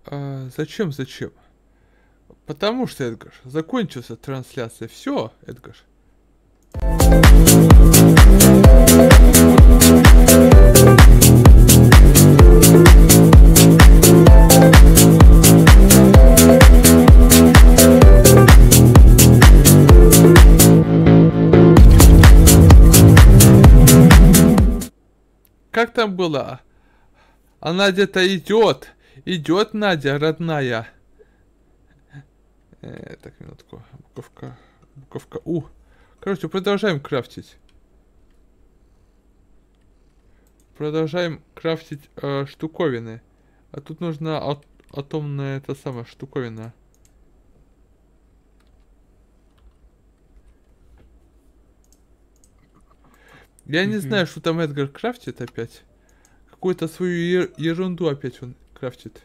Зачем? Потому что, Эдгар, закончился трансляция. Все, Эдгар. Как там было? Она где-то идет. Идет Надя, родная. Так, минутку. Буковка У. Короче, продолжаем крафтить. Продолжаем крафтить штуковины. А тут нужна атомная эта самая штуковина. Я не знаю, что там Эдгар крафтит опять. Какую-то свою ерунду опять он крафтит.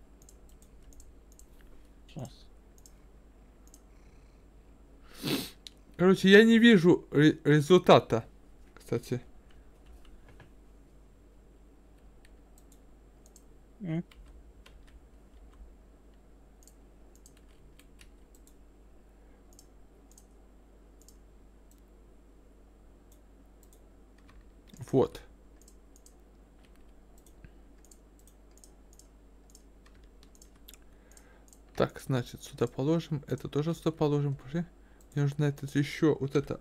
Сейчас. Короче, я не вижу результата, кстати. Вот. Так, значит, сюда положим. Это тоже сюда положим. Мне нужно это еще. Вот это.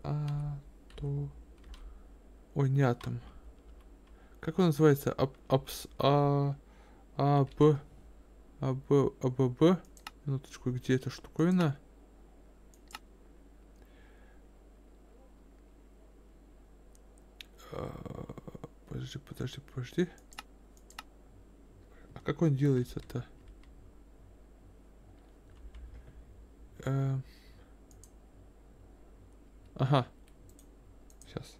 Ой, не атом. Как он называется? АББ. Минуточку, где эта штуковина? Подожди. А как он делается-то? Ага. Сейчас.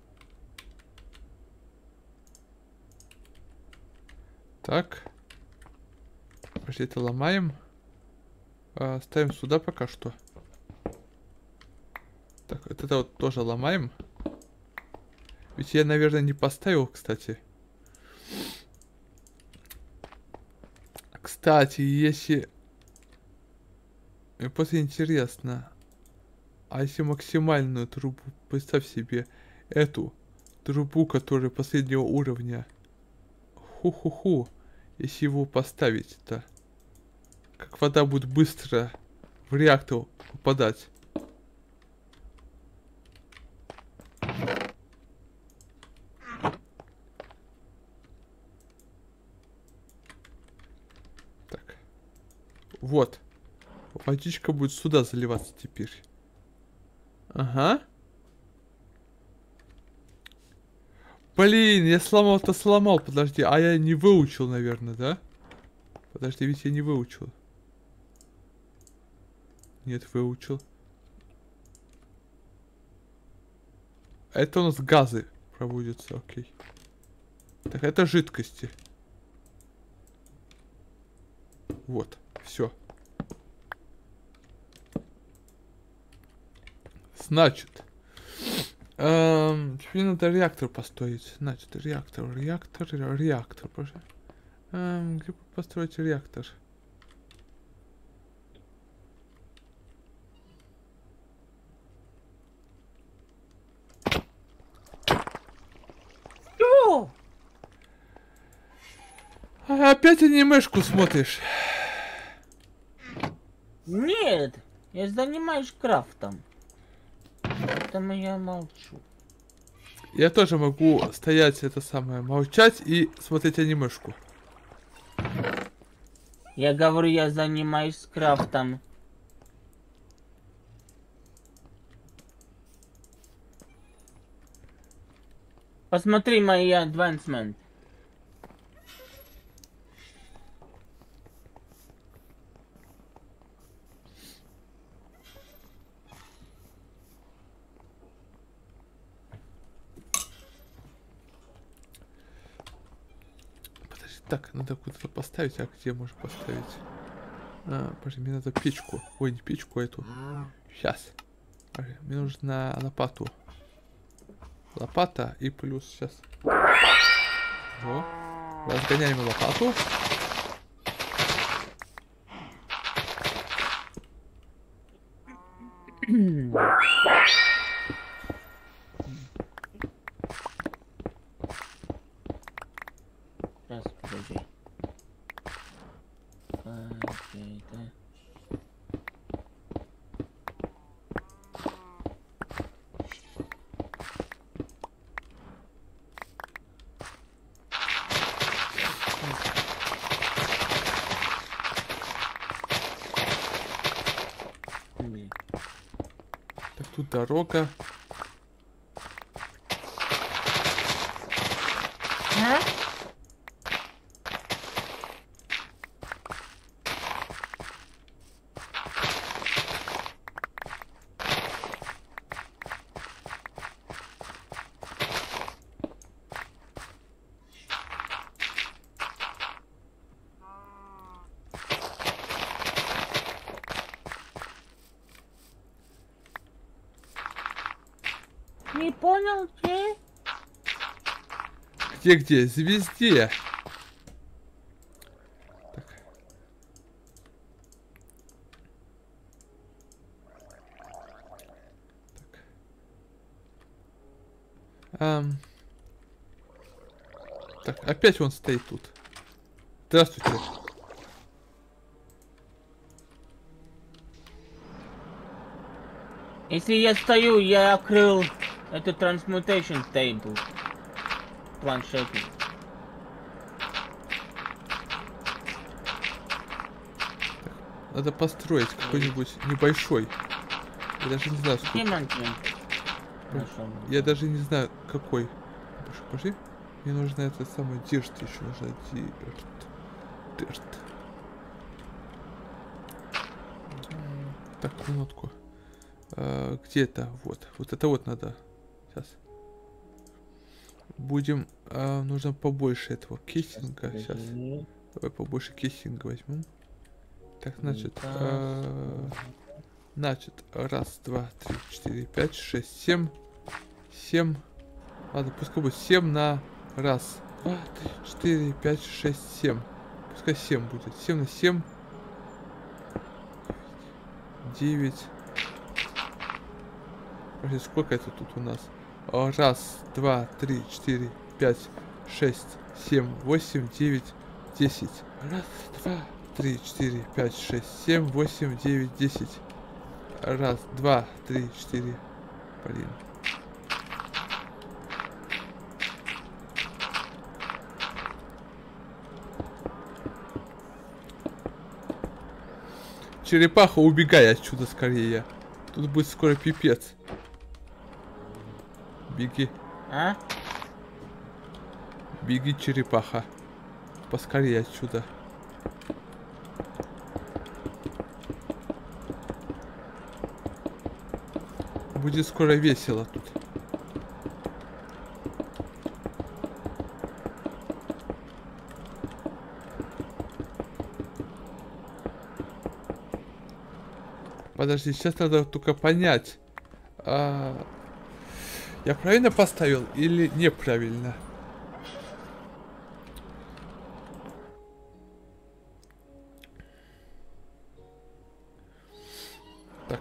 Так. Подожди, это ломаем. Ставим сюда пока что. Так, вот это вот тоже ломаем. Ведь я, наверное, не поставил, кстати. Кстати, если... Мне просто интересно. А если максимальную трубу, представь себе эту трубу, которая последнего уровня. Ху-ху-ху. Если его поставить-то. Как вода будет быстро в реактор попадать. Так. Вот. Водичка будет сюда заливаться теперь. Ага. Блин, я сломал-то сломал. Подожди, а я не выучил, наверное, да? Подожди, ведь я не выучил. Нет, выучил. Это у нас газы проводятся, окей. Так, это жидкости. Вот, все. Значит, теперь надо реактор построить. Значит, реактор. Боже. Где построить реактор? Что? Опять анимешку смотришь? Нет, я занимаюсь крафтом. Поэтому я молчу. Я тоже могу стоять, это самое, молчать и смотреть анимешку. Я говорю, я занимаюсь крафтом. Посмотри мои advancement. Так, надо куда-то поставить. А где можно поставить? Подожди, мне надо печку. Ой, не печку, а эту. Сейчас. Подожди, мне нужна лопату. Лопата и плюс сейчас. Во. Разгоняем лопату. Сейчас, подожди. Окей, да. Блин. Так, тут дорога. А? Не понял, где? Где? Звезде. Так. Так, опять он стоит тут. Здравствуйте. Если я стою, я открыл эту transmutation table. Планшете. Надо построить какой-нибудь небольшой. Я даже не знаю, сколько. Демонтин. Нашел. Я даже не знаю, какой. Пошли. Мне нужно это самое дирт еще нужно. Дирт. Так, минутку. Где это? Вот. Вот это вот надо. Сейчас. Будем. Нужно побольше этого кессинга. Сейчас. Давай побольше кессинга возьмем. Так, значит. Значит, раз, два, три, четыре, пять, шесть, семь. 7. Ладно, пускай будет 7 на раз, 2, 3, 4, 5, 6, 7. Пускай 7 будет. 7 на 7. 9. Подожди, сколько это тут у нас? Раз, два, три, 4, 5, 6, 7, 8, 9, 10. Раз, два, 3, 4, 5, 6, 7, 8, 9, 10. Раз, два, 3, 4. Блин. Черепаха, убегай отсюда скорее. Тут будет скоро пипец. Беги. А? Беги, черепаха. Поскорее отсюда. Будет скоро весело тут. Подожди, сейчас надо только понять. Я правильно поставил или неправильно? Так.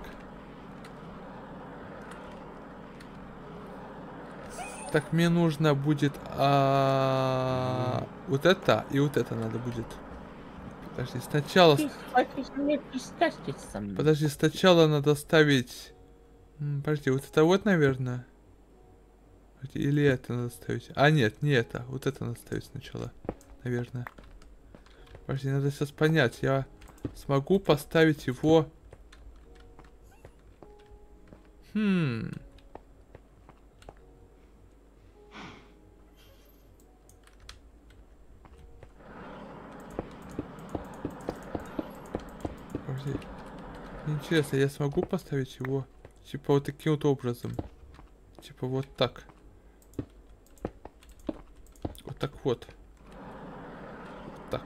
Так, мне нужно будет вот это и вот это надо будет. Подожди, сначала... Ты хочешь мне пискастить со мной? Подожди, сначала надо ставить... Подожди, вот это вот, наверное. Или это надо ставить? А, нет, не это. Вот это надо ставить сначала. Наверное. Подожди, надо сейчас понять. Я смогу поставить его... Подожди. Интересно, я смогу поставить его типа вот таким вот образом? Типа вот так. Вот так вот. Вот так.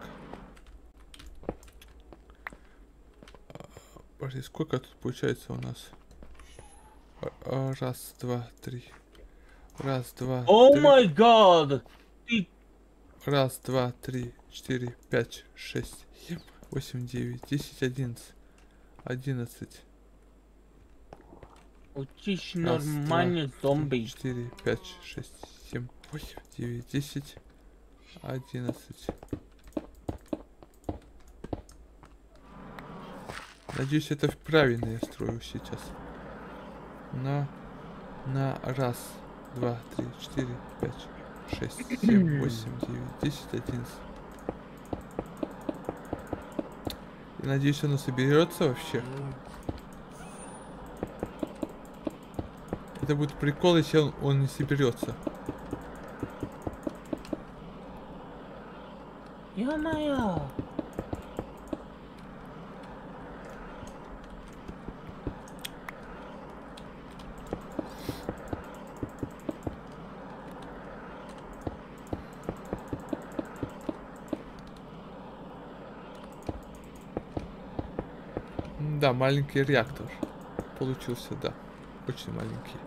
Подожди, сколько тут получается у нас? Раз, два, три. Раз, два, О три. май гад! Ты... Раз, два, три, 4, 5, 6, 7, 8, 9, 10, 11. 11. Учись Раз, нормально, два, зомби. 4, 5, 6, 7, 8, 9, 10, 11. Надеюсь, это правильно я строю сейчас. На раз, два, три, 4, 5, 6, 7, 8, 9, 10, 11. Я надеюсь, оно соберется вообще. Это будет прикол, если он не соберется. Ё-моё! Да, маленький реактор получился, да. Очень маленький.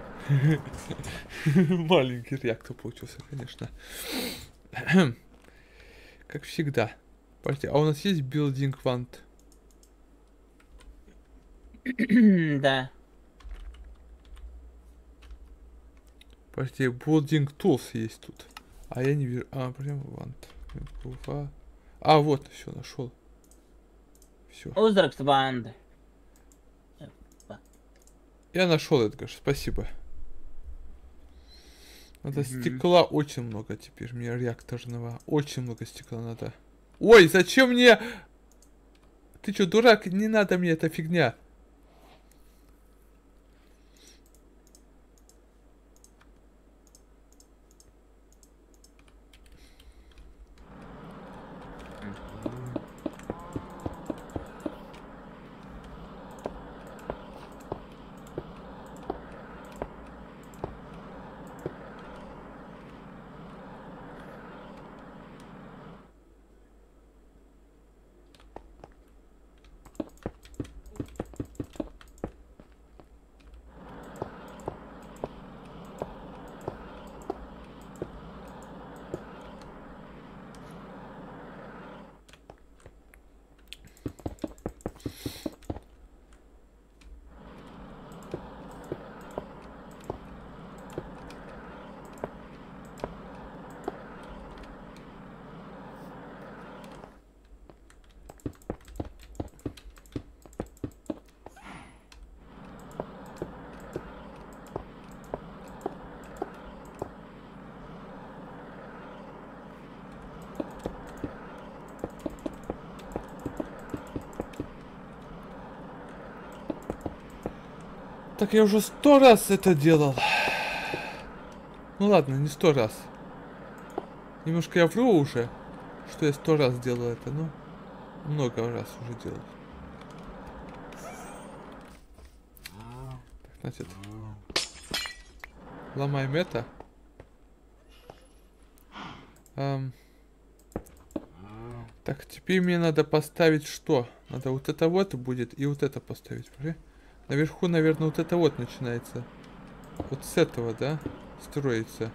Маленький реактор получился, конечно. Как всегда. Подожди, а у нас есть building want? Да. Подожди, building tools есть тут. А я не вижу. А, прям want. А, вот, все, нашел. Все. Узраксванд. Я нашел, Эдгар, спасибо. Надо стекла очень много теперь мне реакторного. Очень много стекла надо. Ой, зачем мне... Ты чё, дурак? Не надо мне эта фигня. Так я уже 100 раз это делал. Ну ладно, не 100 раз. Немножко я вру уже, что я 100 раз делал это, но много раз уже делал. Так, значит, ломаем это. Так, теперь мне надо поставить что? Надо вот это вот будет и вот это поставить. Наверху, наверное, вот это вот начинается. Вот с этого, да? Строится.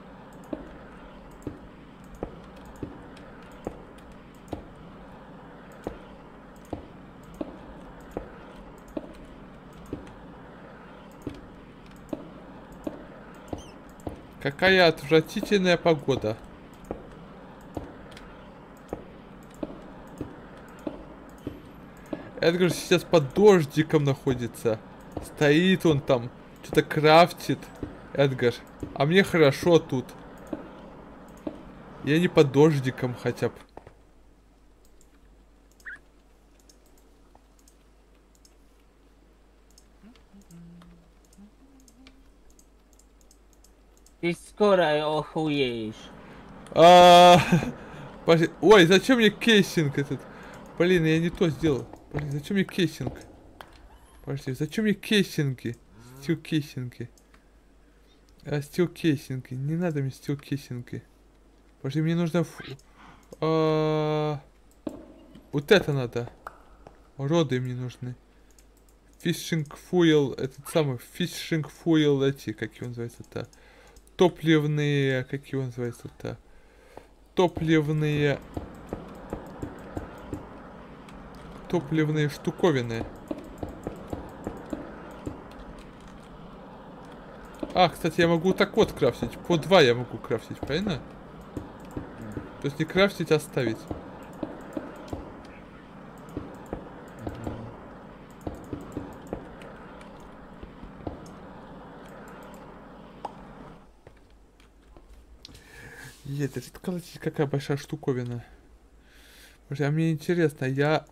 Какая отвратительная погода. Эдгар сейчас под дождиком находится. Стоит он там, что-то крафтит. Эдгар. А мне хорошо тут. Я не под дождиком хотя бы. Ты скоро охуеешь. Ой, зачем мне кейсинг этот? Блин, я не то сделал. Блин, зачем мне кейсинг? Подожди, зачем мне кейсинги? Стил кейсинги. Стил кейсинги. Не надо мне стил кейсинги. Подожди, мне нужно... Вот это надо. Роды мне нужны. Фишинг фуэл, этот самый, фишинг фуэл эти, как его называется-то. Топливные, как его называется-то. Топливные штуковины. А, кстати, я могу так вот крафтить. По 2 я могу крафтить, правильно? То есть не крафтить, а ставить. Это колотить какая большая штуковина. Подожди, а мне интересно, я...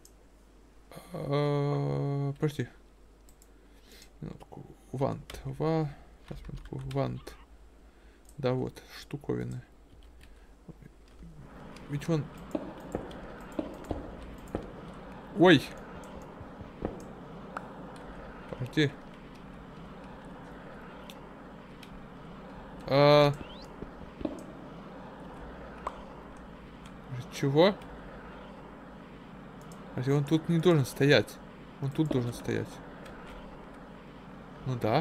Подожди. Минутку. Вант. Сейчас, минутку. Вант. Да вот, штуковины. Ведь он... Ой! Подожди. Чего? Подожди, он тут не должен стоять. Он тут должен стоять. Ну да.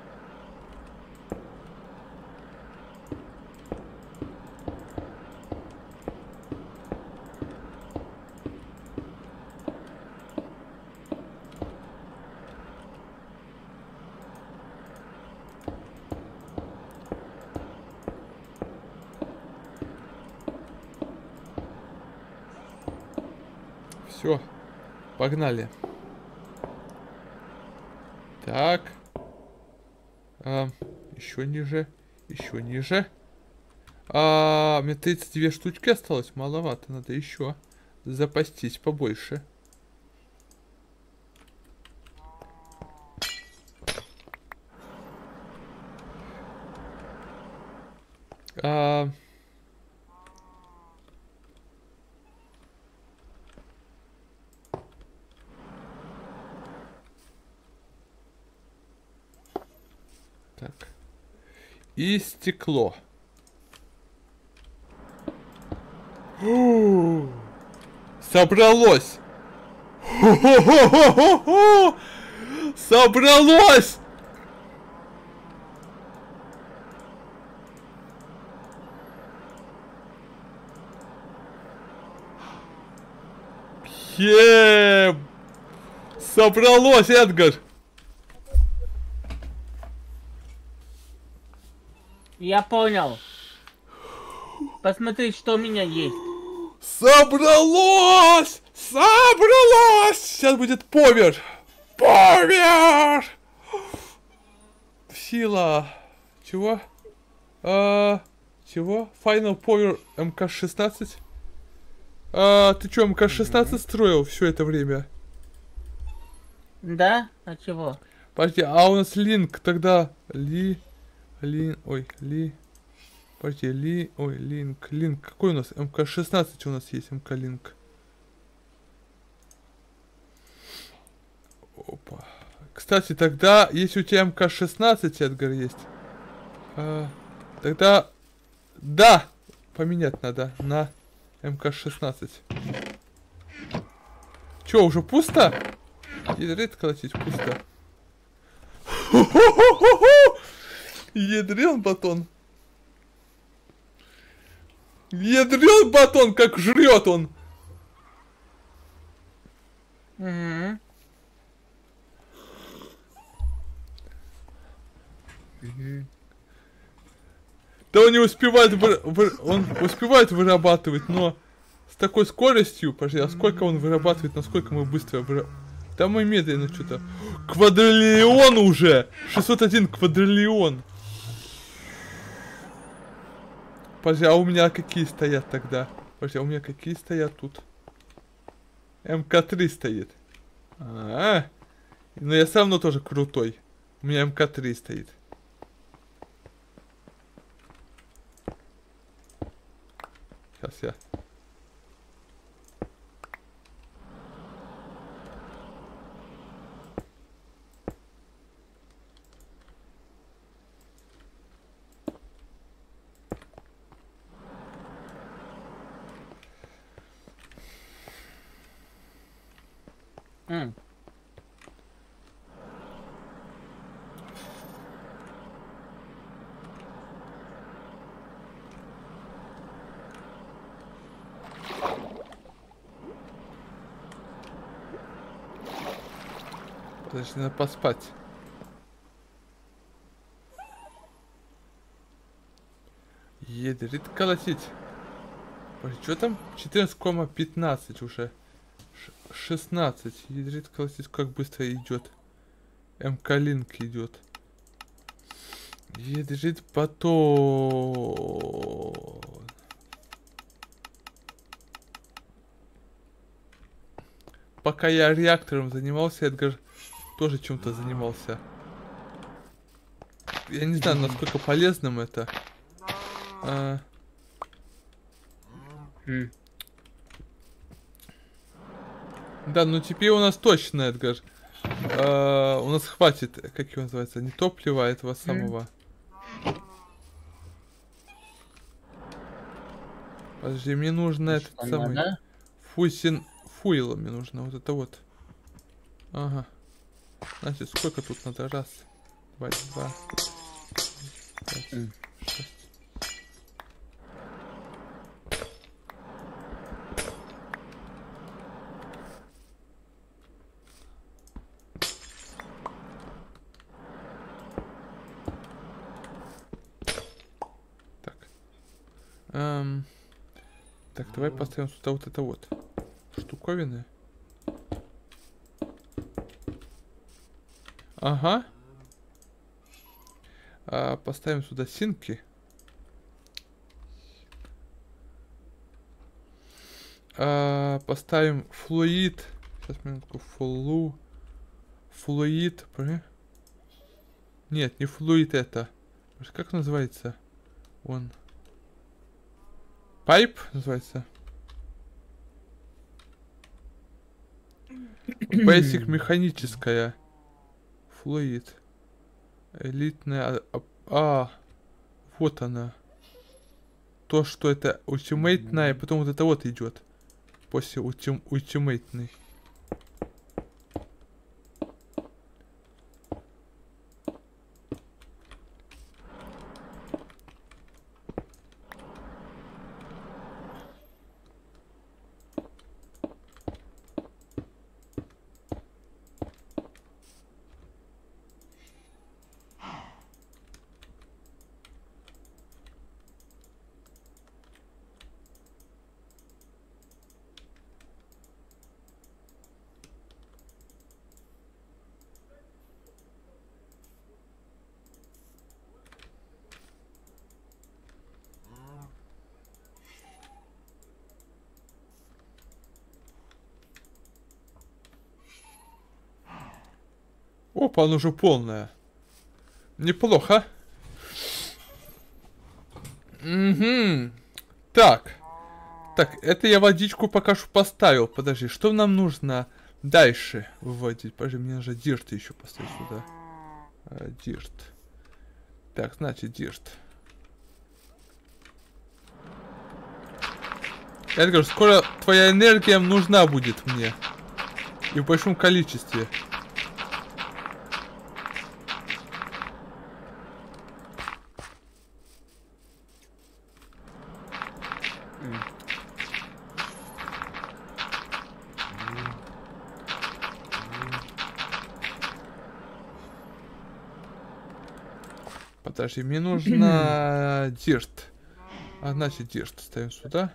Все, погнали. Так. Еще ниже. Еще ниже. Мне 32 штучки осталось. Маловато. Надо еще запастись побольше. Так. И стекло. Собралось! Собралось! Собралось, Эдгар! Я понял. Посмотри, что у меня есть. Собралось! Собралось! Сейчас будет повер! Повер! Сила. Чего? Чего? Final Power МК-16? Ты что, МК-16 строил все это время? Да? А чего? Подожди, а у нас Линк тогда... Подожди, Линк. Какой у нас? МК-16 у нас есть, МК-Линк. Опа. Кстати, тогда, если у тебя МК-16, Эдгар, есть, тогда... Да! Поменять надо на МК-16. Чё, уже пусто? Ядрит колотить, пусто. Ядрен батон. Ядрен батон, как жрет он. Угу. Да он не успевает, он успевает вырабатывать, но с такой скоростью, подожди, а сколько он вырабатывает, насколько мы быстро вырабатываем? Да мы медленно что-то. Квадриллион уже! 601 квадриллион! Подожди, а у меня какие стоят тогда? Подожди, а у меня какие стоят тут? МК-3 стоит. Но я все равно тоже крутой. У меня МК-3 стоит. Сейчас я... Подожди, надо поспать. Ядрит колотить. Что там? 14,15 уже. 16. Ядрит колотить, как быстро идет. МК-линк идет. Ядрит батон. Пока я реактором занимался, Эдгар тоже чем-то занимался. Я не знаю, насколько полезным это. Да, ну теперь у нас точно, Эдгар. У нас хватит, как его называется, не топлива, а этого самого. Подожди, мне нужно этот самый... Фуйл мне нужно, вот это вот. Ага. Значит, сколько тут надо? Раз, два, 5, 6. Так, давай поставим сюда вот это вот штуковины. Ага. Поставим сюда синки. Поставим флуид. Сейчас минутку. Флуид. Нет, не флуид это. Как называется? Он. Пайп называется. Basic механическая. Флуид. Элитная. Вот она. То, что это ультимейтная, и потом вот это вот идет. После ультимейтной. Опа, она уже полная. Неплохо. Угу. Так. Так, это я водичку пока что поставил. Подожди, что нам нужно дальше выводить? Подожди, мне нужно дирт еще поставить сюда. Дирт. Так, значит, дирт. Эдгар, скоро твоя энергия нужна будет мне. И в большом количестве. Подожди, мне нужно дирт. Значит, дирт ставим сюда.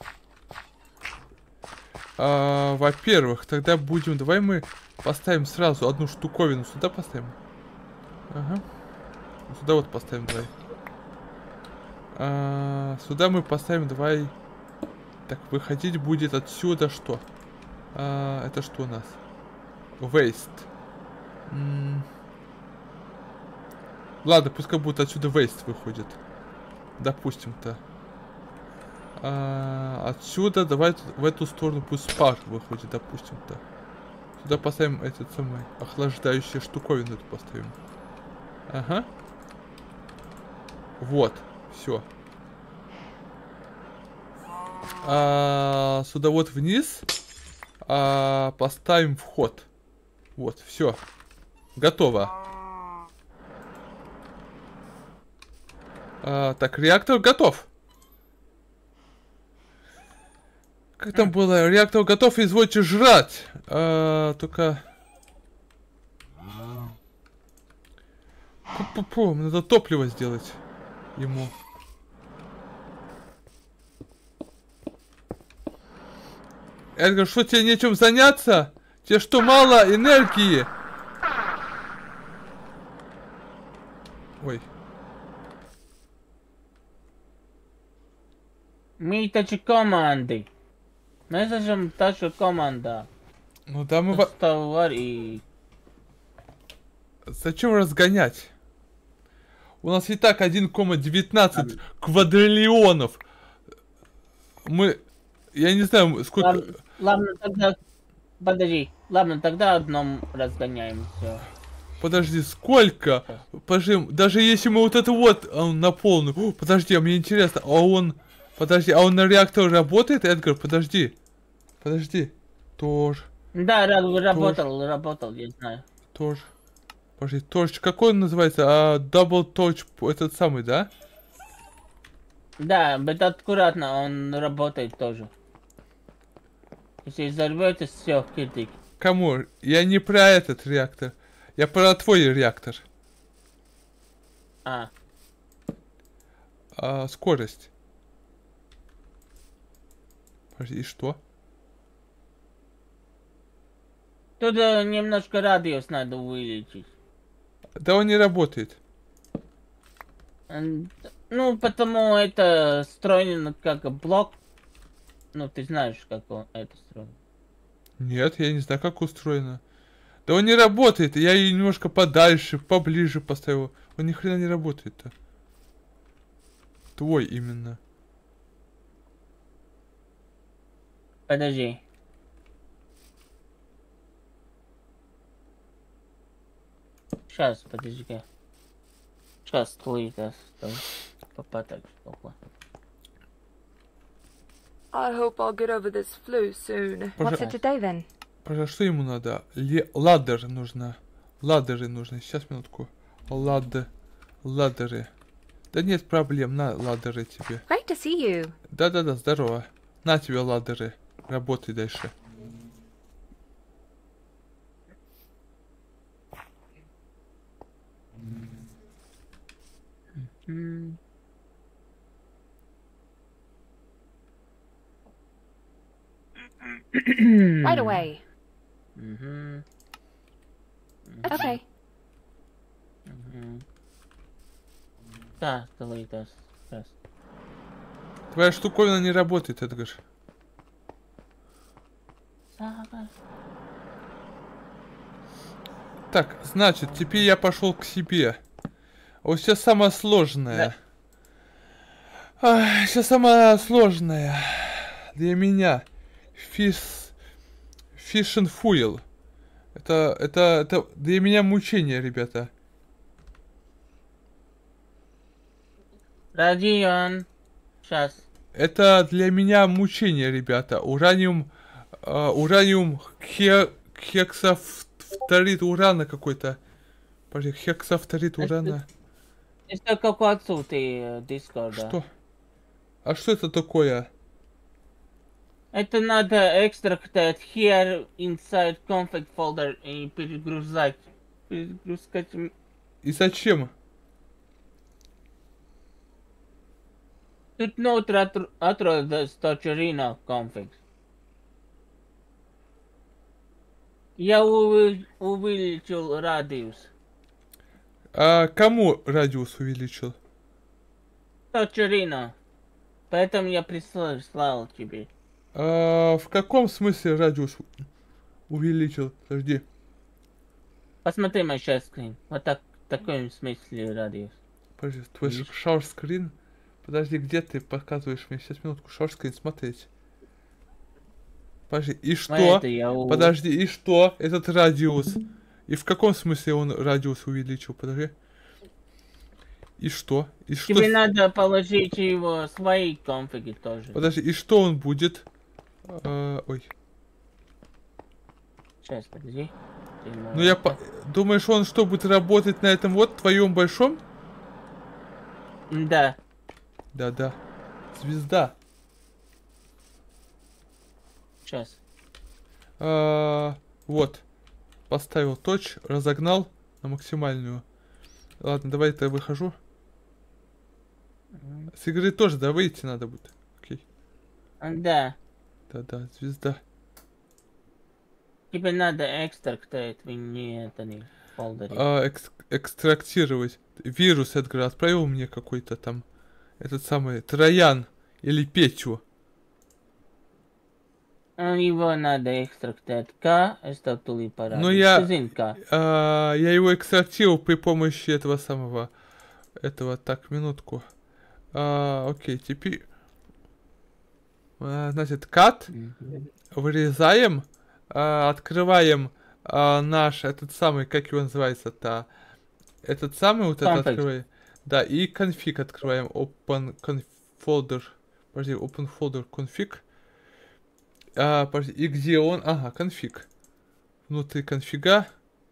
Во-первых, тогда будем... Давай мы поставим сразу одну штуковину. Сюда поставим. Ага. Сюда вот поставим, давай. Сюда мы поставим, давай... Так, выходить будет отсюда что? Это что у нас? Waste. Ладно, пускай будет отсюда waste выходит. Допустим-то. Отсюда давай в эту сторону пусть пар выходит, допустим-то. Сюда поставим этот самый охлаждающую штуковину эту поставим. Ага. Вот, все. Сюда вот вниз поставим вход. Вот, все. Готово. Так, реактор готов. Как там было? Реактор готов, извольте жрать. Только... Надо топливо сделать ему. Эдгар, что тебе нечем заняться? Тебе что, мало энергии? Ой. Мы taču команды. Mēs esam taču команда. Ну да, мы... Tas tev arī... Зачем разгонять? У нас и так 1,19 квадриллионов. Мы... Я не знаю, сколько... Ладно, тогда... Подожди. Ладно, тогда одном разгоняем все. Подожди, сколько? Подожди, даже если мы вот это вот на полную... О, подожди, а мне интересно, а он... Подожди, а он на реакторе работает, Эдгар? Подожди. Подожди. Тоже. Да, работал, я знаю. Тоже. Подожди, Torch, какой он называется? Double Torch, этот самый, да? Да, быть аккуратно, он работает тоже. Если взорвётесь, все, кирдык. Кому? Я не про этот реактор. Я про твой реактор. Скорость. Подожди, и что? Тут немножко радиус надо увеличить. Да он не работает. Ну, потому это встроено как блок. Ну, ты знаешь, как это устроено. Нет, я не знаю, как устроено. Да он не работает. Я ее немножко подальше, поближе поставил. Он ни хрена не работает-то. Твой именно. Подожди. Сейчас, подожди-ка. Сейчас, стой, попадать плохо. I hope I'll get over this flu soon. What's it to do then? Пожалуйста, что ему надо? Ладдер нужно. Ладдеры нужны. Сейчас, минутку. Ладдеры. Да нет проблем, на ладдеры тебе. Great to see you. Да-да-да, здорово. На тебе ладдеры. Работай дальше. Right away. Угу. Okay. Угу. Да, давай, да, сейчас. Твоя штуковина не работает, Эдгар. Так, значит, теперь я пошел к себе. Вот сейчас самое сложное. Да. Сейчас самое сложное для меня. Fish and Fuel. Это для меня мучение, ребята. Радион. Сейчас. Это для меня мучение, ребята. Ураниум хексафторид урана какой-то. Подожди, хексафторид урана. Это как отцу ты Дискорда. Что? А что это такое? Это надо экстрактать here inside config folder и перегрузать. Перегрузкать. И зачем? Тут внутри atrodas Torcherino config. Я увеличил радиус. А кому радиус увеличил? Torcherino. Поэтому я прислал тебе. В каком смысле радиус увеличил? Подожди. Посмотри мой шар-скрин. Вот так, в таком смысле радиус. Подожди, твой шар-скрин? Подожди, где ты показываешь мне? Сейчас минутку, шар-скрин смотреть. Подожди, и что? Подожди, и что? Этот радиус. И в каком смысле он радиус увеличил? Подожди. И что? И что? Тебе надо положить его свои конфиги тоже. Подожди, и что он будет? Ой. Сейчас, подожди. Ну я думаешь, он что, будет работать на этом вот твоем большом? Да. Да-да. Звезда. Сейчас. Вот. Поставил точь, разогнал на максимальную. Ладно, давай я выхожу. С игры тоже, да, выйти надо будет. Окей. Да. Да-да, звезда. Тебе надо экстрактовать, вы не это не в фолдере. Экстрактировать. Вирус, Эдгар, отправил мне какой-то там, этот самый, Троян или Петю. Его надо экстрактовать. К, это тули Ну, парады. Сызинка. я его экстрактировал при помощи этого самого, так, минутку. Окей, теперь, значит, cut, вырезаем, открываем наш, этот самый, как его называется-то, этот самый вот это Config. открываем. Да, и конфиг открываем. Open folder. Подожди, open folder config. Подожди, и где он? Ага, конфиг. Внутри конфига.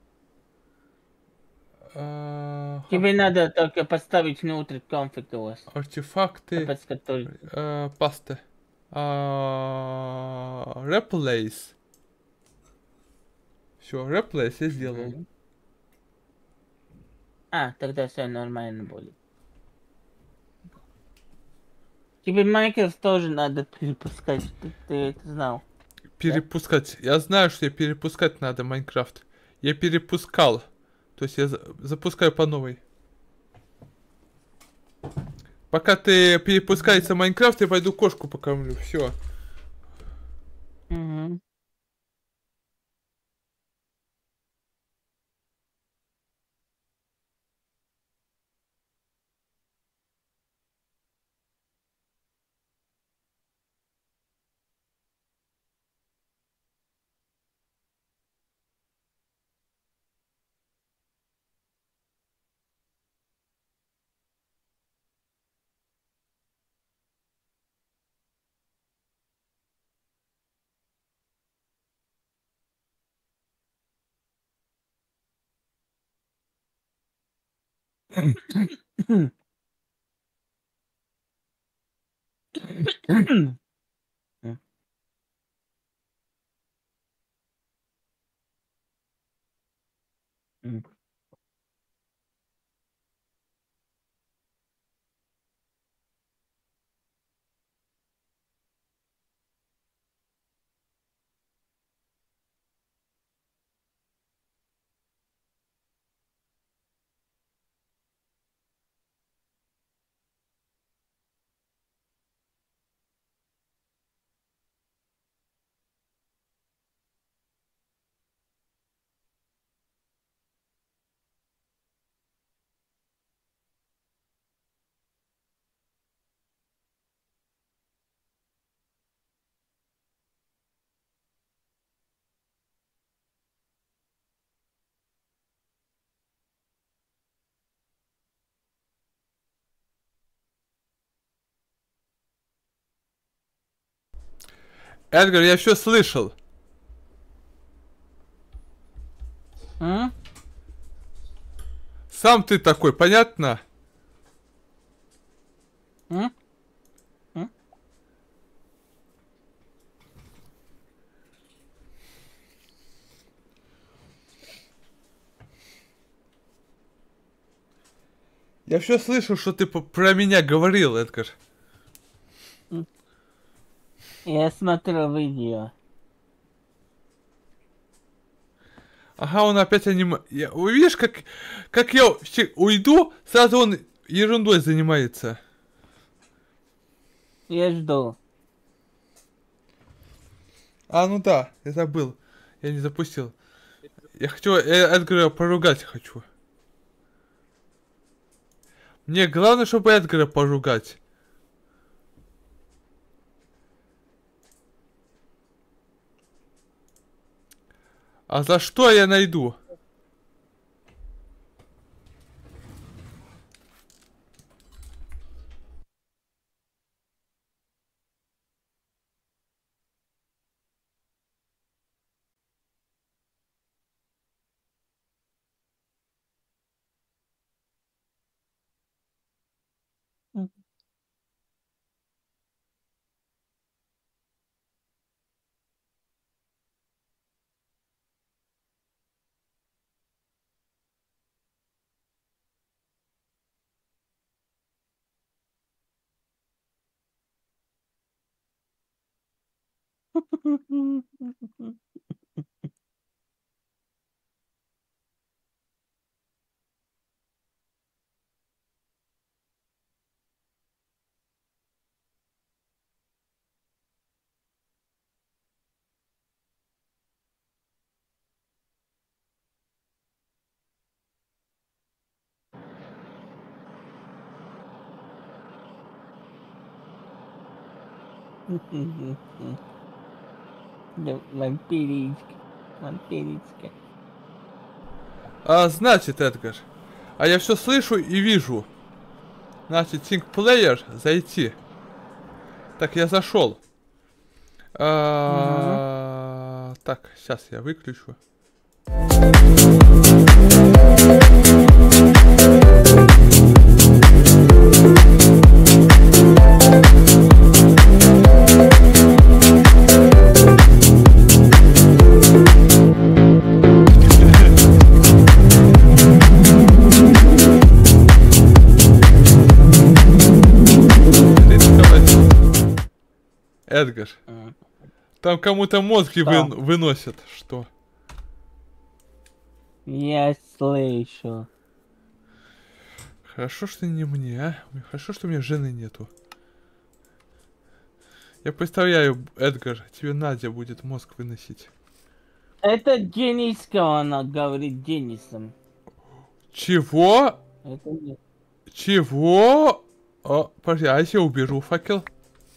Тебе надо только поставить внутрь конфиг у вас. Артефакты. Опять который... Паста. Replace. Все, replace я сделал. Тогда все нормально будет. Тебе Minecraft тоже надо перепускать, ты это знал. Перепускать. Я знаю, что перепускать надо Майнкрафт. Я перепускал. То есть я запускаю по новой. Пока ты перепускается Майнкрафт, я пойду кошку покормлю. Все. Угу. Эдгар, я все слышал. Сам ты такой, понятно? Я все слышал, что ты про меня говорил, Эдгар. Я смотрел видео. Ага, он опять Вы видишь, как я уйду, сразу он ерундой занимается. Я жду. Ну да, я забыл. Я не запустил. Я хочу Эдгара поругать хочу. Мне главное, чтобы Эдгара поругать. А за что я найду? Да, вампиричка. Вампиричка. Значит, Эдгар. А я все слышу и вижу. Значит, Think Player зайти. Так, я зашел. Так, сейчас я выключу. Эдгар, там кому-то мозги Что? выносят. Что? Я слышу. Хорошо, что не мне, а? Хорошо, что у меня жены нету. Я представляю, Эдгар, тебе Надя будет мозг выносить. Это Дениска, она говорит Денисом. Чего? Это не... Чего? О, подожди, а если я уберу факел?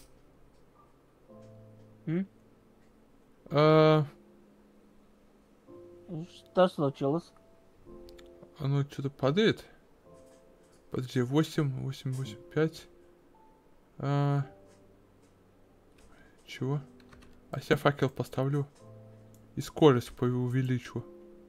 М? Что случилось? Оно что-то падает? Подожди, 8, 5. Чего? А я факел поставлю. И скорость увеличу.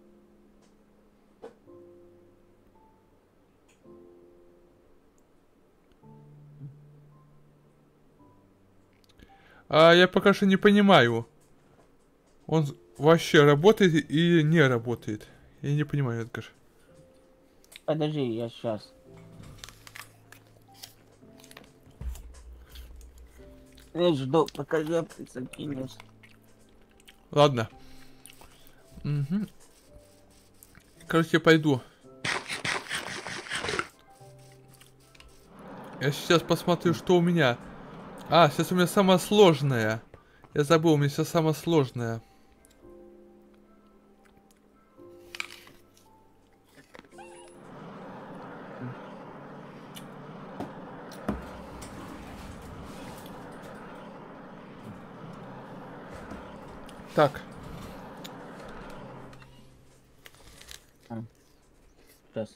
Я пока что не понимаю. Он вообще работает или не работает? Я не понимаю, Эдгар. Подожди, я сейчас. Я жду, пока я присоединюсь. Ладно. Угу. Короче, я пойду. Я сейчас посмотрю, что у меня. Сейчас у меня самое сложное. Я забыл, у меня сейчас самое сложное. Так. Сейчас.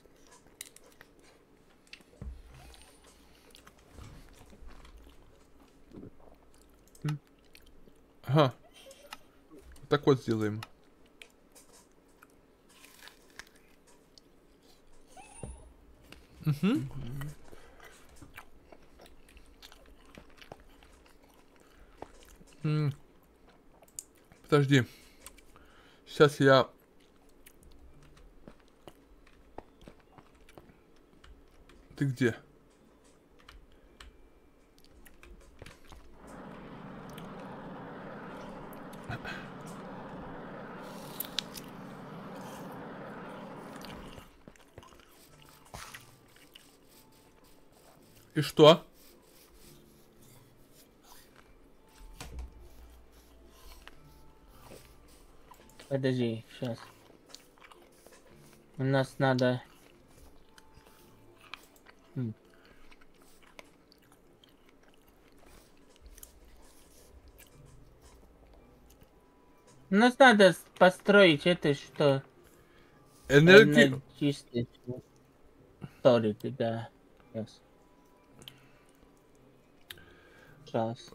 Ага. Так вот сделаем. Угу. Подожди. Сейчас я... Ты где? И что? Подожди, сейчас. У нас надо... У нас надо построить это, что... Энергию... Чистый сторити, да. Сейчас.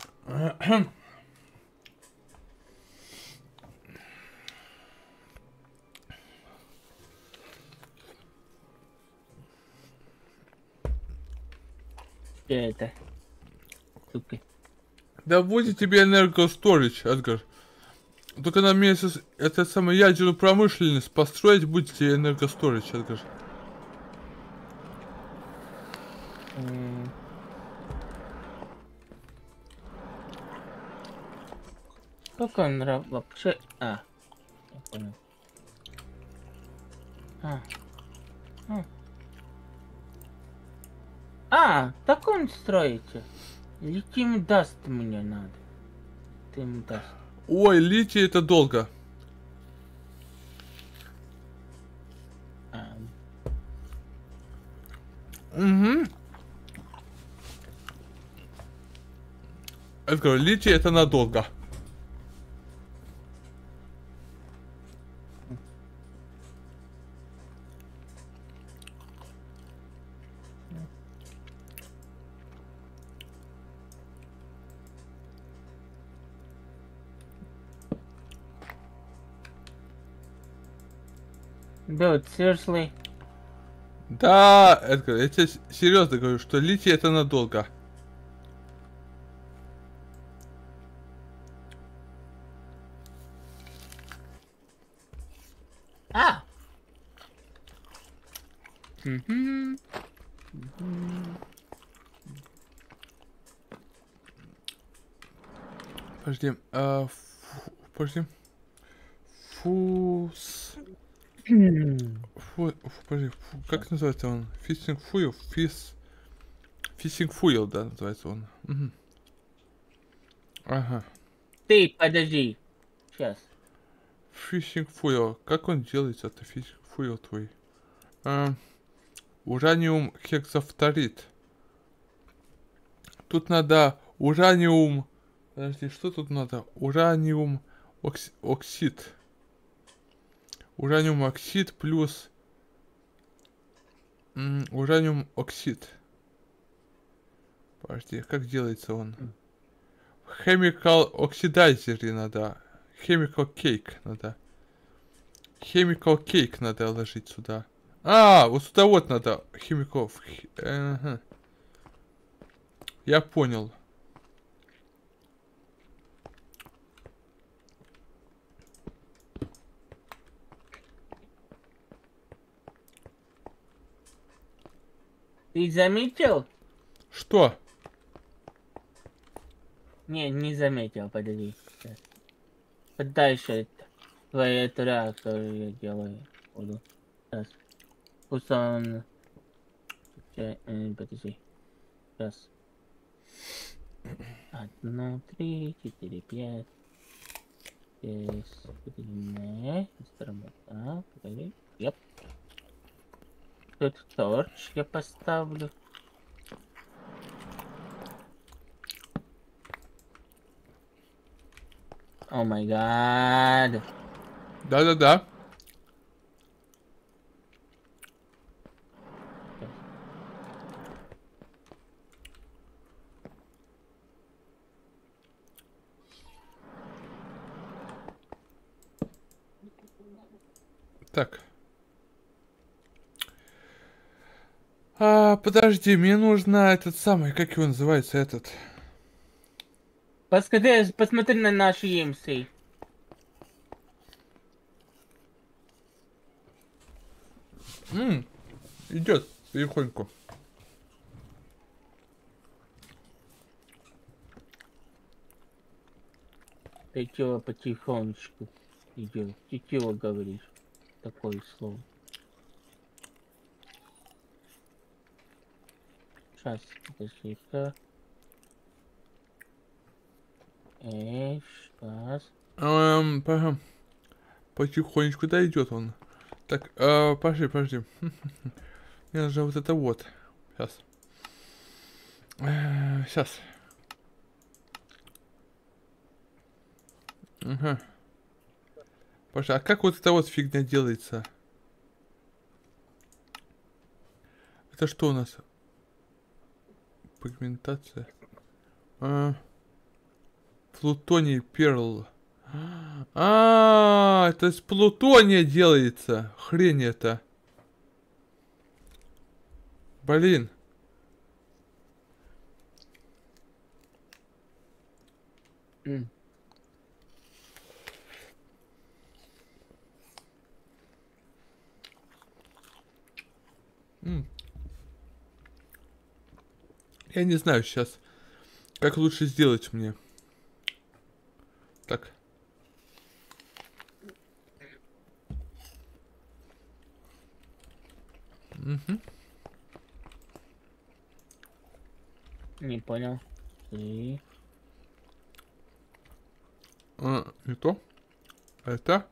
Где это? Сука. Да будет тебе энергосторич, Эдгар. Только нам месяц это самую ядерную промышленность построить будет тебе энергосторич, Эдгар. Как он вообще... я понял. Так он строите. Литий ему даст мне надо. Ты ему даст. Ой, литий это долго. Угу. Эдгар, литий это надолго. Dude, seriously? Да, Эдгар, я тебе серьезно говорю, что литий это надолго. А! Мгм. Подожди, подожди. Фус... подожди, как называется он? Фишинг фуил? Фишинг фуил, да, называется он. Мгм. Ага. Ты, подожди. Сейчас. Фишинг фуил. Как он делается, это фишинг фуил твой? А, ураниум хексафторид. Тут надо ураниум... Подожди, что тут надо? Ураниум оксид. Ураниум оксид плюс... ураниум оксид. Подожди, как делается он? Chemical oxidizer надо. Chemical cake надо. Chemical cake надо ложить сюда. А, вот сюда вот надо. Chemical... Ага. Я понял. Ты заметил? Что? Не, не заметил, подожди. Сейчас. Подальше это. Твоя эту реакцию я делаю. Буду. Сейчас. Пусть он... Подожди. Сейчас. 1, 3, 4, 5. Здесь. Длинная. Так, погоди. Yep. Тут торч я поставлю. О май гад. Да-да-да. Так. Подожди, мне нужно этот самый, как его называется, этот... Посмотри на наши EMC. Идет потихоньку. Ты чего потихонечку идешь? Ты чего говоришь? Такое слово. Сейчас, подожди-ка. Сейчас. Потихонечку, да, идет он. Так, подожди. Мне нужно вот это вот. Сейчас. Сейчас. Ага. Паша, а как вот эта вот фигня делается? Это что у нас? Пигментация. Плутоний перл. Это из плутония делается. Хрень это. Блин. Я не знаю сейчас, как лучше сделать мне. Так. Угу. Не понял. И... Не то. Это.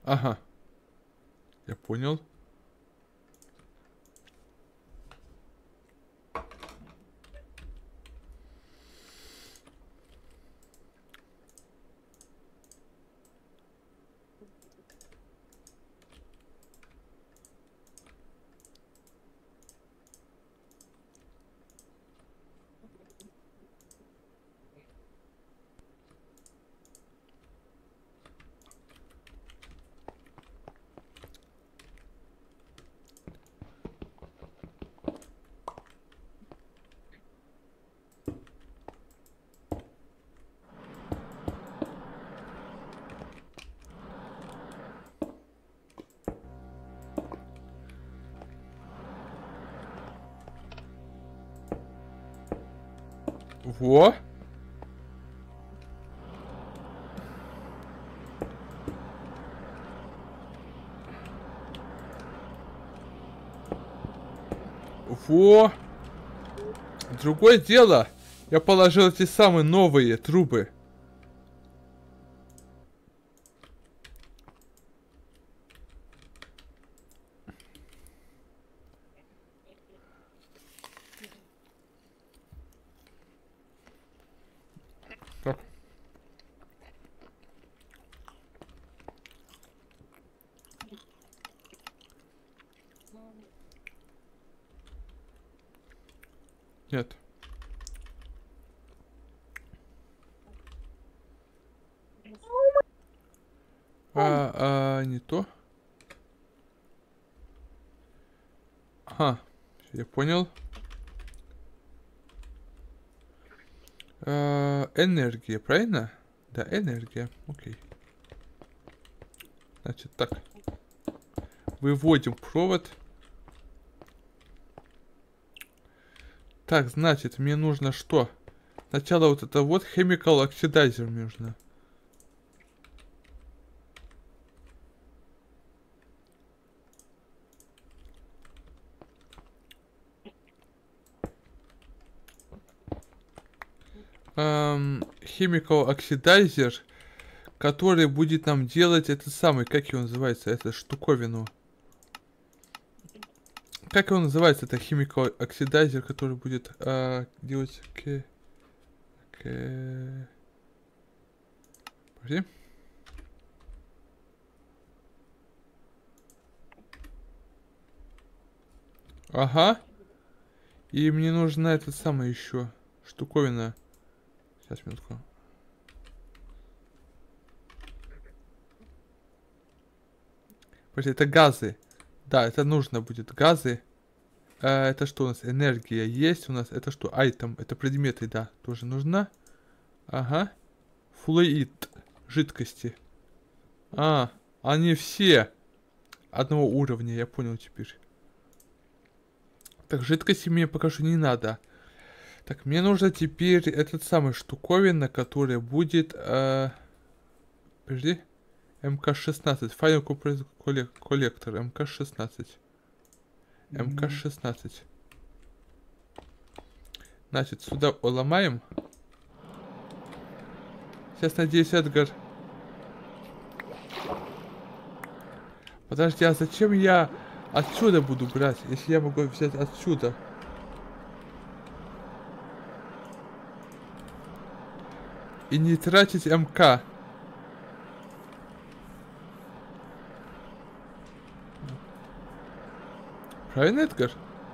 Ага. Я понял. Во. Во. Другое дело. Я положил эти самые новые трубы. Так. Нет. Не то. Ага, я понял. Энергия, правильно? Да, энергия. Окей. Значит, так. Выводим провод. Так, значит, мне нужно что? Сначала вот это вот chemical oxidizer мне нужно. Chemical oxidizer, который будет нам делать этот самый, как его называется, эту штуковину. Как его называется, это chemical oxidizer, который будет делать... Подожди. Ага. И мне нужна этот самый еще штуковина. Сейчас, минутку. Подожди, это газы. Да, это нужно будет. Газы. Это что у нас? Энергия есть у нас. Это что? Айтем. Это предметы, да. Тоже нужна. Ага. Флуид. Жидкости. Они все одного уровня. Я понял теперь. Так, жидкости мне пока что не надо. Так, мне нужно теперь этот самый штуковина, которая будет... Подожди. МК-16. Final коллектор. МК-16. МК-16. Значит, сюда ломаем. Сейчас, надеюсь, Эдгар... Подожди, а зачем я отсюда буду брать, если я могу взять отсюда? И не тратить МК. Правильно, Эдгар?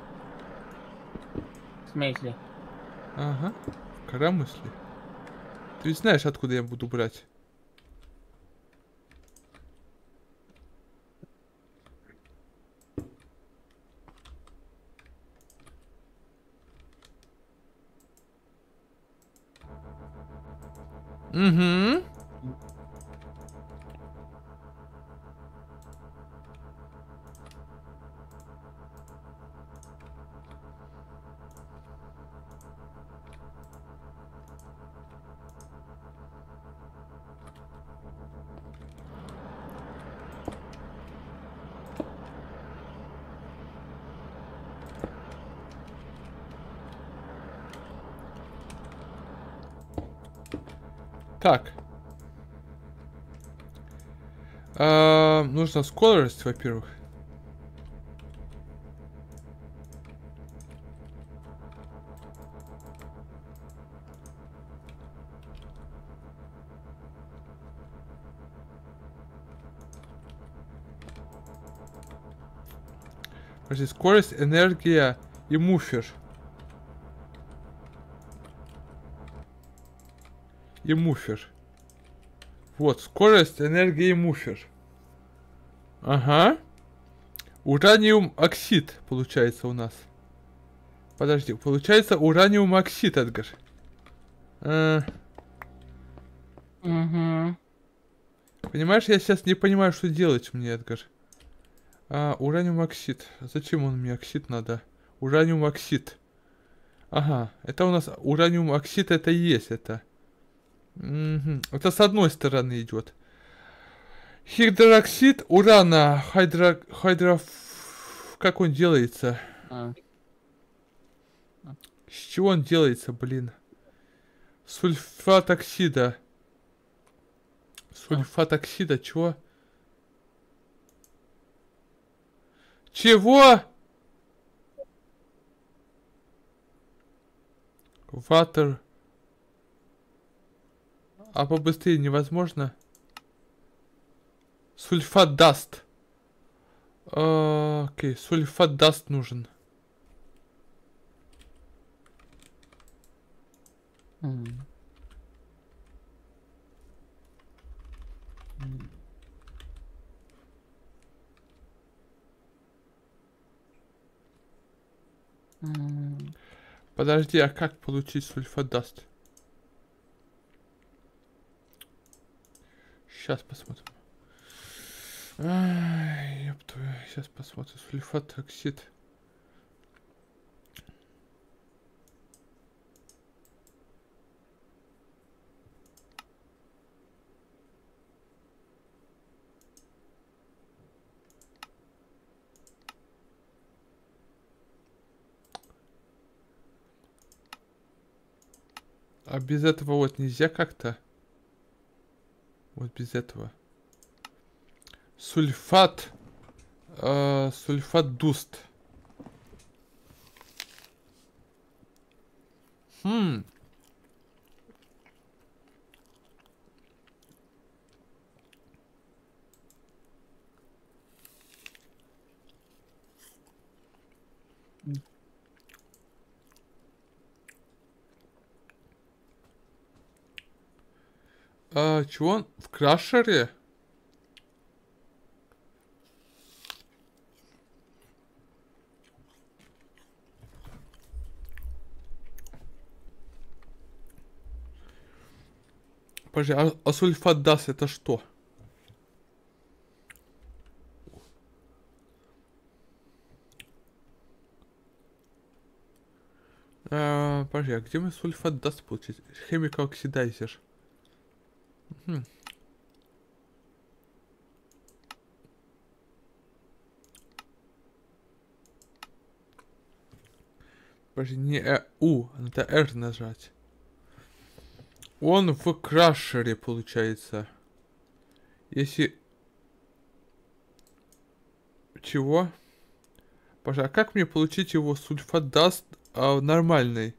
В смысле? Ага. Коромысли. Ты ведь знаешь, откуда я буду брать? Угу. Так. Нужна скорость, во-первых. Подожди, скорость, энергия и муфер. И муфер. Вот, скорость, энергия и муфер. Ага. Ураниум оксид получается у нас. Подожди, получается ураниум оксид, Эдгар. Угу. Понимаешь, я сейчас не понимаю, что делать мне, Эдгар. Ураниум оксид. Зачем он мне оксид надо? Ураниум оксид. Ага, это у нас ураниум оксид, это и есть это. Угу. Это с одной стороны идет. Гидроксид урана. Как он делается? С чего он делается, блин? Сульфат оксида. Сульфат оксида, чего? Чего? Ватер. А побыстрее невозможно? Сульфат даст. Окей, сульфат даст нужен. Подожди, а как получить сульфат даст? Сейчас посмотрим. Ай, ёб твою. Сейчас посмотрим. Сульфат оксид. А без этого вот нельзя как-то? Вот без этого. Сульфат. Сульфат дуст. Чего он? В крашере? Подожди, а сульфат даст это что? Подожди, а где мы сульфат даст получить? Chemical oxidizer. Подожди, не У, надо R нажать. Он в крашере получается. Если... Чего? Подожди, а как мне получить его сульфат даст нормальный?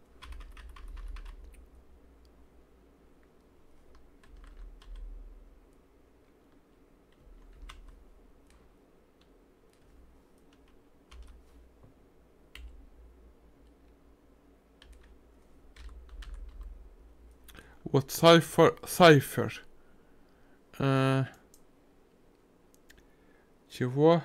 Вот сайфер. Чего?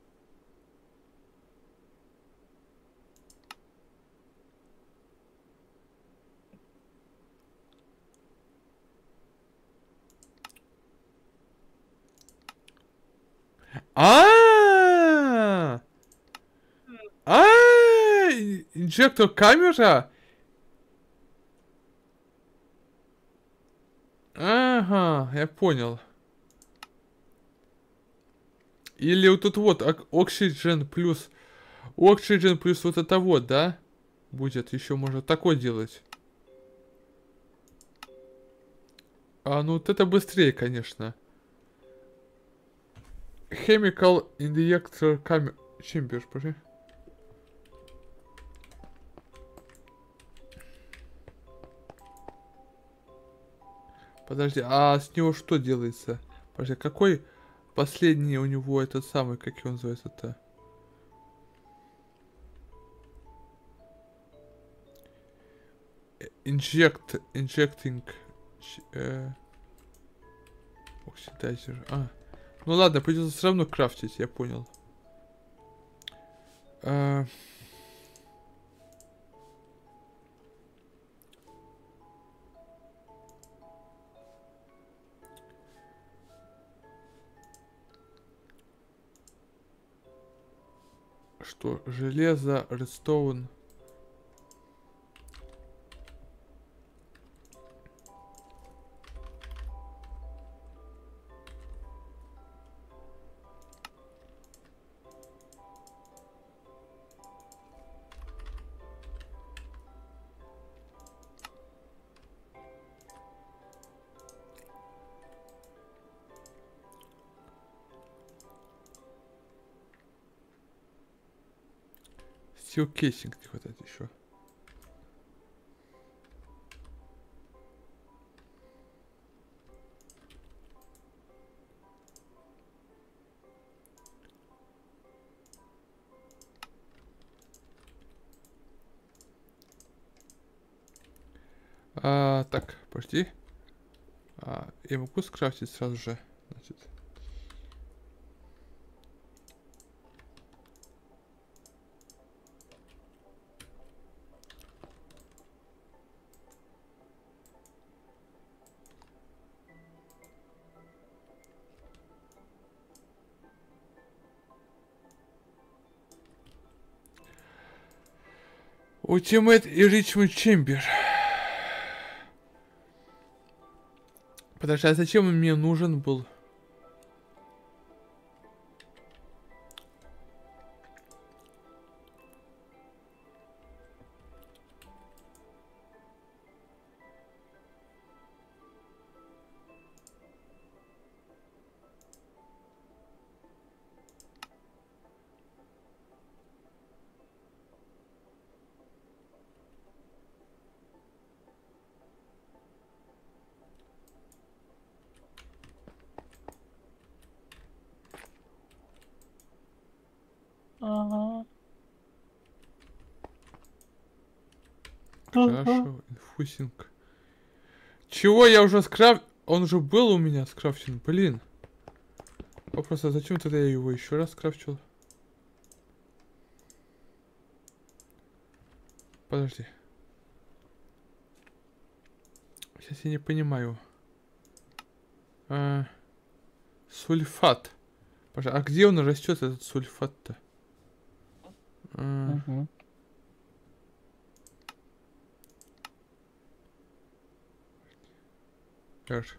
Инжектор камера? Ага, я понял. Или вот тут вот Oxygen плюс вот это вот, да? Будет еще можно такое делать. Ну вот это быстрее, конечно. Chemical injector chamber, подожди. Подожди, а с него что делается? Подожди, какой последний у него этот самый, как его называется-то? Injecting оксидайзер. Ну ладно, придется все равно крафтить, я понял. Что? Железо, редстоун. Стил кейсинг не хватает еще. Так, подожди. Я могу скрафтить сразу же, значит. Ultimate Enrichment Chamber. Подожди, а зачем он мне нужен был? Ага. Хорошо, инфусинг. Чего я уже скрафт... Он уже был у меня скрафчен, блин. Вопрос, а зачем тогда я его еще раз скрафчил? Подожди. Сейчас я не понимаю. Сульфат. А где он растет, этот сульфат-то? Угу. Хорошо.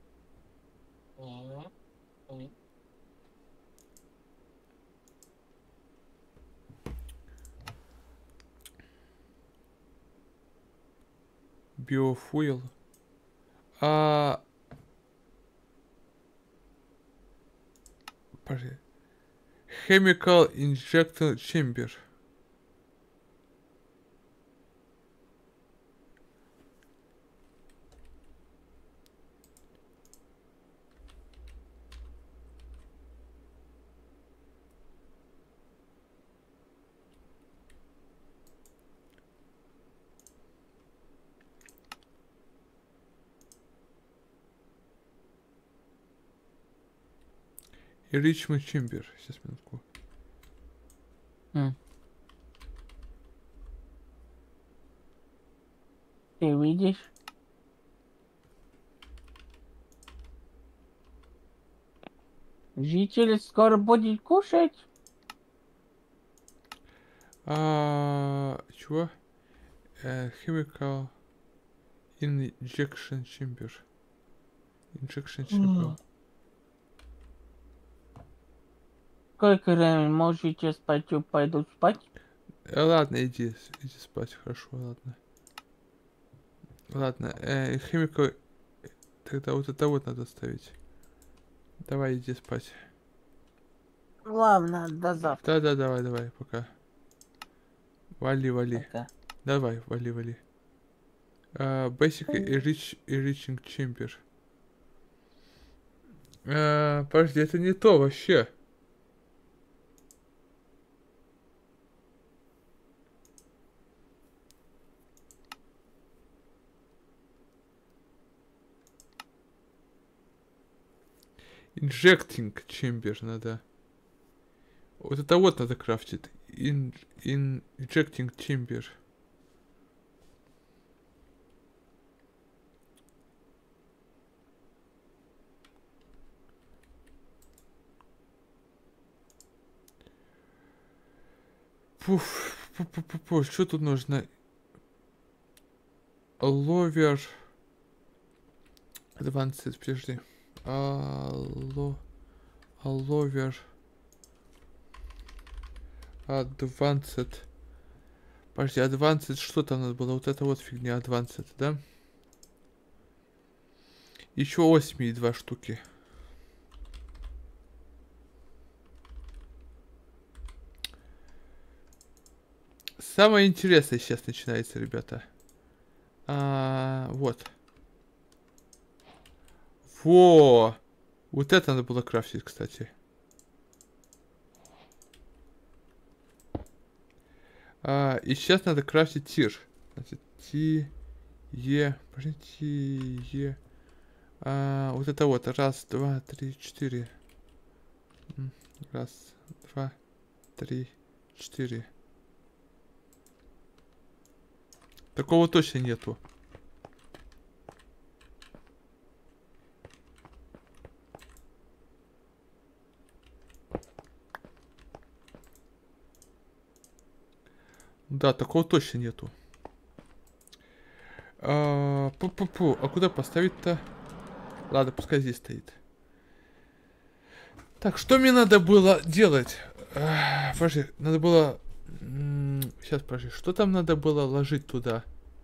Биофуэл. Подожди. Chemical Injector Chamber. Enrichment Chamber. Сейчас, минутку. Ты видишь? Жители скоро будет кушать. Чего? Chemical Injection Chamber. Injection Chamber. Сколько времени можете спать? Пойду спать? Ладно, иди спать, хорошо, ладно. Ладно, Chemical... Тогда вот это вот надо ставить. Давай, иди спать. ладно, до завтра. Да, давай, пока. Вали. Пока. Давай, вали. Basic и Reaching Chamber. Подожди, это не то вообще. Injecting Chamber надо. Вот это вот надо крафтить. Injecting Chamber. Что тут нужно? Ловер. Advanced, подожди. Ловер. Advanced. Подожди, Advanced, что там надо было? Вот это вот фигня Advanced, да? Еще 8,2 штуки. Самое интересное сейчас начинается, ребята. Вот. Во! Вот это надо было крафтить, кстати. И сейчас надо крафтить тир. Значит, вот это вот. Раз, два, три, четыре. Раз, два, три, четыре. Такого точно нету. Да, такого точно нету. А куда поставить-то? Ладно, пускай здесь стоит. Так, что мне надо было делать? Подожди, надо было... Сейчас, подожди, что там надо было ложить туда?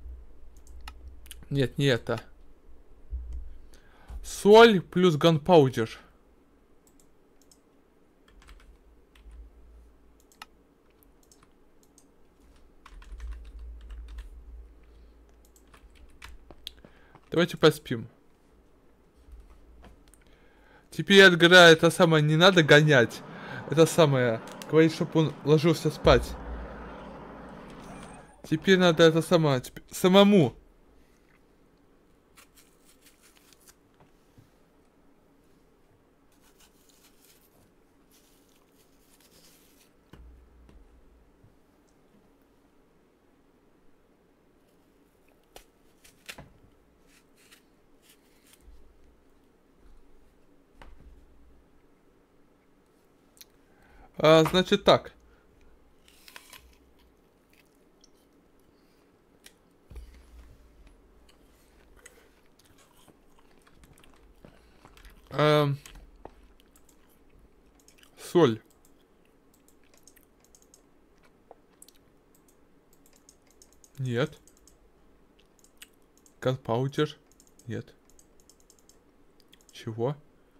Нет, не это. Соль плюс ганпаудер. Давайте поспим. Теперь Эдгара это самое не надо гонять. Это самое. Говорит, чтобы он ложился спать. Теперь надо это самое. Самому. Значит так. Соль. Нет. Ганпаудер. Нет. Чего?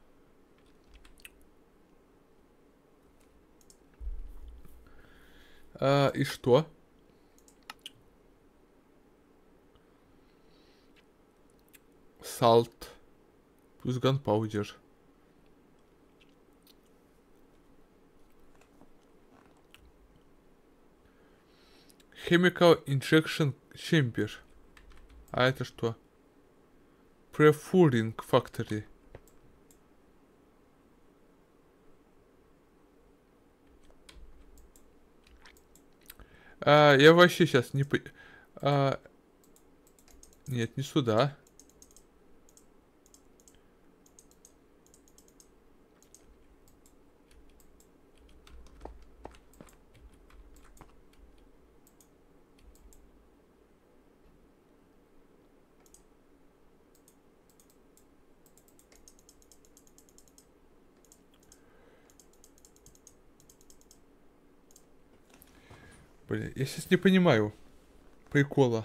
И что? Салт. Плюс ганпаудер. Chemical Injection Chamber. А это что? Prefuring Factory. Я вообще сейчас не... Нет, не сюда. Блин, я сейчас не понимаю прикола.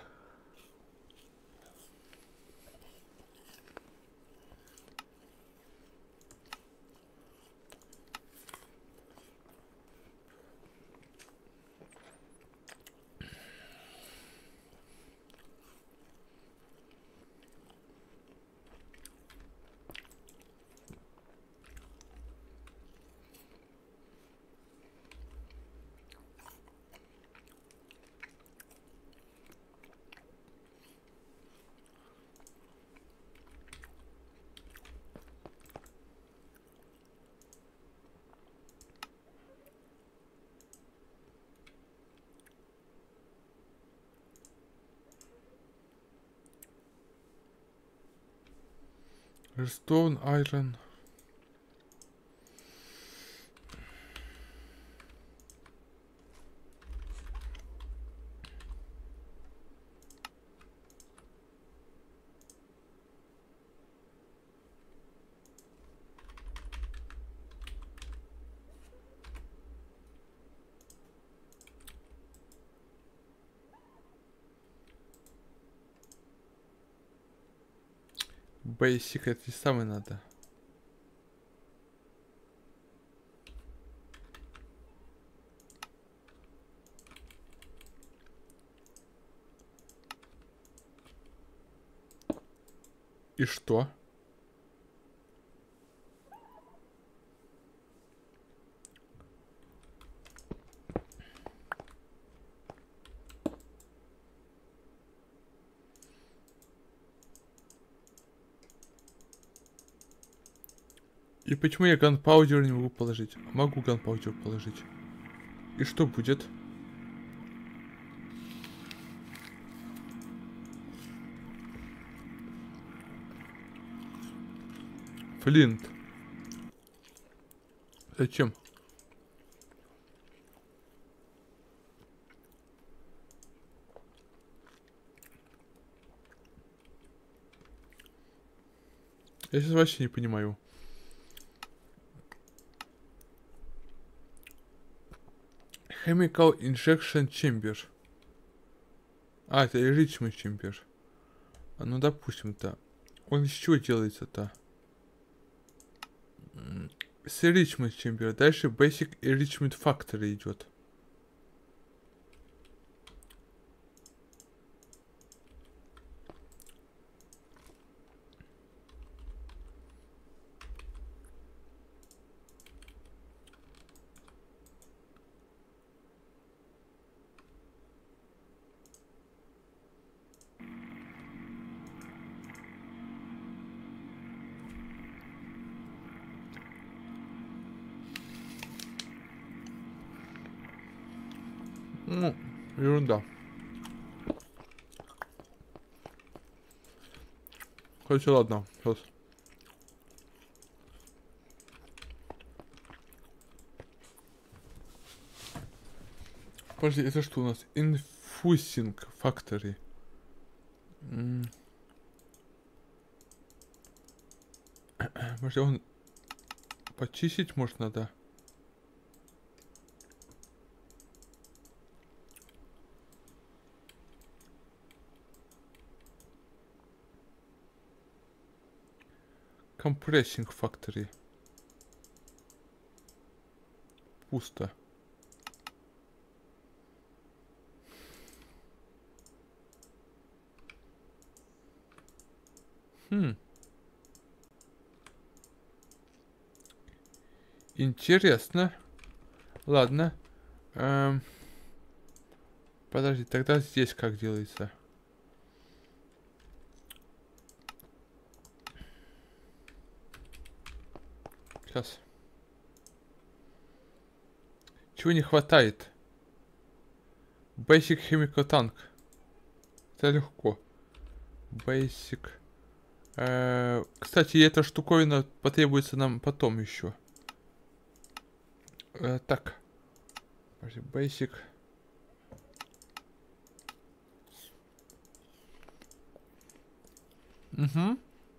Redstone, iron. Basic это и самое надо. И что? И почему я ганпаудер не могу положить? Могу ганпаудер положить. И что будет? Флинт. Зачем? Я сейчас вообще не понимаю. Chemical Injection Chamber. А, это Enrichment Chamber. А, ну допустим-то. Он из чего делается-то? С Enrichment Chamber. Дальше Basic Enrichment Factory идет. Ну, ерунда. Хотя ладно, сейчас. Подожди, это что у нас? Infusing Factory. Подожди, он почистить может надо? Compressing Factory. Пусто. Интересно. Ладно. Подожди, тогда здесь как делается? Сейчас. Чего не хватает? Basic Chemical Tank. Это легко. Basic. Кстати, эта штуковина потребуется нам потом еще. Так. Basic. Угу.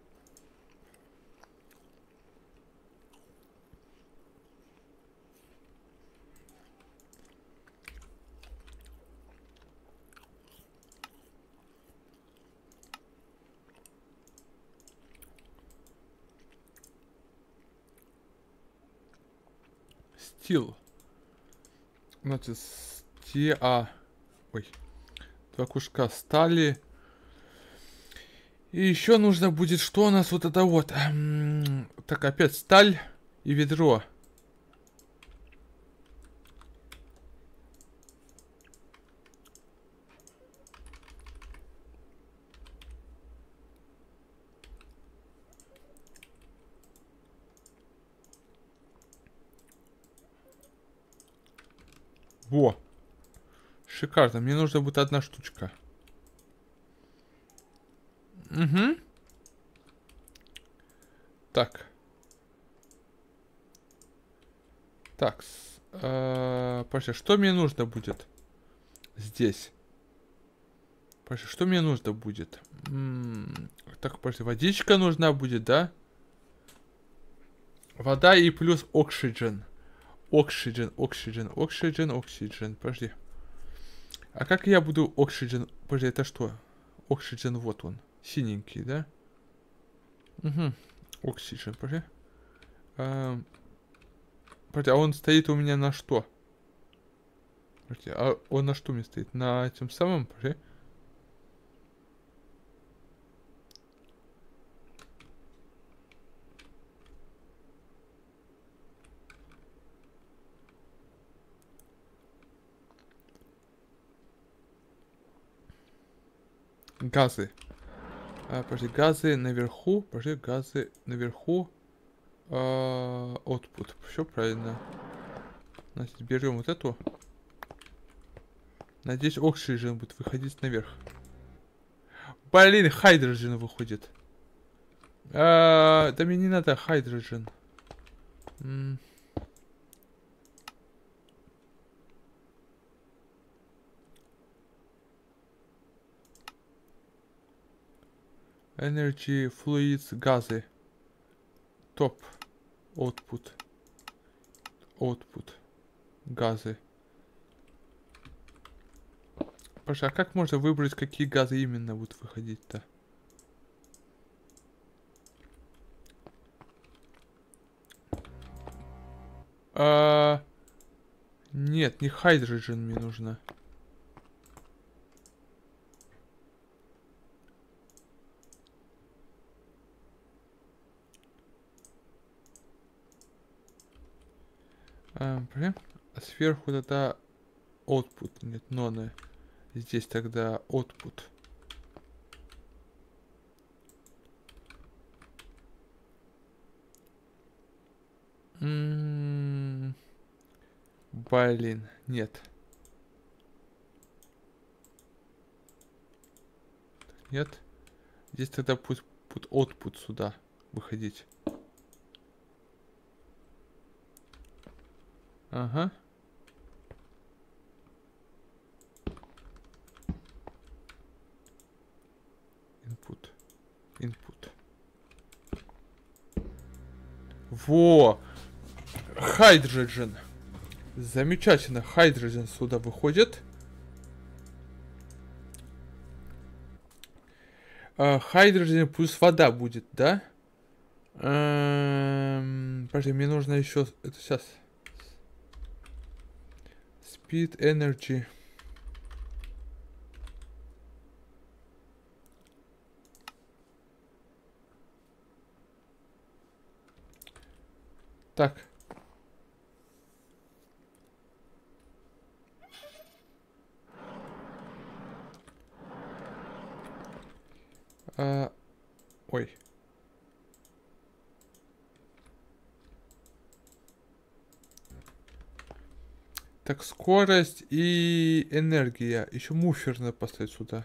Стил. Значит, ой. 2 куска стали. И еще нужно будет, что у нас вот это вот. Так, опять сталь и ведро. Во. Шикарно. Мне нужна будет 1 штучка. Угу. Так. Так. Паша, что мне нужно будет здесь? Паша, что мне нужно будет? Так, Паша, водичка нужна будет, да? Вода и плюс оксиген. Оксиген. Подожди. А как я буду оксиген? Подожди, это что? Оксиген, вот он. Синенький, да? Угу. Оксиген, подожди. Подожди, а он стоит у меня на что? Подожди, а он на что мне стоит? На этим самым, подожди. Газы. Подожди, газы наверху. Подожди, газы наверху. Output. Все правильно. Значит, берем вот эту. Надеюсь, оксиген будет выходить наверх. Блин, хайдроген выходит. Да мне не надо хайдроген. Energy, fluids, газы. Топ. Output. Газы. Паша, а как можно выбрать, какие газы именно будут выходить-то? Нет, не хайдроген мне нужно. Блин. А сверху тогда output. Нет, ноны. Здесь тогда output. Блин, нет. Нет. Здесь тогда пусть output сюда выходить. Ага. Input. Во! Хайдроген. Замечательно. Хайдроген сюда выходит. Хайдроген плюс вода будет, да? Подожди, мне нужно еще... Это сейчас. Speed, energy. Так. Ой. Так, скорость и энергия. Еще муфер надо поставить сюда.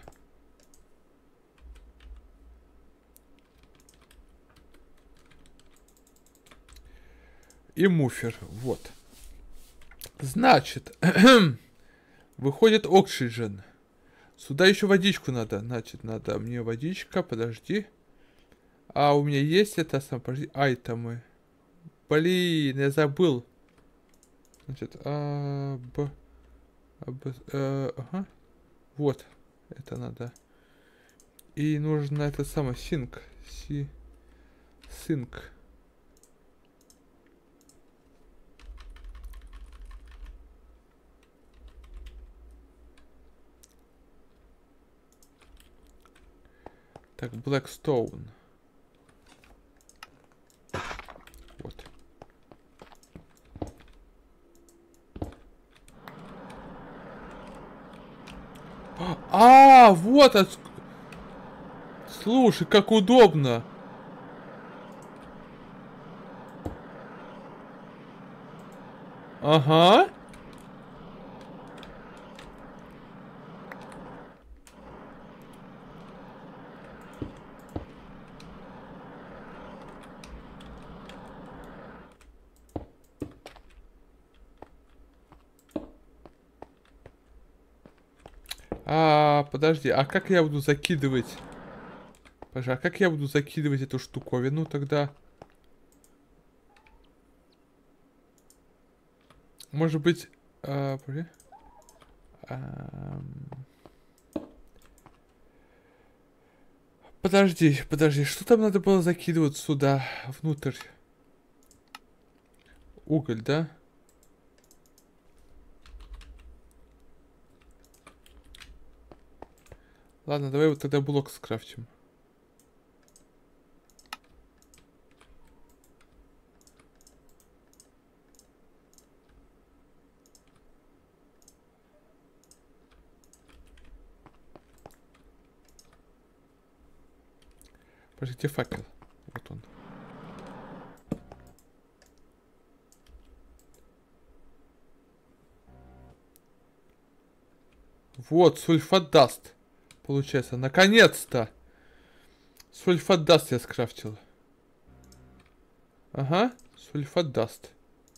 И муфер. Вот. Значит, выходит оксиген. Сюда еще водичку надо. Значит, надо мне водичка. Подожди. А у меня есть это сам. Подожди. Айтемы. Блин, я забыл. Значит, ага. Вот. Это надо. И нужно это самое. Синк. Синк. Так, Blackstone. Вот. Вот от... Слушай, как удобно. Ага. Подожди, а как я буду закидывать? Подожди, а как я буду закидывать эту штуковину тогда? Может быть... подожди. Подожди, что там надо было закидывать сюда, внутрь? Уголь, да? Ладно, давай вот тогда блок скрафтим. Подожди, где факел? Вот он. Вот, сульфат даст. Получается, наконец-то! Сульфат даст я скрафтил. Ага, сульфат даст.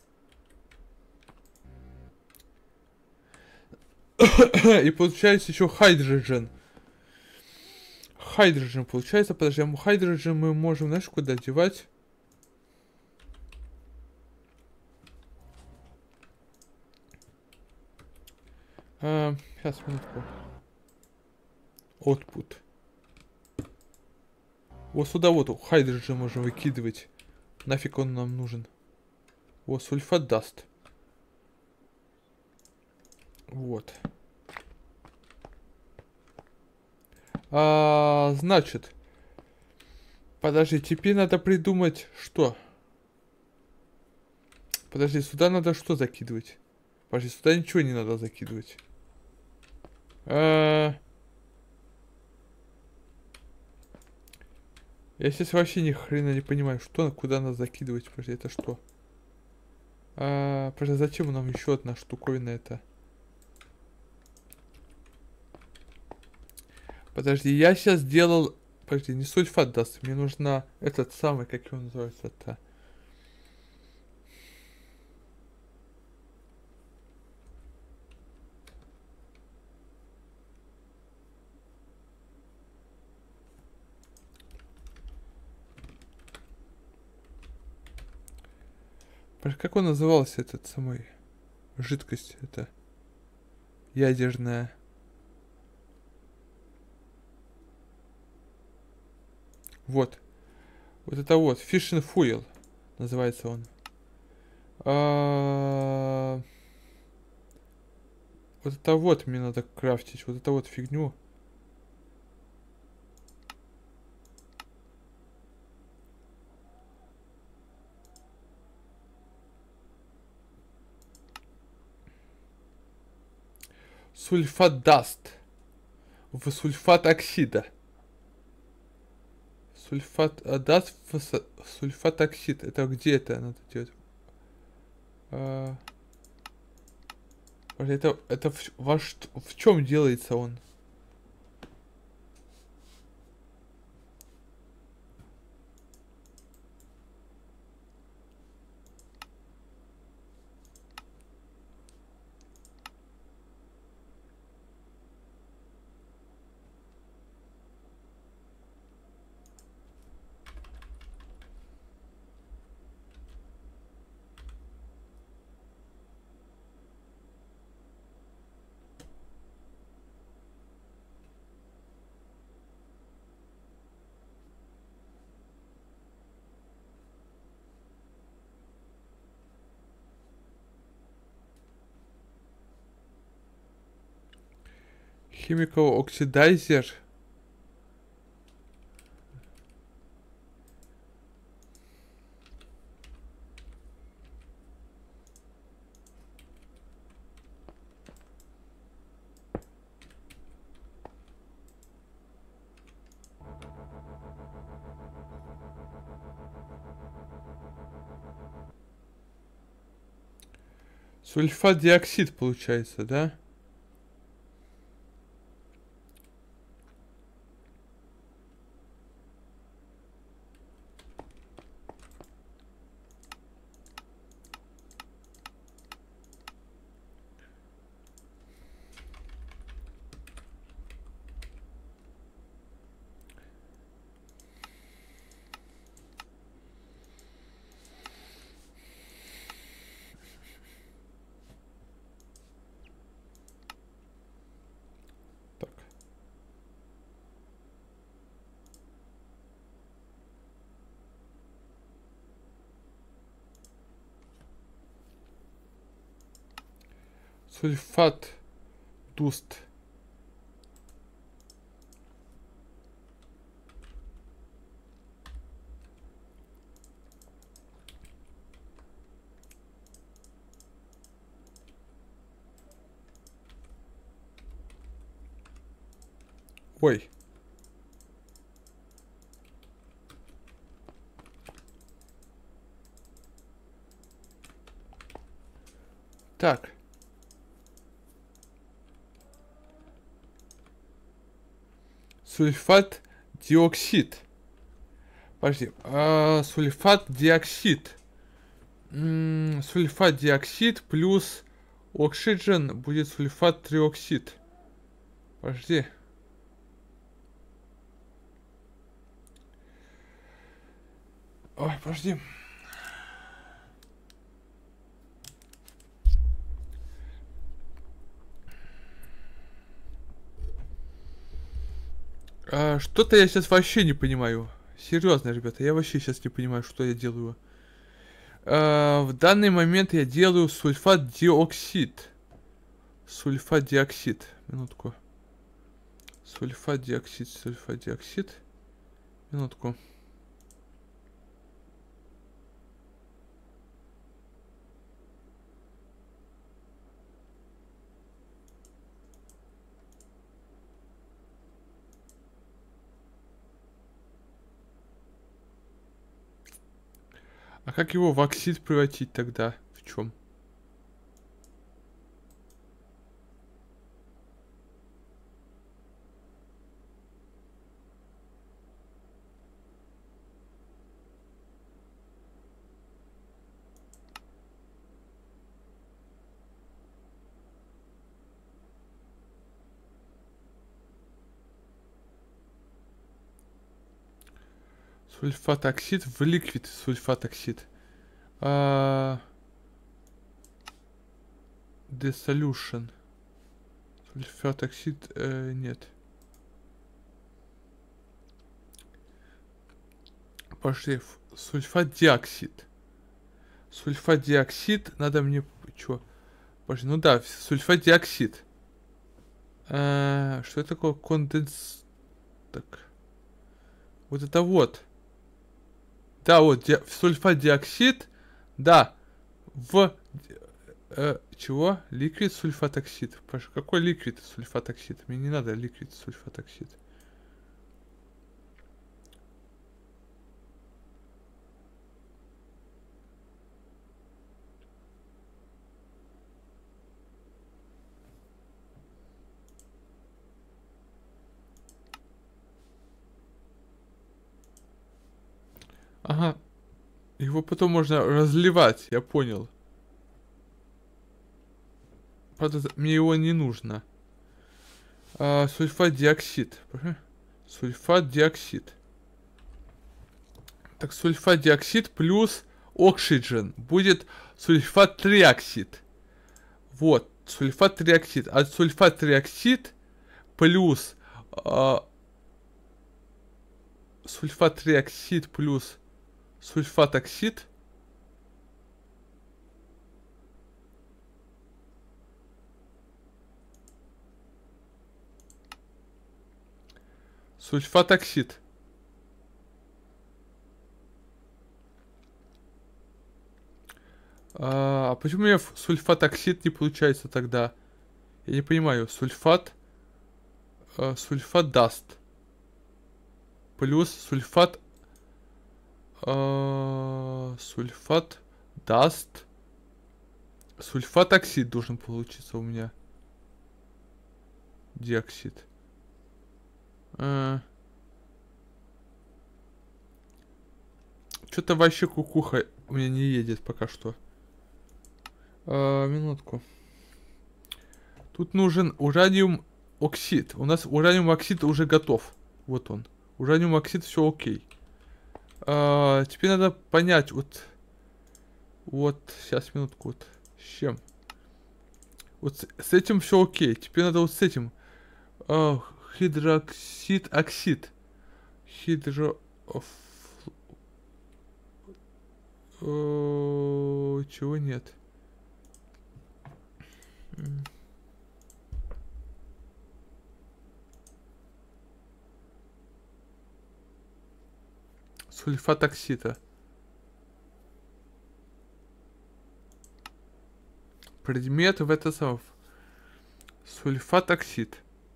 И получается еще хайдроджен. Хайдроджен получается. Подожди, а хайдроджен мы можем, знаешь, куда девать? Сейчас, минутку. Output. Вот сюда вот хайдроджен можем выкидывать. Нафиг он нам нужен. Вот, сульфат даст. Вот. Значит. Подожди, теперь надо придумать, что? Подожди, сюда надо что закидывать? Подожди, сюда ничего не надо закидывать. Я сейчас вообще ни хрена не понимаю, что, куда надо закидывать. Подожди, это что? Подожди, зачем нам еще одна штуковина это? Подожди, я сейчас сделал... Подожди, не сульфат даст. Мне нужна этот самый, как его называется-то. Как он назывался, этот самый жидкость, это ядерная? Вот. Вот это вот, Fish and Fuel называется он. Вот это вот мне надо крафтить, вот это вот фигню. Сульфат даст. В сульфат оксида. Сульфат даст в сульфат оксид. Это где это надо делать? Это в чем делается он? Chemical oxidizer. Сульфат диоксид получается, да? Сульфат дуст. Ой. Так. Сульфат диоксид. Подожди. Сульфат диоксид. Сульфат диоксид плюс оксиген будет сульфат триоксид. Подожди. Ой, подожди. Что-то я сейчас вообще не понимаю. Серьезно, ребята, я вообще сейчас не понимаю, что я делаю. В данный момент я делаю сульфат диоксид. Сульфат диоксид. Минутку. Сульфат диоксид, сульфат диоксид. Минутку. А как его в оксид превратить тогда? В чем? Сульфат оксид в ликвид сульфат оксид. Dissolution. Сульфат оксид нет. Пошли. Сульфат диоксид. Сульфат диоксид. Надо мне... Чё? Пошли. Ну да, сульфат диоксид. Что это такое? Конденс... Так. Вот это вот. Да, вот. Сульфат диоксид. Да. В... чего? Ликвид сульфат оксид. Какой ликвид сульфат оксид? Мне не надо ликвид сульфат оксид. Ага. Его потом можно разливать, я понял. Правда, мне его не нужно. Сульфат диоксид. Сульфат диоксид. Так, сульфат диоксид плюс оксиген будет сульфат триоксид. Вот, сульфат триоксид. А сульфат триоксид плюс сульфат триоксид плюс сульфат оксид. Сульфат оксид. А почему у меня сульфат оксид не получается тогда? Я не понимаю. Сульфат. Сульфат даст. Плюс сульфат. Сульфат даст. Сульфат оксид должен получиться у меня. Диоксид. Что-то вообще кукуха у меня не едет пока что. Минутку. Тут нужен ураниум оксид. У нас ураниум оксид уже готов. Вот он. Ураниум оксид, все окей. Теперь надо понять, вот, сейчас, минутку, вот, с чем. Вот с этим все окей. Теперь надо вот с этим. Хидроксид, оксид. Чего нет? Сульфат оксида. Предмет в это самое. Сульфат оксид.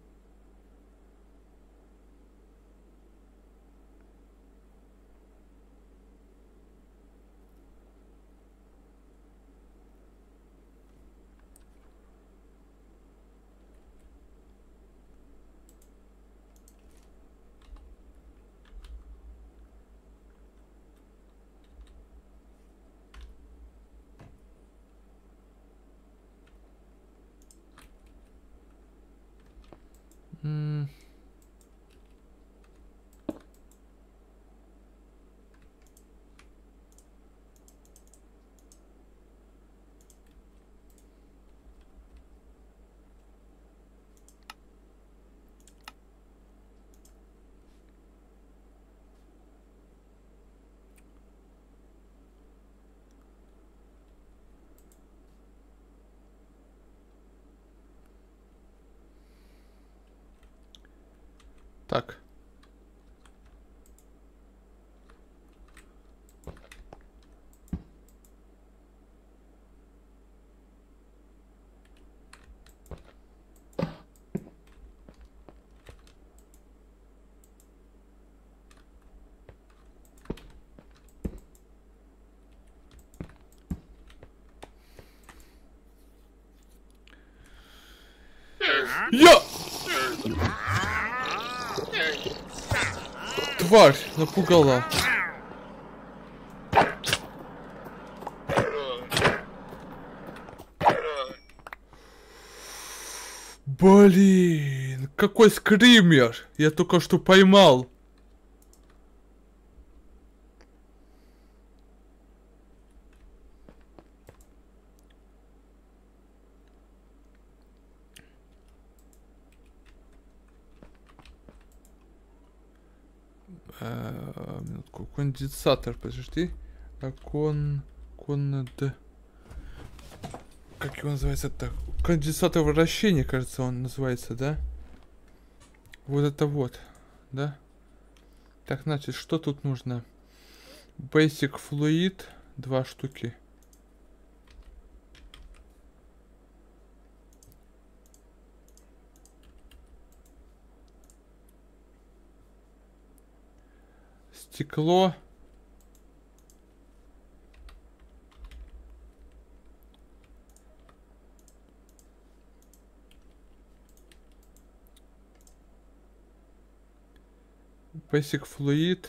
Так. Я! Тварь напугала. Блин, какой скример! Я только что поймал. Минутку. Конденсатор, подожди. Как его называется так? Конденсатор вращения, кажется, он называется, да? Вот это вот, да? Так, значит, что тут нужно? Basic Fluid, 2 штуки. Стекло. Basic Fluid.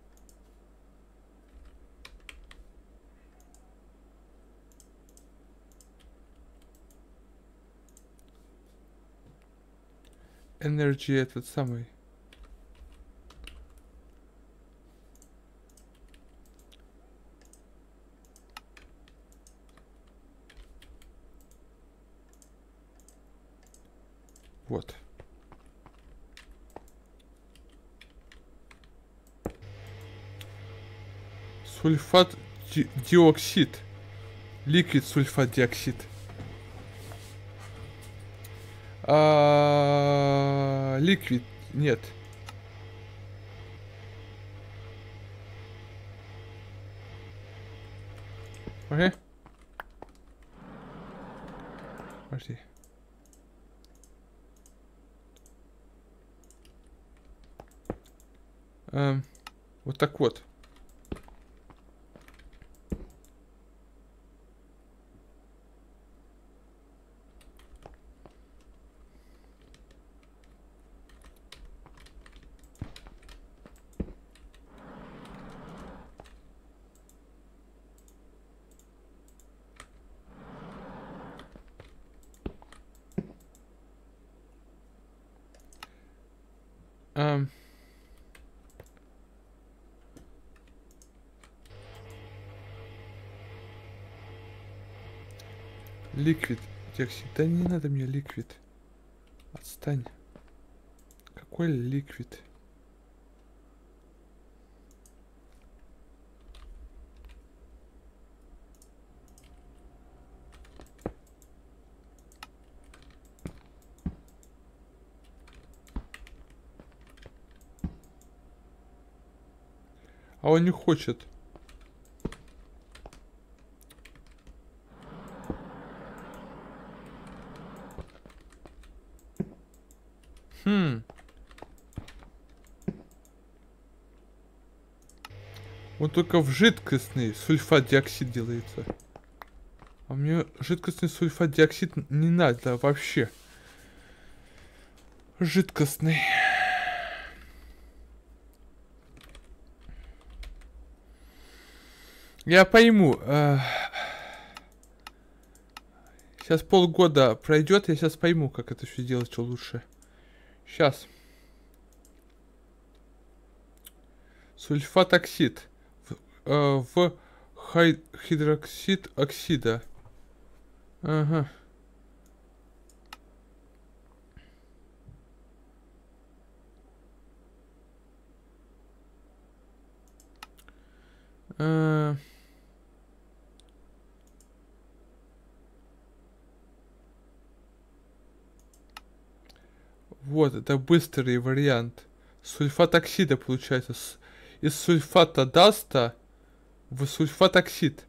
Energy этот самый. Вот. Сульфат диоксид. Ликвид сульфат диоксид. Ликвид. Нет. Окей. Подожди. Вот так вот. Ликвид диоксид. Да не надо мне ликвид. Отстань. Какой ликвид? А он не хочет. Он только в жидкостный сульфат диоксид делается. А мне жидкостный сульфат диоксид не надо вообще. Жидкостный. Я пойму. Сейчас полгода пройдет, я сейчас пойму, как это все делать, что лучше. Сейчас. Сульфат оксид. В гидроксид оксида. Ага. Вот, это быстрый вариант. Сульфат оксида получается. Из сульфата даста в сульфат оксид.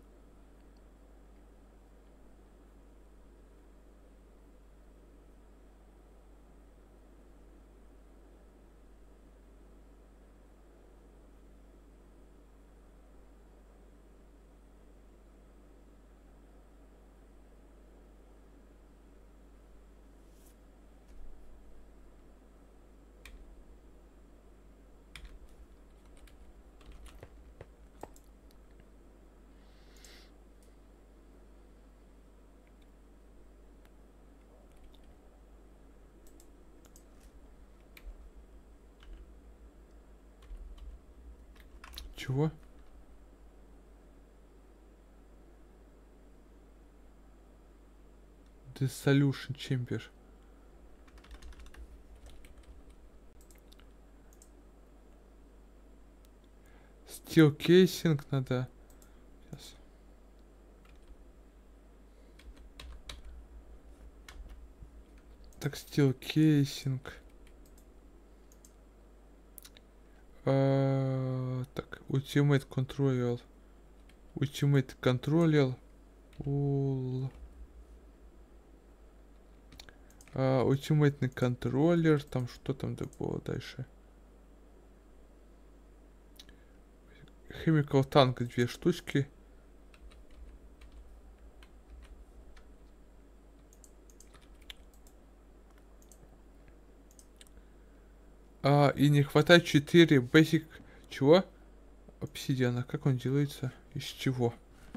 Чего? Dissolution Chamber. Steel casing надо. Сейчас. Так, steel casing. Так, Ultimate Controller. Ultimate Controller. Ультиматный контроллер. Там что там было дальше? Chemical Tank 2 штучки. И не хватает 4 basic... Чего? Обсидиана. Как он делается? Из чего?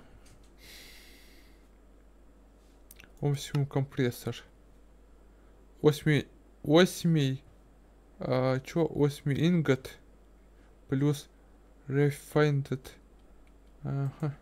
Максимум компрессор. 8 чё? 8 ингот плюс refined. Ага.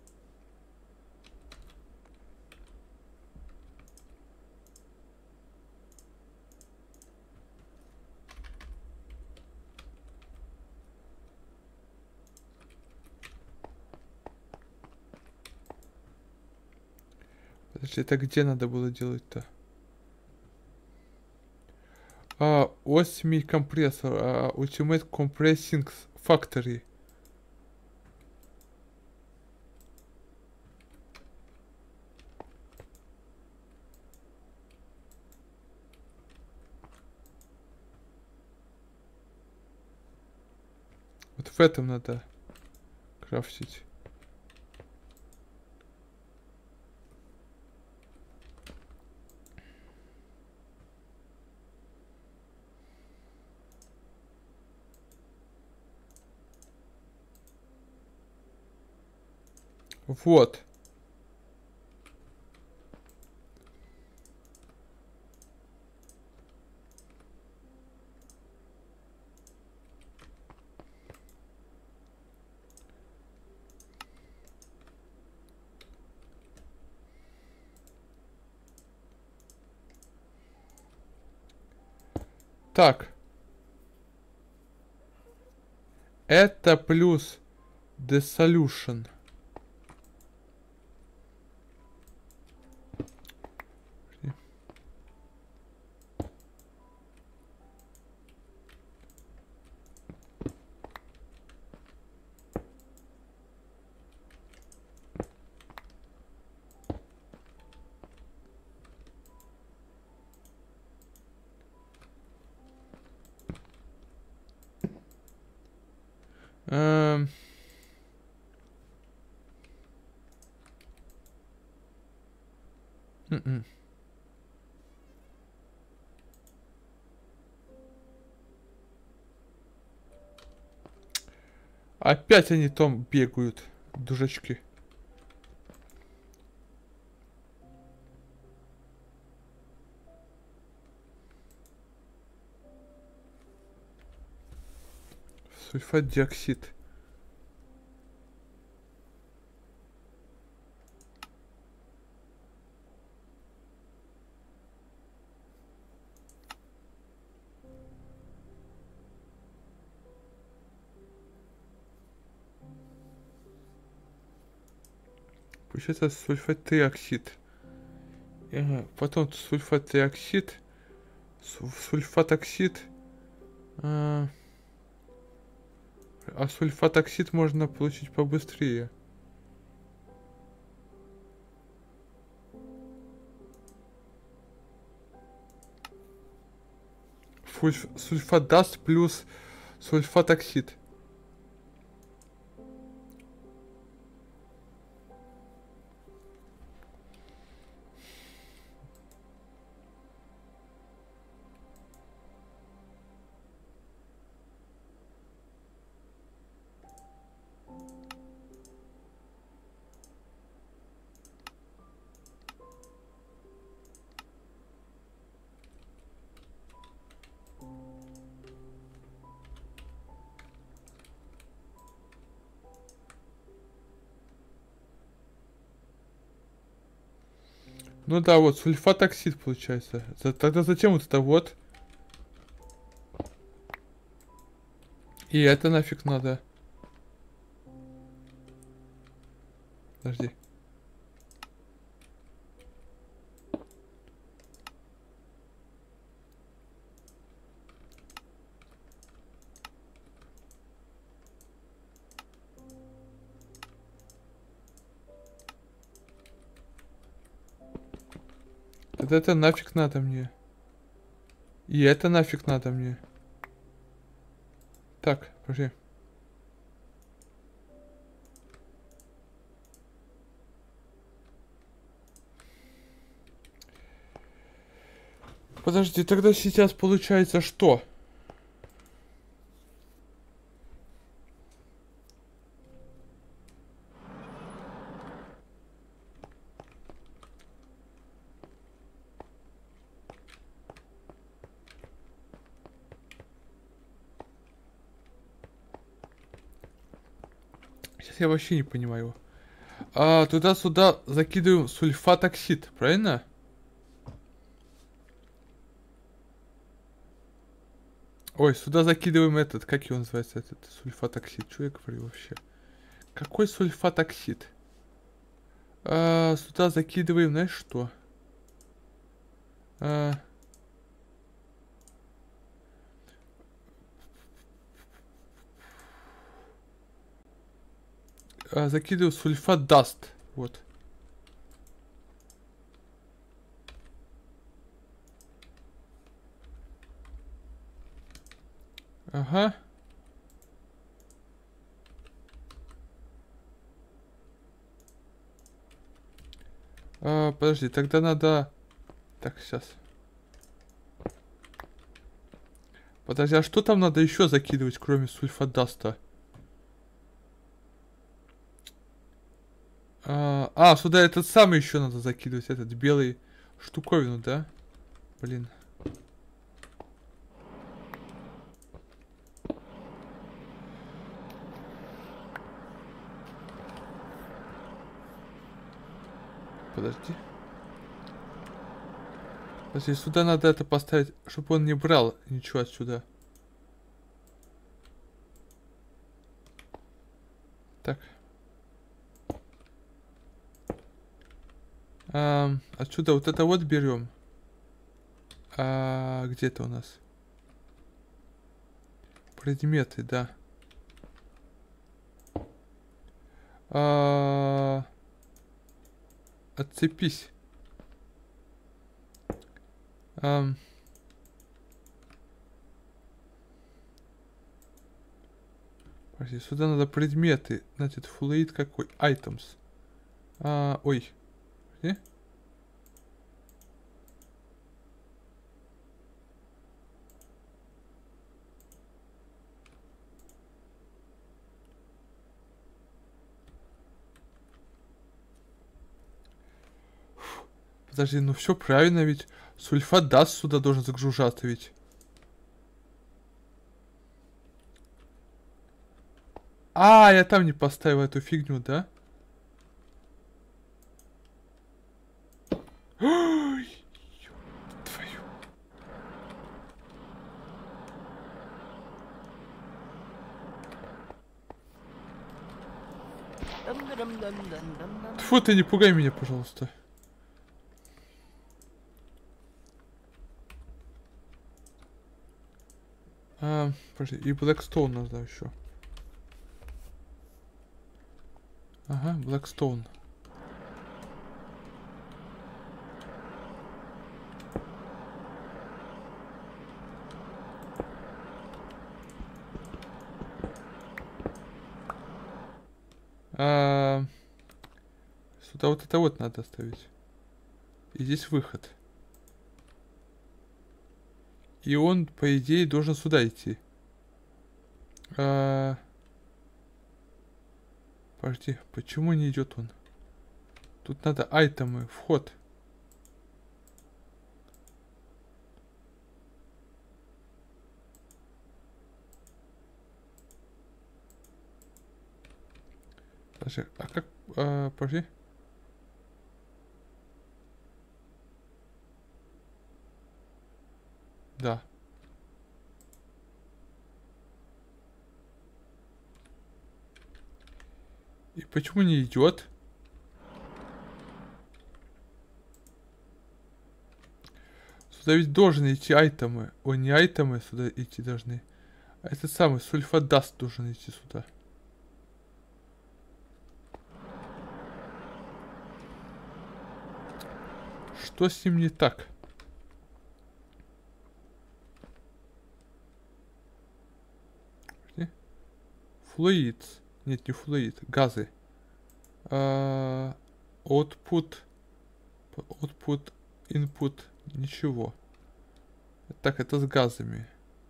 Подожди, это где надо было делать-то? 8 компрессор. Ultimate Compressing Factory. Вот в этом надо крафтить. Вот. Так. Это плюс Dissolution. М-м. Опять они там бегают, дурачки. Сульфат диоксид. Получается сульфат триоксид. Ага. Потом сульфат триоксид. Сульфат оксид. А сульфат оксид можно получить побыстрее. Сульфат даст плюс сульфат оксид. Ну да, вот сульфат оксид получается. Тогда зачем вот это вот? И это нафиг надо. Подожди. Тогда это нафиг надо мне. И это нафиг надо мне. Так, подожди. Подожди, тогда сейчас получается что? Сейчас я вообще не понимаю. Туда-сюда закидываем сульфат оксид, правильно? Ой, сюда закидываем этот, как его называется, этот сульфат оксид. Что я говорю вообще? Какой сульфат оксид? Сюда закидываем, знаешь что? Закидываю сульфат даст. Вот. Ага. Подожди, тогда надо... Так, сейчас. Подожди, а что там надо еще закидывать, кроме сульфадаста? Сюда этот самый еще надо закидывать, этот белый штуковину, да? Блин. Подожди. Подожди, сюда надо это поставить, чтобы он не брал ничего отсюда. Так. Отсюда вот это вот берем. Где это у нас? Предметы, да. Отцепись. Подожди, сюда надо предметы. Значит, fluid какой? Items. Ой. Где? Подожди, ну все правильно ведь. Сульфат даст сюда должен загружаться ведь. А, я там не поставил эту фигню, да? Ой, ёб твою. Тьфу, ты не пугай меня, пожалуйста. Подожди, и Blackstone надо еще. Ага, Blackstone. Сюда вот это вот надо ставить. И здесь выход. И он, по идее, должен сюда идти. Подожди, почему не идет он? Тут надо айтемы, вход. Подожди, а как... подожди. Да. И почему не идет? Сюда ведь должны идти айтемы. Ой, не айтемы сюда идти должны. А этот самый сульфат даст должен идти сюда. Что с ним не так? Флуид. Нет, не флуид. Газы. Output. Output. Input. Ничего. Так, это с газами.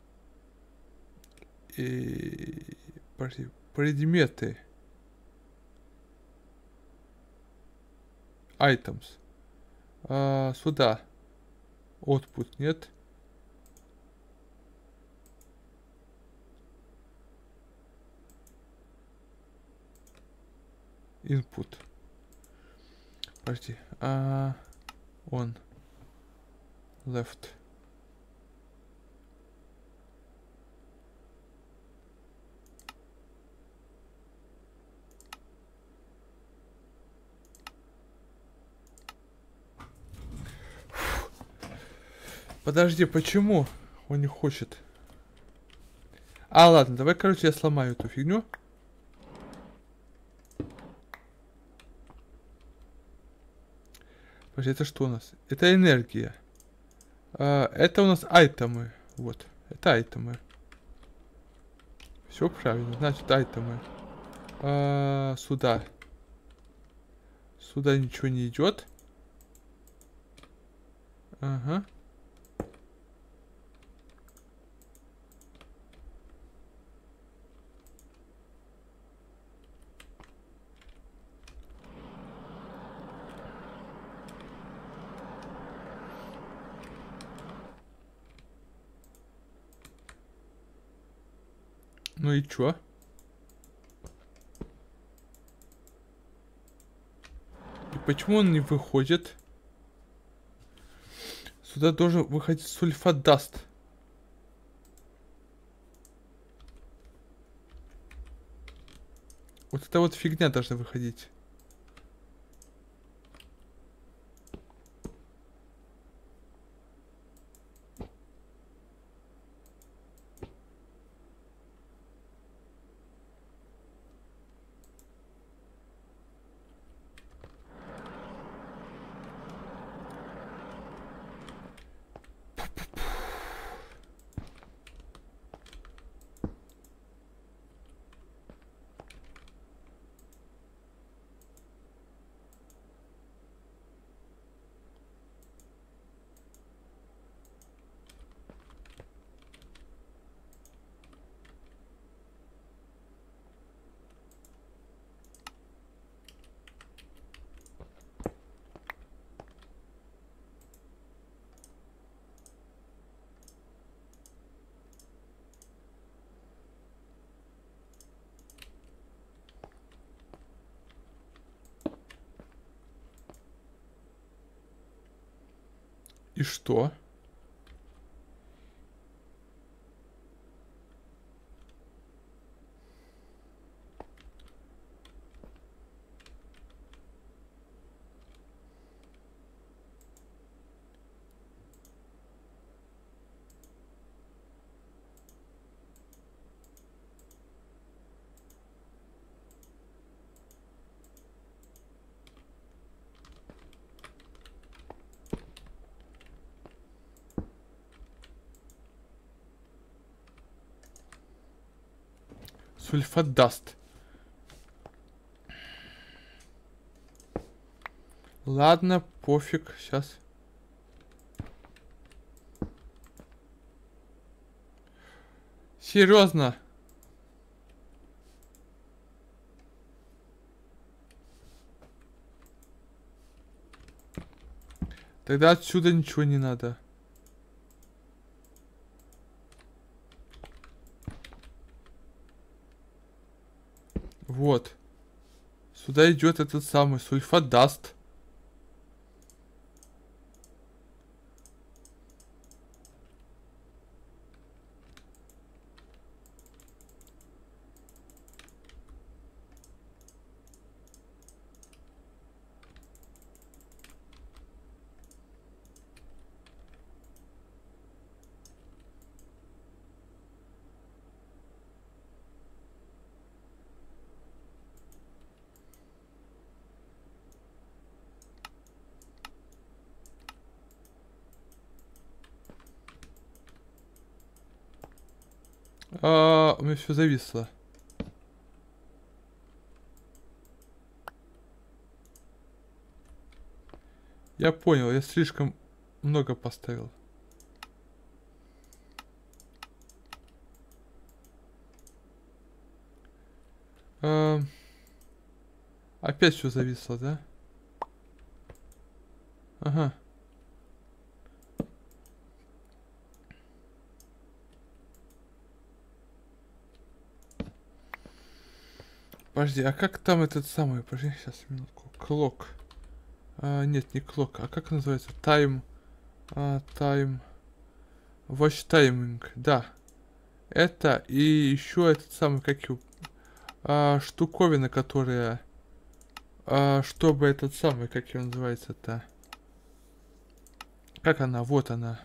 И... Подожди. Предметы. Items. Сюда. Output нет. Input. Подожди. On. Left. Подожди, почему он не хочет? Ладно, давай, короче, я сломаю эту фигню. Подожди, это что у нас? Это энергия. Это у нас айтемы. Вот, это айтемы. Все правильно, значит, айтемы. Сюда. Сюда ничего не идет. Ага. Ну и чё? И почему он не выходит? Сюда должен выходить сульфат даст. Вот эта вот фигня должна выходить. И что? Сульфат даст. Ладно, пофиг, сейчас. Серьезно? Тогда отсюда ничего не надо. Вот. Сюда идет этот самый сульфат даст. У меня все зависло. Я понял, я слишком много поставил. Опять все зависло, да? Ага. Подожди, а как там этот самый... Подожди, сейчас, минутку. Клок. Нет, не клок. А как называется? Тайм. Тайм. Watch timing. Да. Это и еще этот самый, как его... штуковина, которая... чтобы этот самый, как ее называется-то? Как она? Вот она.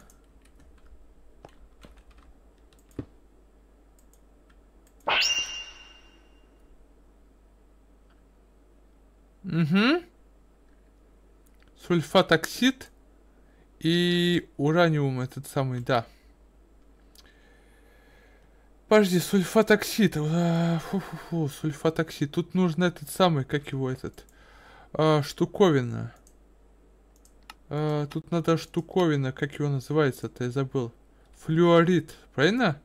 Угу. Сульфат оксид и ураниум этот самый, да. Подожди, сульфат оксид. Фу-фу-фу, сульфат оксид. Тут нужно этот самый, как его этот, штуковина. Тут надо штуковина, как его называется-то, я забыл. Флюорид, правильно?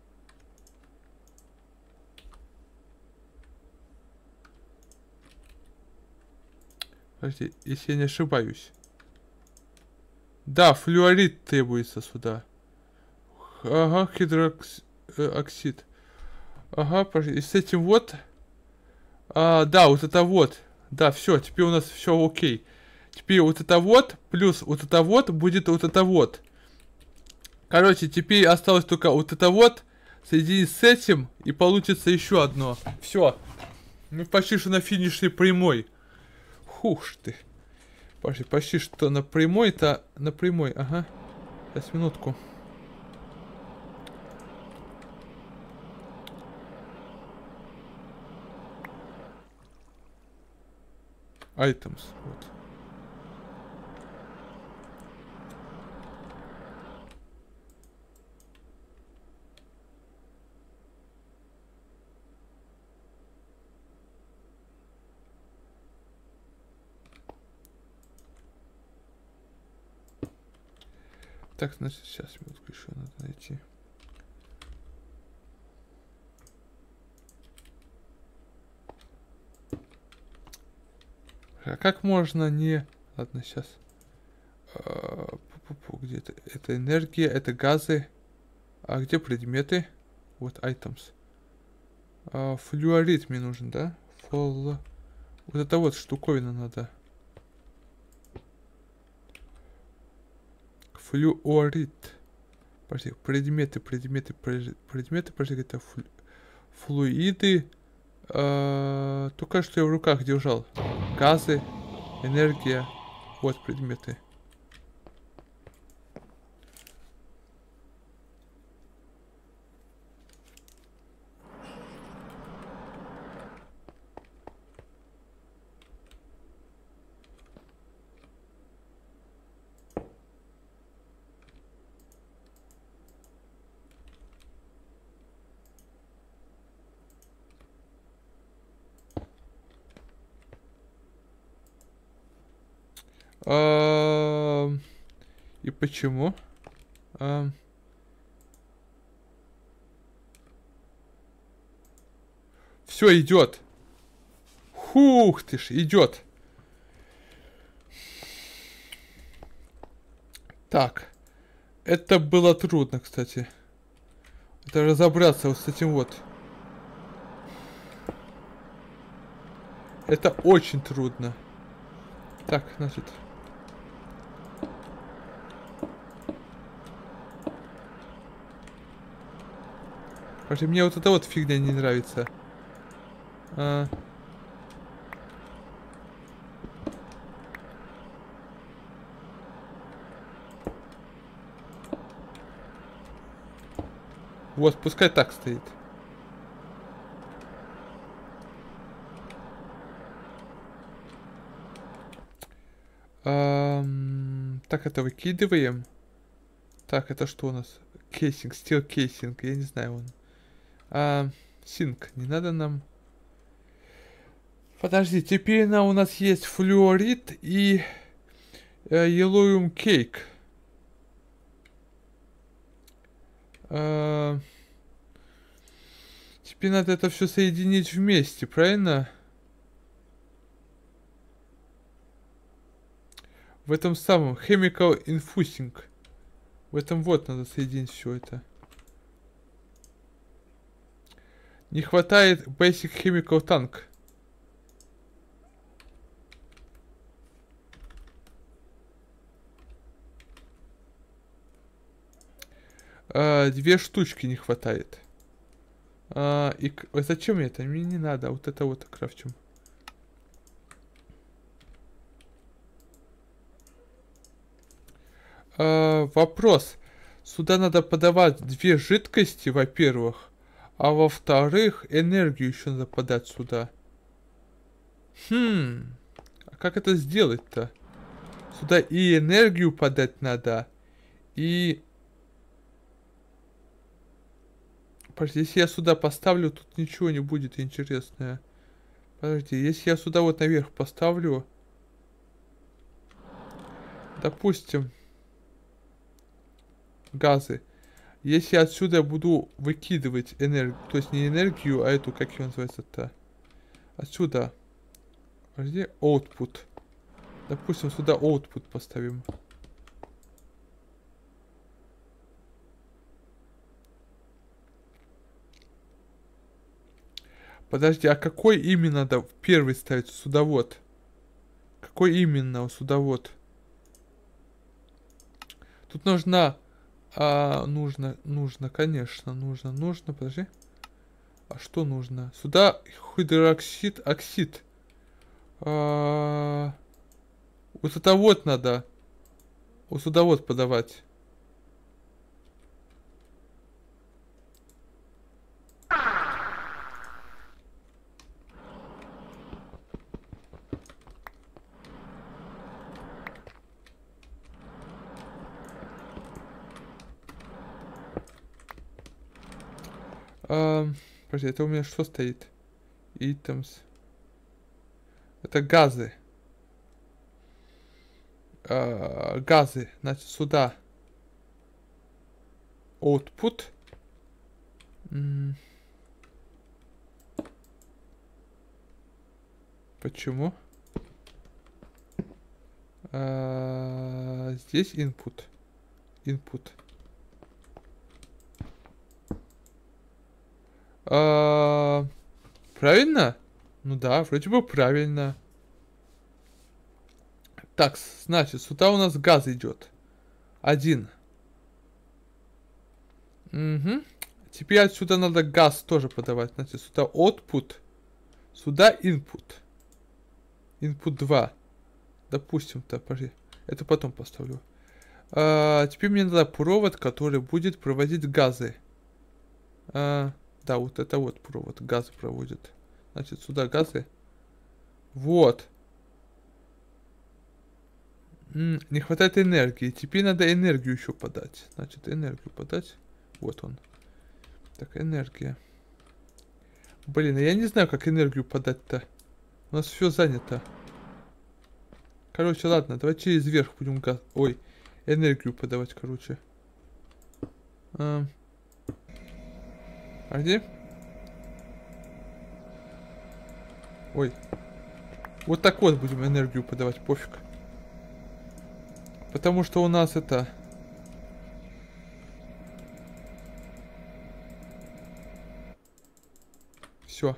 Подожди, если я не ошибаюсь. Да, флюорид требуется сюда. Ага, гидроксид. Ага, подожди, и с этим вот. Да, вот это вот. Да, все, теперь у нас все окей. Теперь вот это вот, плюс вот это вот, будет вот это вот. Короче, теперь осталось только вот это вот соединить с этим, и получится еще одно. Все. Мы почти что на финишной прямой. Хух ты. Почти что на прямой-то, на прямой, ага. Сейчас, минутку. Items, вот. Так, значит, сейчас минутку еще надо найти. А как можно не... Ладно, сейчас. Где это? Это энергия, это газы. А где предметы? Вот, items. Флюорид мне нужен, да? Вот это вот штуковина надо. Флюорит. Подожди, предметы, это флюиды. Только что я в руках держал. Газы, энергия. Вот предметы. И почему? Все идет. Хух ты ж, идет. Так. Это было трудно, кстати. Это разобраться вот с этим вот. Это очень трудно. Так, значит. Подожди, мне вот эта вот фигня не нравится. Вот, пускай так стоит. Так, это выкидываем. Так, это что у нас? Кейсинг, стил кейсинг, я не знаю он. Синк, не надо нам. Подожди, теперь у нас есть флюорит и елоиум кейк. Теперь надо это все соединить вместе, правильно? В этом самом chemical infusing. В этом вот надо соединить все это. Не хватает basic chemical tank. Две штучки не хватает. И зачем это? Мне не надо. Вот это вот крафтим. Вопрос. Сюда надо подавать две жидкости, во-первых. А во-вторых, энергию еще надо подать сюда. А как это сделать-то? Сюда и энергию подать надо. И... Подожди, если я сюда поставлю, тут ничего не будет интересное. Подожди, если я сюда вот наверх поставлю... Допустим... Газы. Если я отсюда буду выкидывать энергию, то есть не энергию, а эту, как ее называется-то? Отсюда. Подожди, output. Допустим, сюда output поставим. Подожди, а какой именно надо первый ставить? Судовод. Какой именно судовод? Тут нужна... нужно, конечно, нужно, подожди. А что нужно? Сюда гидроксид, оксид. Вот это вот надо. Вот сюда вот подавать. Подожди, это у меня что стоит? Items. Это газы. Газы. Значит, сюда. Output. Почему? Здесь input. Input. Правильно? Ну да, вроде бы правильно. Так, значит, сюда у нас газ идет. 1. Угу. Теперь отсюда надо газ тоже подавать. Значит, сюда output, сюда input. Input 2. Допустим-то, подожди. Это потом поставлю. Теперь мне надо провод, который будет проводить газы. Да, вот это вот провод. Газы проводит. Значит, сюда газы. Вот. Не хватает энергии. Теперь надо энергию еще подать. Значит, энергию подать. Вот он. Так, энергия. Блин, я не знаю, как энергию подать-то. У нас все занято. Короче, ладно, давай через верх будем газ... Ой, энергию подавать, короче. А где? Ой. Вот так вот будем энергию подавать, пофиг. Потому что у нас это... Все.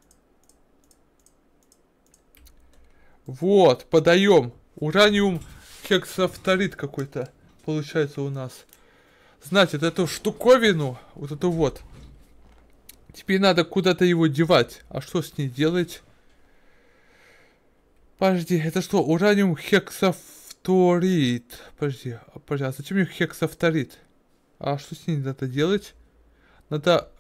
Вот, подаем. Ураниум хексафторид какой-то получается у нас. Значит, эту штуковину, вот эту вот, теперь надо куда-то его девать. А что с ней делать? Подожди, это что, ураниум хексафторид? Подожди, а зачем мне хексафторид? А что с ней надо делать? Надо...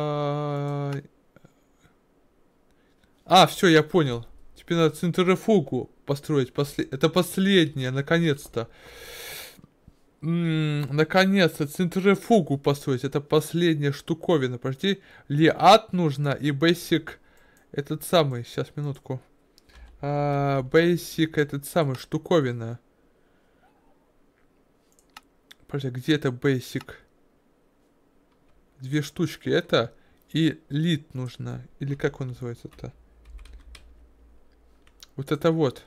все, я понял. Теперь надо центрифугу построить. Это последнее, наконец-то. Наконец-то центрифугу построить. Это последняя штуковина. Подожди. Лиат нужно и basic. Этот самый. Сейчас, минутку. Basic этот самый штуковина. Подожди, где это basic? 2 штучки. Это и лид нужно. Или как он называется-то? Вот это вот.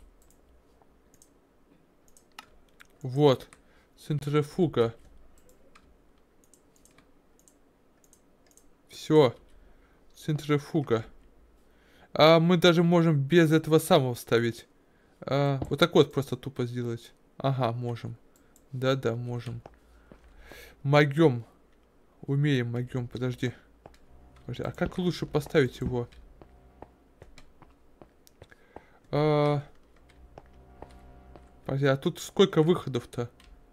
Вот. Центрифуга. Все. Центрифуга. Мы даже можем без этого самого вставить. Вот так вот просто тупо сделать. Ага, можем. Да-да, можем. Могем. Умеем, могем. Подожди. Подожди. А как лучше поставить его? Подожди, а тут сколько выходов-то?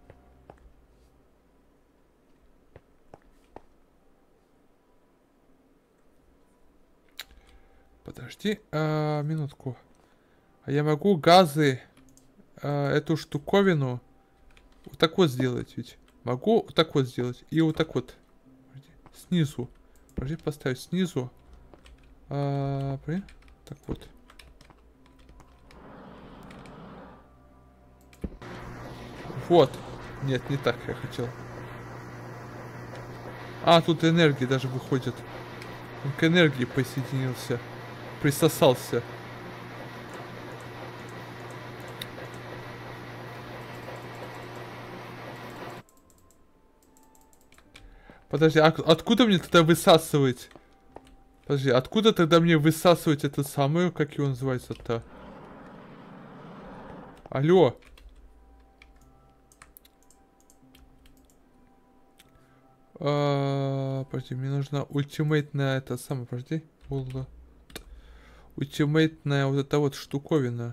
Подожди, минутку. А я могу газы, эту штуковину вот так вот сделать ведь? Могу вот так вот сделать и вот так вот. Подожди, снизу. Подожди, поставить снизу. Подожди, так вот. Вот. Нет, не так я хотел. Тут энергия даже выходит. Он к энергии присоединился. Присосался. Подожди, откуда мне тогда высасывать? Подожди, откуда тогда мне высасывать это самое, как его называется-то? Алло. Подожди, мне нужна ультимейтная это самое, подожди. Ультимейтная вот эта вот штуковина.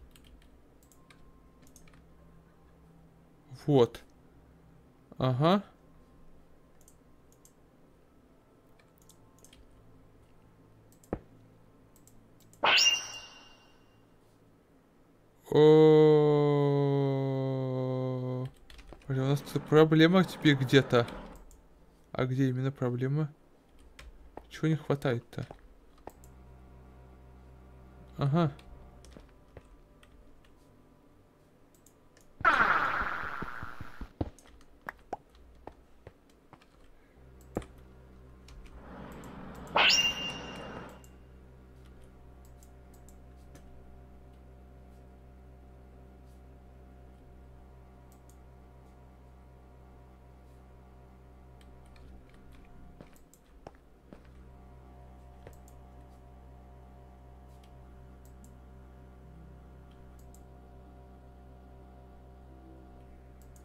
Вот. Ага. У нас тут проблема теперь где-то. А где именно проблема? Чего не хватает-то? Ага.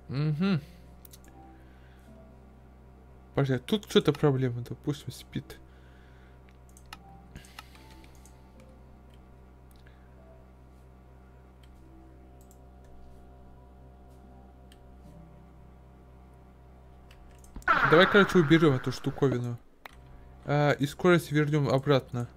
Угу. Подожди, тут что-то проблема, допустим, спит. Давай, короче, уберем эту штуковину. И скорость вернем обратно.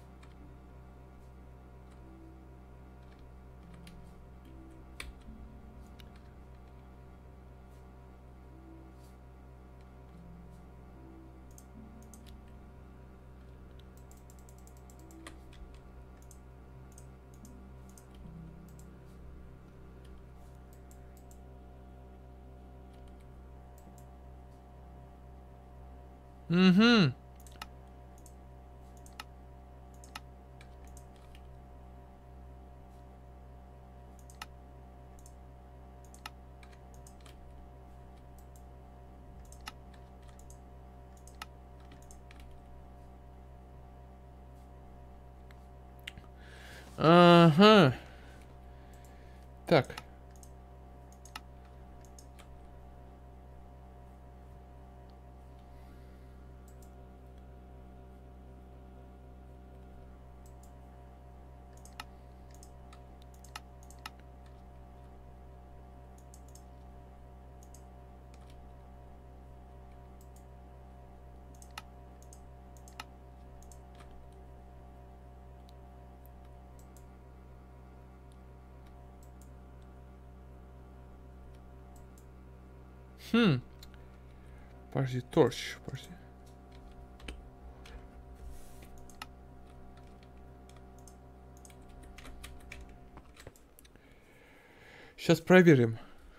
Угу. Ага. Так. Хм. Подожди, торч. Подожди. Сейчас проверим.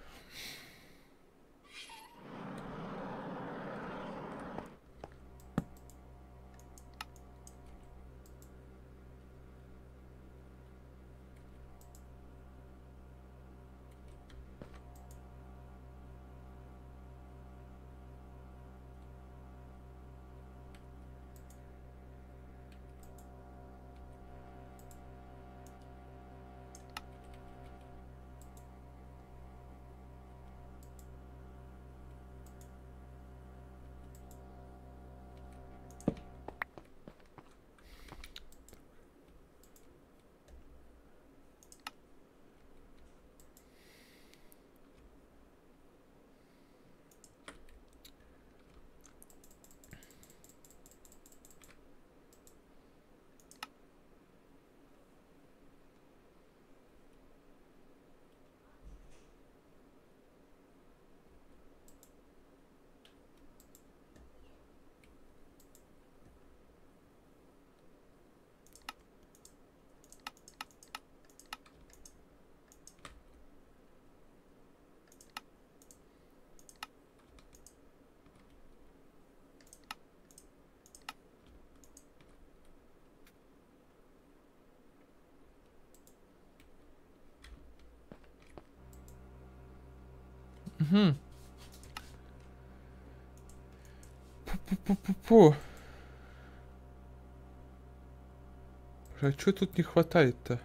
Угу. Пу-пу-пу-пу-пу. А чё тут не хватает-то?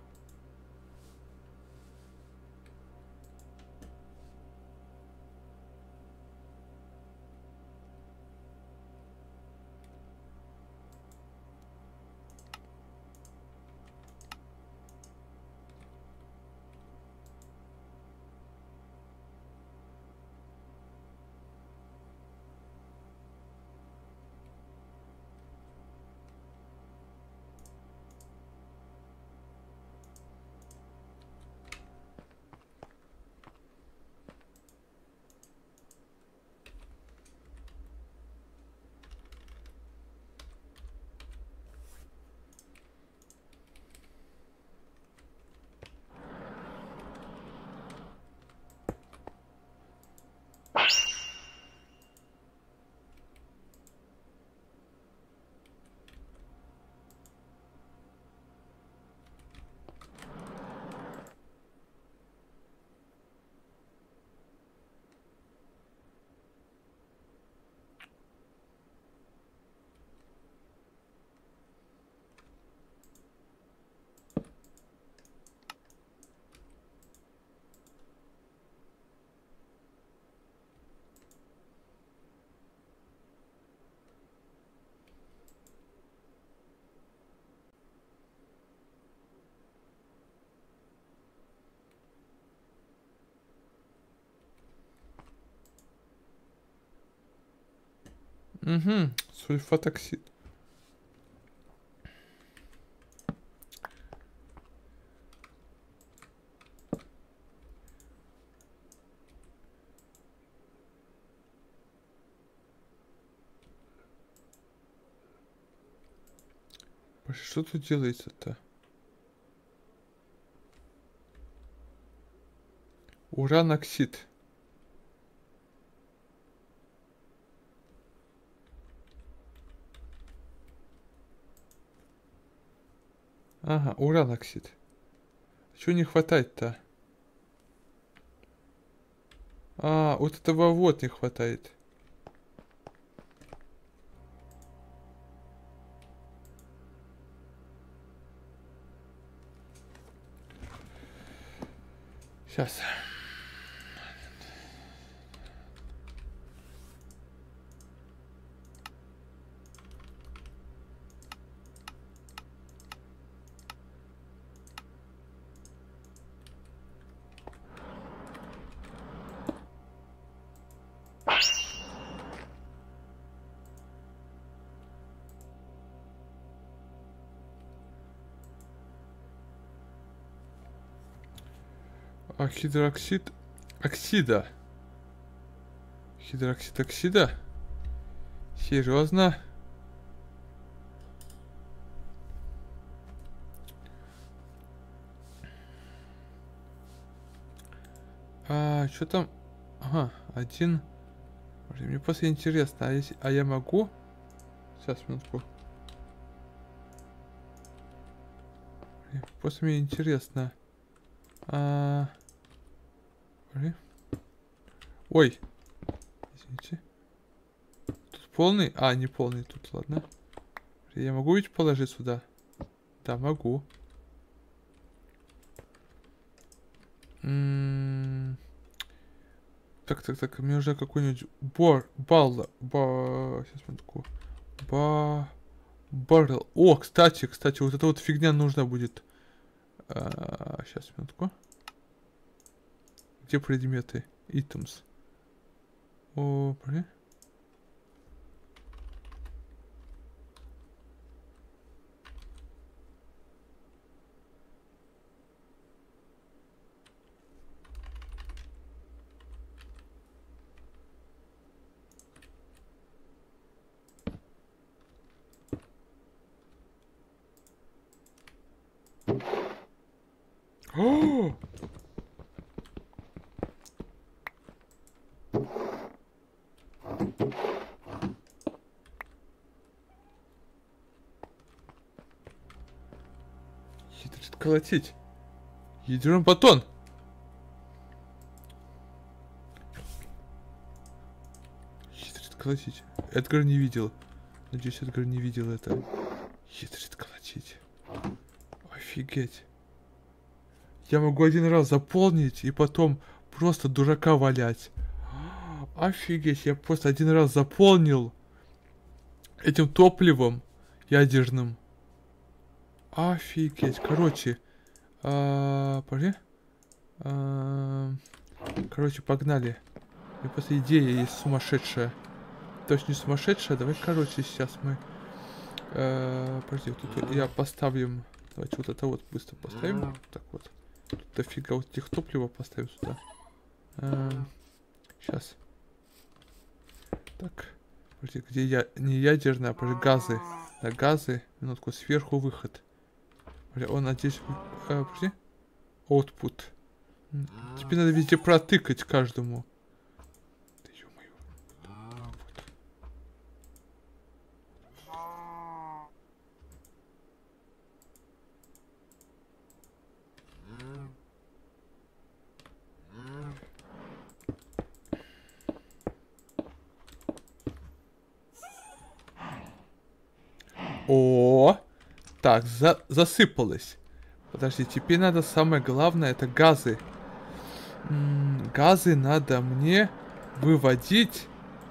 Угу, сульфатоксид. Что тут делается-то? Уран-оксид. Ага, уран-оксид. Чего не хватает-то? А, вот этого вот не хватает. Сейчас. А гидроксид оксида. Гидроксид оксида? Серьезно? А, что там? Ага, один. Мне просто интересно, а, если... а я могу? Сейчас, минутку. Просто мне интересно. Ой, извините. Тут полный? А, не полный тут, ладно. Я могу ведь положить сюда? Да, могу. Так, мне нужно какой-нибудь сейчас минутку. Баррел. О, кстати, вот эта вот фигня нужна будет. Сейчас, минутку. Где предметы? Items. О, блин. О! Хитрит колотить. Ядерный батон. Хитрит колотить. Эдгар не видел. Надеюсь, Эдгар не видел это. Хитрит колотить. Офигеть. Я могу один раз заполнить и потом просто дурака валять. Офигеть, я просто один раз заполнил этим топливом ядерным. Офигеть, короче. Короче, погнали. И просто идея есть сумасшедшая. Точно не сумасшедшая. Давай, короче, сейчас мы... подожди, тут я поставим... Давайте вот это вот быстро поставим. Так вот. Тут дофига вот этих топлива поставим сюда. Сейчас. Так. Подожди, где я... Не ядерная, а подожди, газы. Да, газы. Минутку, сверху выход. Бля, он, надеюсь... подожди. Output. Теперь надо везде протыкать каждому. Да ё-моё. О, так, засыпалось. Подожди, теперь надо самое главное, это газы. Газы надо мне выводить.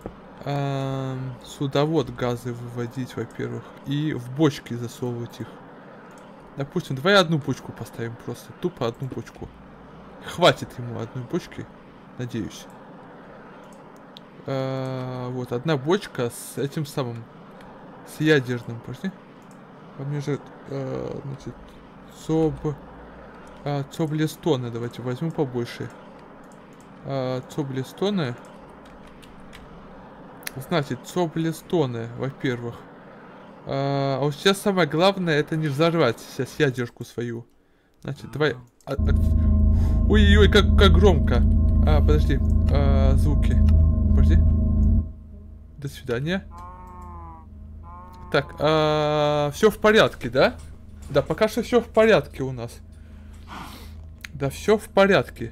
Сюда вот газы выводить, во-первых. И в бочки засовывать их. Допустим, давай одну бочку поставим просто. Тупо одну бочку. Хватит ему одной бочки. Надеюсь. Вот, одна бочка с этим самым, с ядерным, подожди. А мне же, значит, цоблестоны, давайте возьму побольше. Цоблестоны. Значит, цоблестоны, во-первых. А вот сейчас самое главное, это не взорвать сейчас ядерку свою. Значит, давай... Ой-ой-ой, как громко. Подожди. Звуки. Подожди. До свидания. Так, все в порядке, да? Да, пока что все в порядке у нас. Да, все в порядке.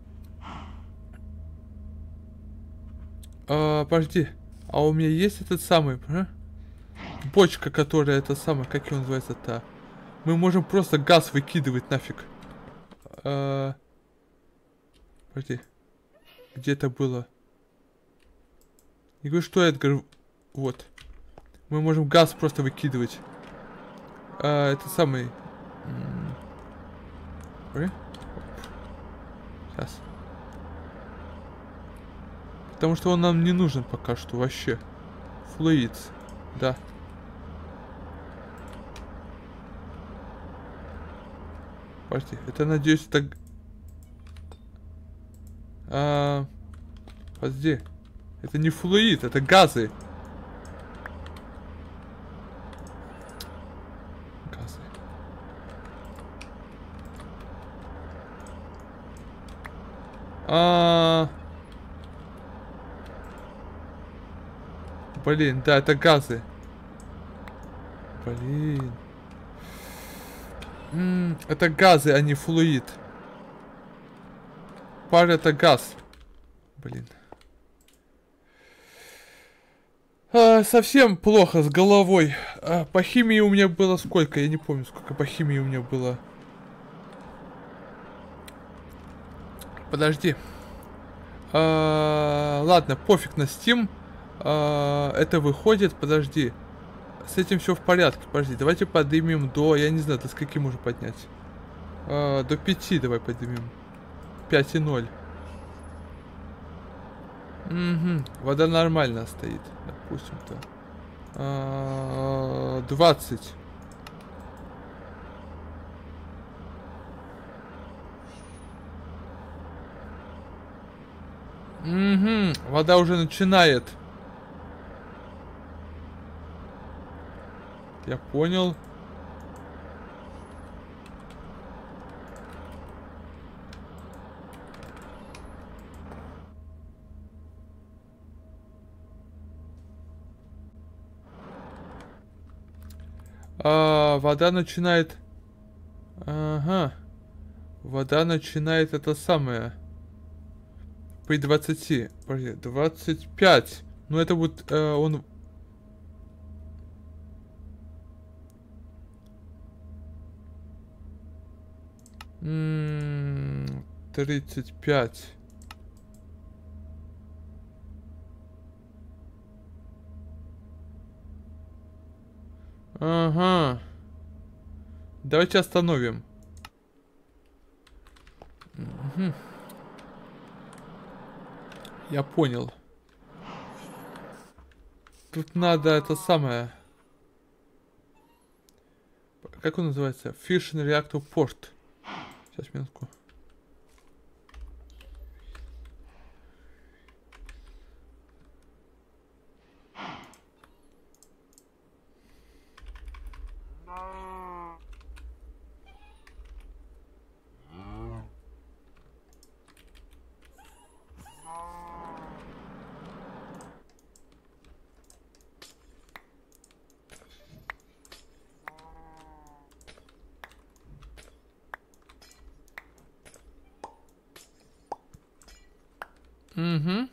Подожди. А у меня есть этот самый, бочка, которая это самая, как его называется-то? Мы можем просто газ выкидывать нафиг. Подожди. Где это было? Я говорю, что Эдгар... Вот. Мы можем газ просто выкидывать. Это самый... Сейчас. Потому что он нам не нужен пока что вообще. Флуид. Да. Подожди, это, надеюсь, это... Подожди. Это не флуид, это газы. Газы. Блин, да, это газы. Блин. Это газы, а не флуид. Пар это газ. Блин. Совсем плохо с головой. По химии у меня было сколько? Я не помню, сколько по химии у меня было. Подожди. Ладно, пофиг на Steam. Это выходит, подожди. С этим все в порядке. Подожди, давайте поднимем до... Я не знаю, до скольки можно поднять. До 5 давай поднимем. 5,0. Угу. Вода нормально стоит. Допустим-то. 20. Угу. Вода уже начинает. Я понял. Вода начинает... Ага. Вода начинает это самое. При 20. Подожди, 25. Ну это будет... он... М-м-м, 35. Ага. Давайте остановим. Угу. Я понял. Тут надо это самое... Как он называется? Fission Reactor Port. Сейчас, минутку. Угу.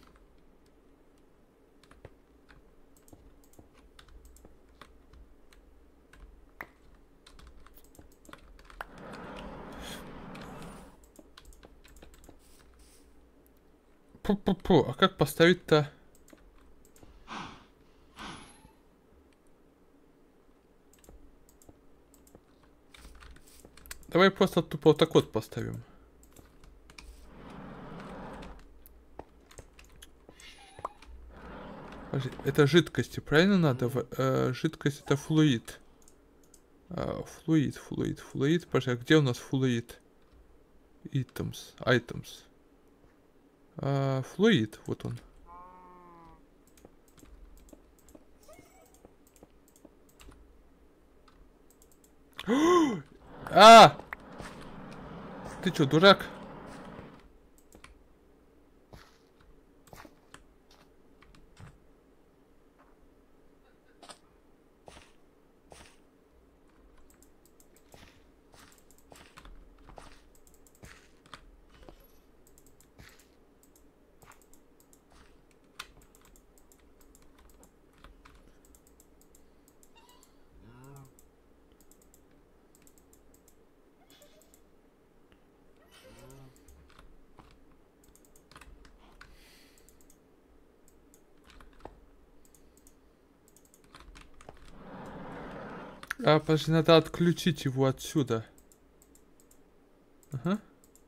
Пу-пу-пу, а как поставить-то? Давай просто тупо вот так вот поставим. Это жидкости, правильно надо? Жидкость это флуид. Флуид. Пожалуйста, где у нас флуид? Items. Флуид, вот он. Ты чё, дурак? Подожди, надо отключить его отсюда. Ага.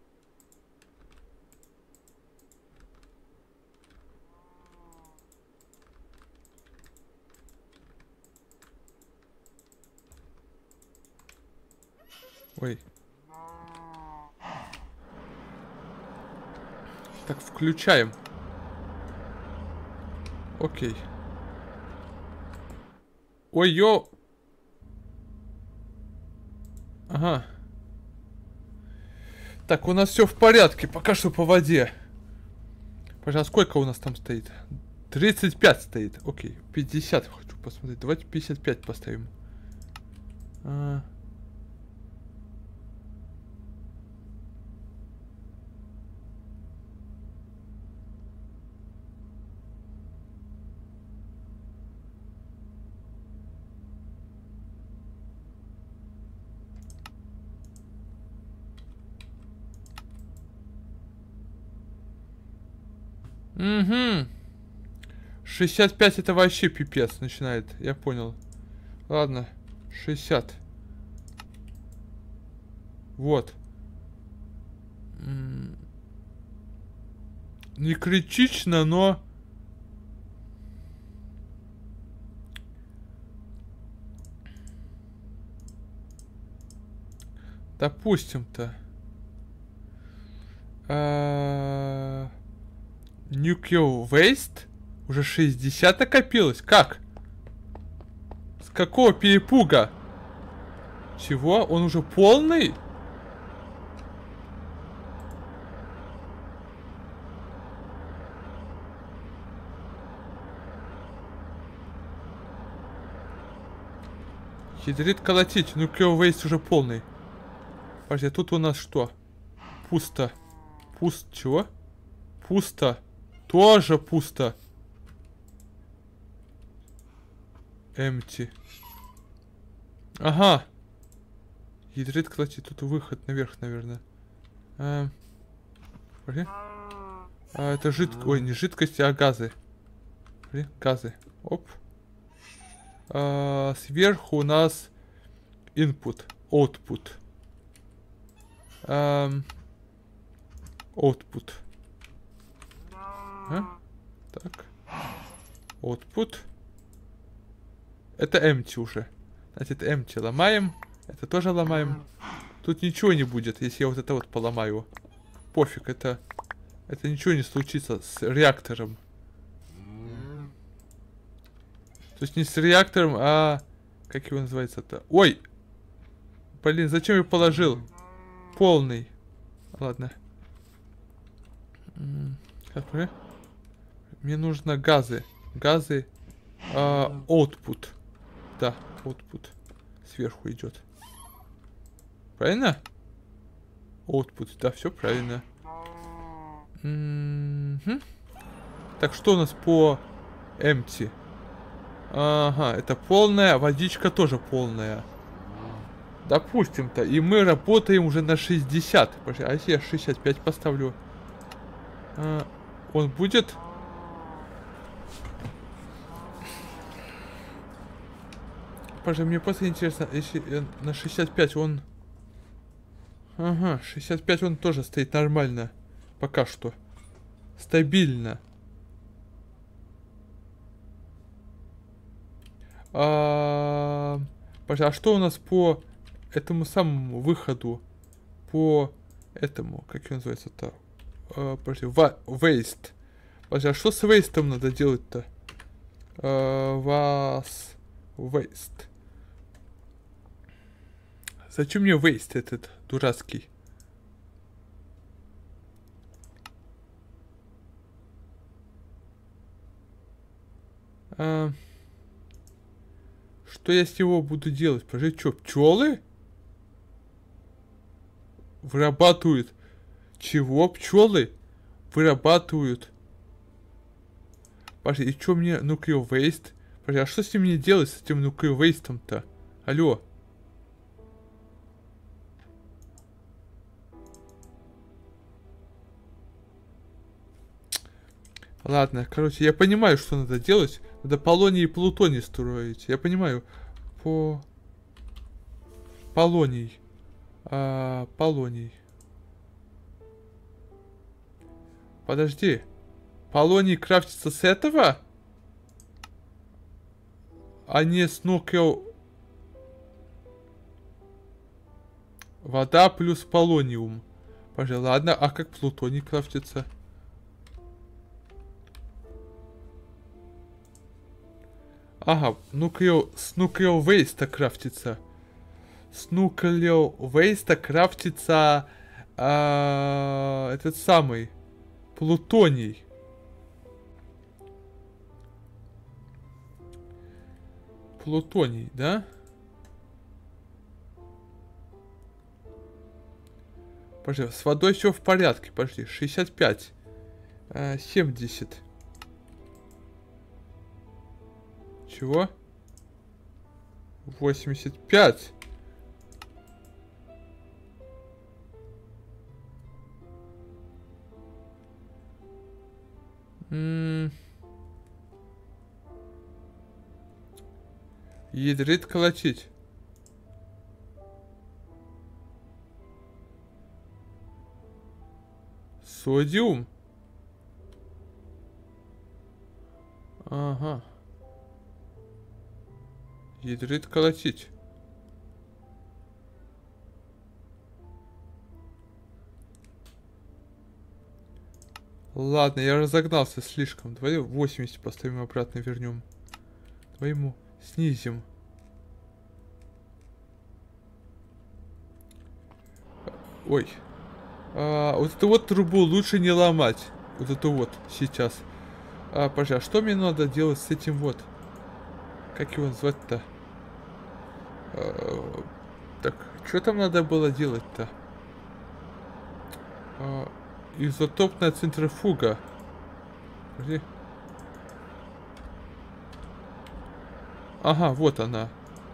Ой. Так, включаем. Окей. Ой-ё! Ага. Так, у нас все в порядке, пока что по воде. Пожалуйста, сколько у нас там стоит? 35 стоит. Окей, 50 хочу посмотреть. Давайте 55 поставим. Угу. 65 это вообще пипец начинает. Я понял. Ладно. 60. Вот. Не критично, но... Допустим-то. Nuclear Waste? Уже 60 накопилось? Как? С какого перепуга? Чего? Он уже полный? Ядрит колотить. Nuclear Waste уже полный. Подожди, тут у нас что? Пусто. Чего? Пусто. Тоже пусто. Empty. Ага. Ядрит колотить. Тут выход наверх, наверное. Это жидкость. Ой, не жидкости, а газы. Газы. Оп. Сверху у нас input. Output. Output. Так. Output. Это empty уже. Значит, empty ломаем. Это тоже ломаем. Тут ничего не будет, если я вот это вот поломаю. Пофиг, это ничего не случится с реактором. То есть не с реактором, а... Как его называется-то? Ой! Блин, зачем я положил? Полный. Ладно. Мне нужно газы. Газы. Output. Да, output. Сверху идет. Правильно? Output. Да, все правильно. Так, что у нас по empty? Ага, это полная. Водичка тоже полная. Допустим-то. И мы работаем уже на 60. А если я 65 поставлю? Он будет... Пожалуйста, мне просто интересно, если на 65 он... Ага, 65 он тоже стоит нормально. Пока что. Стабильно. Подожди, а что у нас по этому самому выходу? По этому, как его называется-то? Подожди, waste. Подожди, а что с вейстом надо делать-то? Waste. Зачем мне waste этот дурацкий? Что я с него буду делать? Подожди, что, пчелы? Вырабатывают. Чего? Пчелы? Вырабатывают. Подожди, и что мне nuclear waste? Подожди, а что с ним мне делать, с этим nuclear waste-то? Алло. Ладно, короче, я понимаю, что надо делать. Надо полоний и плутоний строить. Я понимаю. Полоний. Полоний. Подожди. Полоний крафтится с этого? А не с нукел... Вода плюс полониум. Подожди, ладно. А как плутоний крафтится? Ага, с nuclear waste крафтится. С nuclear waste крафтится этот самый плутоний. Плутоний, да? Подожди, с водой все в порядке. Подожди, 65. 70. Чего? 85. Ядрит колотить. Содиум. Ага. Ядрит колотить. Ладно, я разогнался слишком. Давай 80 поставим обратно, вернем. Давай ему снизим. Ой. Вот эту вот трубу лучше не ломать. Вот эту вот сейчас. Подожди, а что мне надо делать с этим вот? Как его назвать-то? Так, что там надо было делать-то? Изотопная центрифуга. Подожди. Ага, вот она.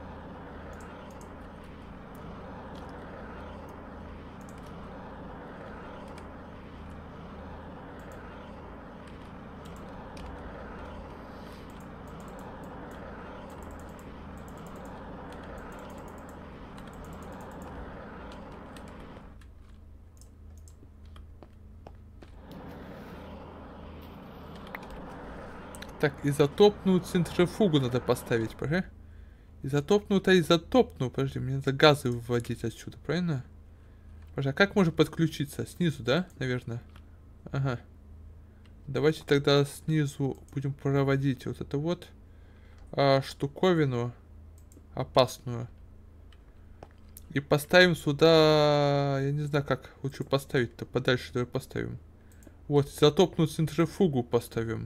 Так, изотопную центрифугу надо поставить, подожди. Изотопную-то изотопную, подожди, мне надо газы выводить отсюда, правильно? Подожди, а как можно подключиться? Снизу, да, наверное? Ага. Давайте тогда снизу будем проводить вот это вот штуковину опасную. И поставим сюда, я не знаю, как лучше поставить-то, подальше давай поставим. Вот, изотопную центрифугу поставим.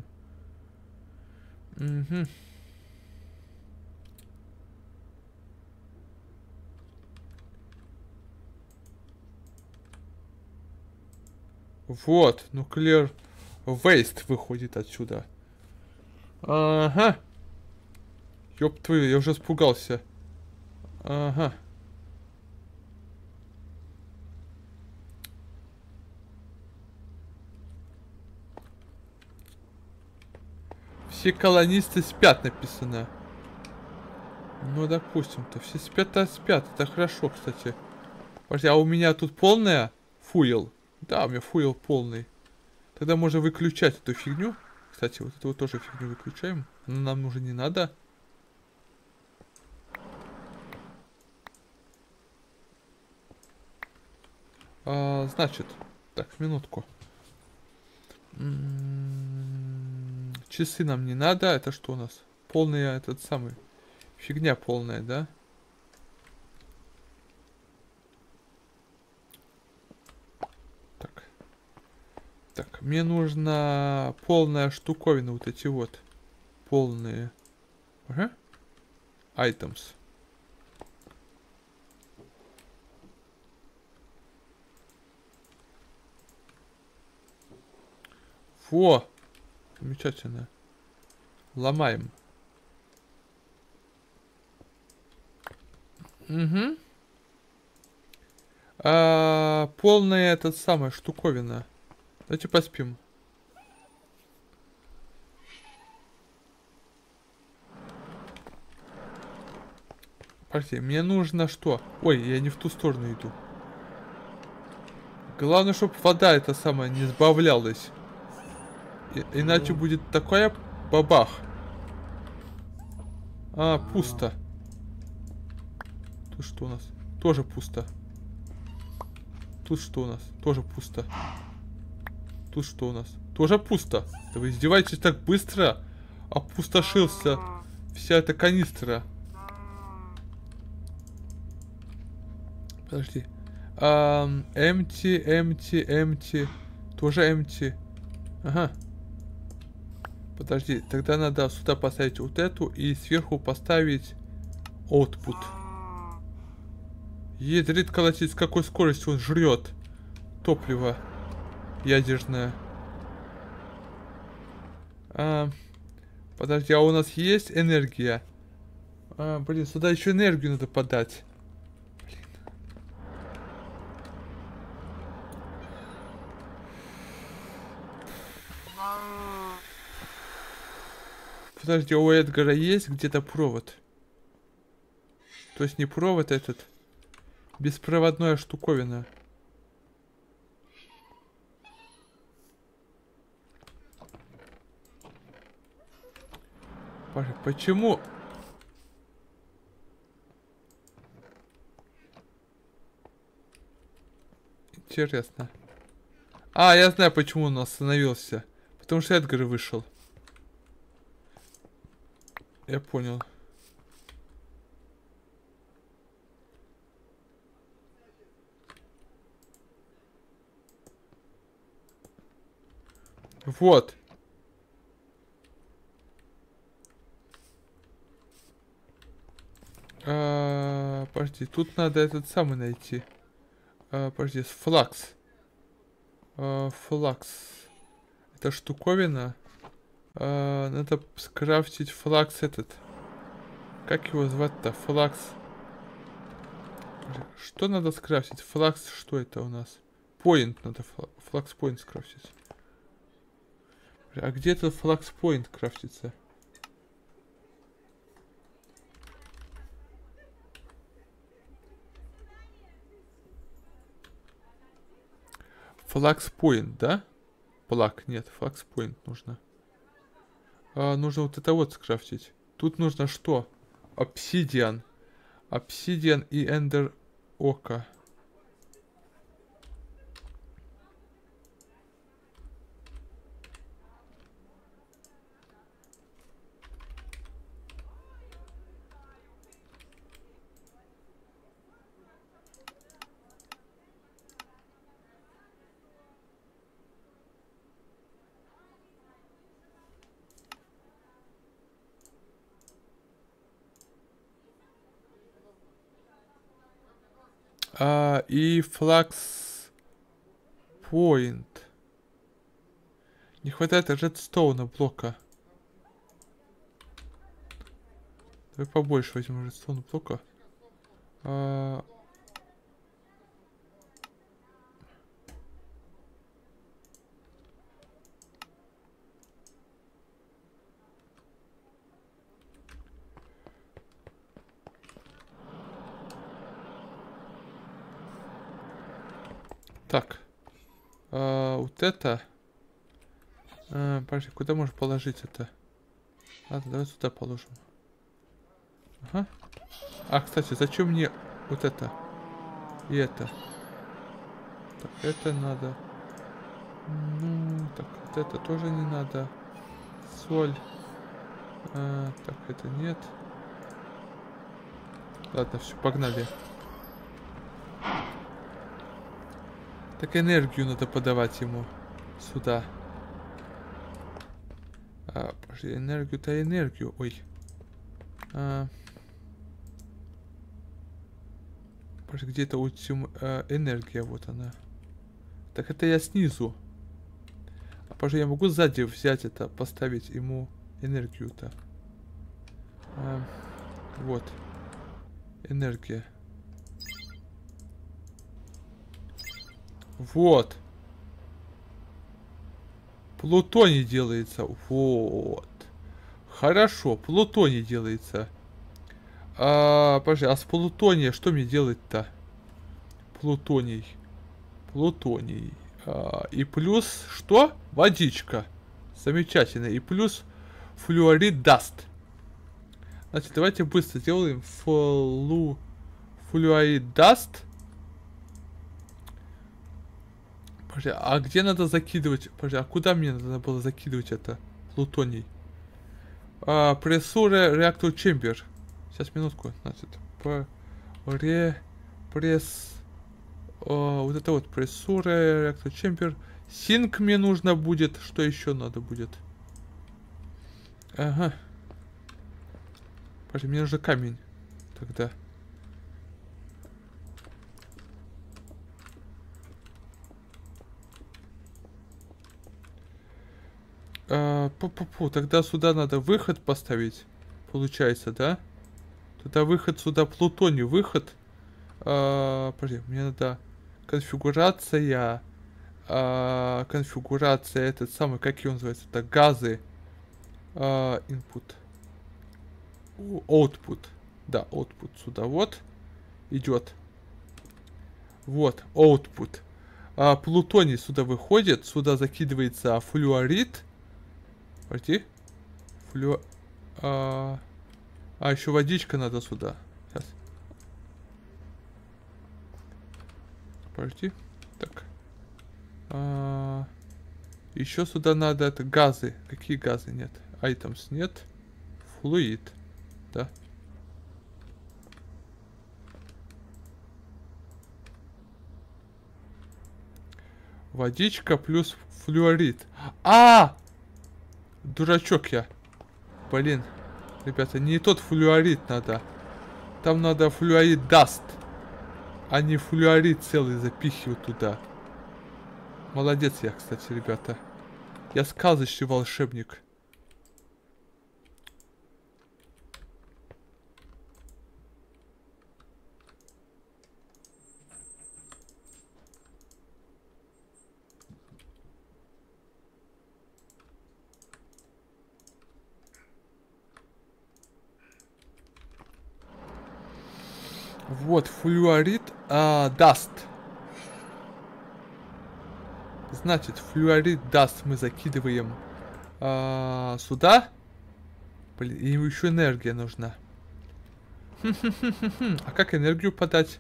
Угу. Вот, nuclear waste выходит отсюда. Ага. Ёб твою, я уже испугался. Ага. Все колонисты спят, написано. Ну, допустим-то. Все спят-то спят. Это хорошо, кстати. Подожди, а у меня тут полная фуел? Да, у меня фуел полный. Тогда можно выключать эту фигню. Кстати, вот эту вот тоже фигню выключаем. Но нам уже не надо. Значит, так, минутку. Часы нам не надо. Это что у нас? Полная, этот самый. Фигня полная, да? Так. Так, мне нужна полная штуковина, вот эти вот. Полные. Ага. Items. Во! Замечательно. Ломаем. Угу. Полная этот самая штуковина. Давайте поспим. Подожди, мне нужно что? Ой, я не в ту сторону иду. Главное, чтобы вода эта самая не сбавлялась. Иначе будет такая бабах. Пусто. Тут что у нас? Тоже пусто. Тут что у нас? Тоже пусто. Тут что у нас? Тоже пусто. Да вы издеваетесь так быстро? Опустошился вся эта канистра. Подожди. Empty. Тоже empty. Ага. Подожди, тогда надо сюда поставить вот эту и сверху поставить output. Ядрит колотить, с какой скоростью он жрет топливо ядерное. Подожди, а у нас есть энергия? Блин, сюда еще энергию надо подать. Блин. Подожди, у Эдгара есть где-то провод? То есть не провод этот, беспроводная штуковина. Почему? Интересно. Я знаю, почему он остановился. Потому что Эдгар вышел. Я понял. Вот. Подожди, тут надо этот самый найти. Подожди, флакс. Флакс. Это штуковина. Надо скрафтить флакс этот. Как его звать-то? Флакс. Что надо скрафтить? Флакс, что это у нас? Point надо. Флакс point скрафтить. А где этот флакс point крафтится? Флакс point, да? Плак, нет, флакс point нужно. Нужно вот это вот скрафтить. Тут нужно что? Обсидиан. Обсидиан и эндер ока. И флакс point. Не хватает редстоуна блока. Давай побольше возьмем редстоуна блока. Так. Вот это. Подожди, куда можно положить это? Ладно, давай сюда положим. Ага. Кстати, зачем мне вот это? И это? Так, это надо. Ну, так, вот это тоже не надо. Соль. Так, это нет. Ладно, все, погнали. Так энергию надо подавать ему сюда. Подожди, энергию-то энергию. Ой. Подожди, где-то энергия, вот она. Так это я снизу. А подожди, я могу сзади взять это, поставить ему энергию-то. Вот. Энергия. Вот. Плутоний делается. Вот. Хорошо, плутоний делается. Подожди, а с плутония что мне делать-то? Плутоний. Плутоний. И плюс что? Водичка. Замечательно. И плюс флюорид даст. Значит, давайте быстро сделаем флюорид даст. Подожди, а где надо закидывать? Подожди, а куда мне надо было закидывать это? Плутоний. Прессура реактор чембер. Сейчас, минутку. Значит, вот это вот прессура реактор чембер. Синк мне нужно будет. Что еще надо будет? Ага. Подожди, мне нужен камень. Тогда. Тогда сюда надо выход поставить. Получается, да? Тогда выход сюда плутоний. Выход. Подожди, мне надо конфигурация. Конфигурация этот самый, как его называется? Это газы. Input. Output. Да, output сюда вот. Идет. Вот, output. Плутоний сюда выходит. Сюда закидывается флюорид. Подожди. Еще водичка надо сюда. Сейчас. Подожди. Так. Еще сюда надо это газы. Какие газы? Нет. Items нет. Флуид. Да. Водичка плюс флюорид. Дурачок я. Блин. Ребята, не тот флюорид надо. Там надо флюорид даст. А не флюорид целый запихивать туда. Молодец я, кстати, ребята. Я сказочный волшебник. Вот, флюорид даст. Значит, флюорид даст мы закидываем сюда. Блин, ему еще энергия нужна. А как энергию подать?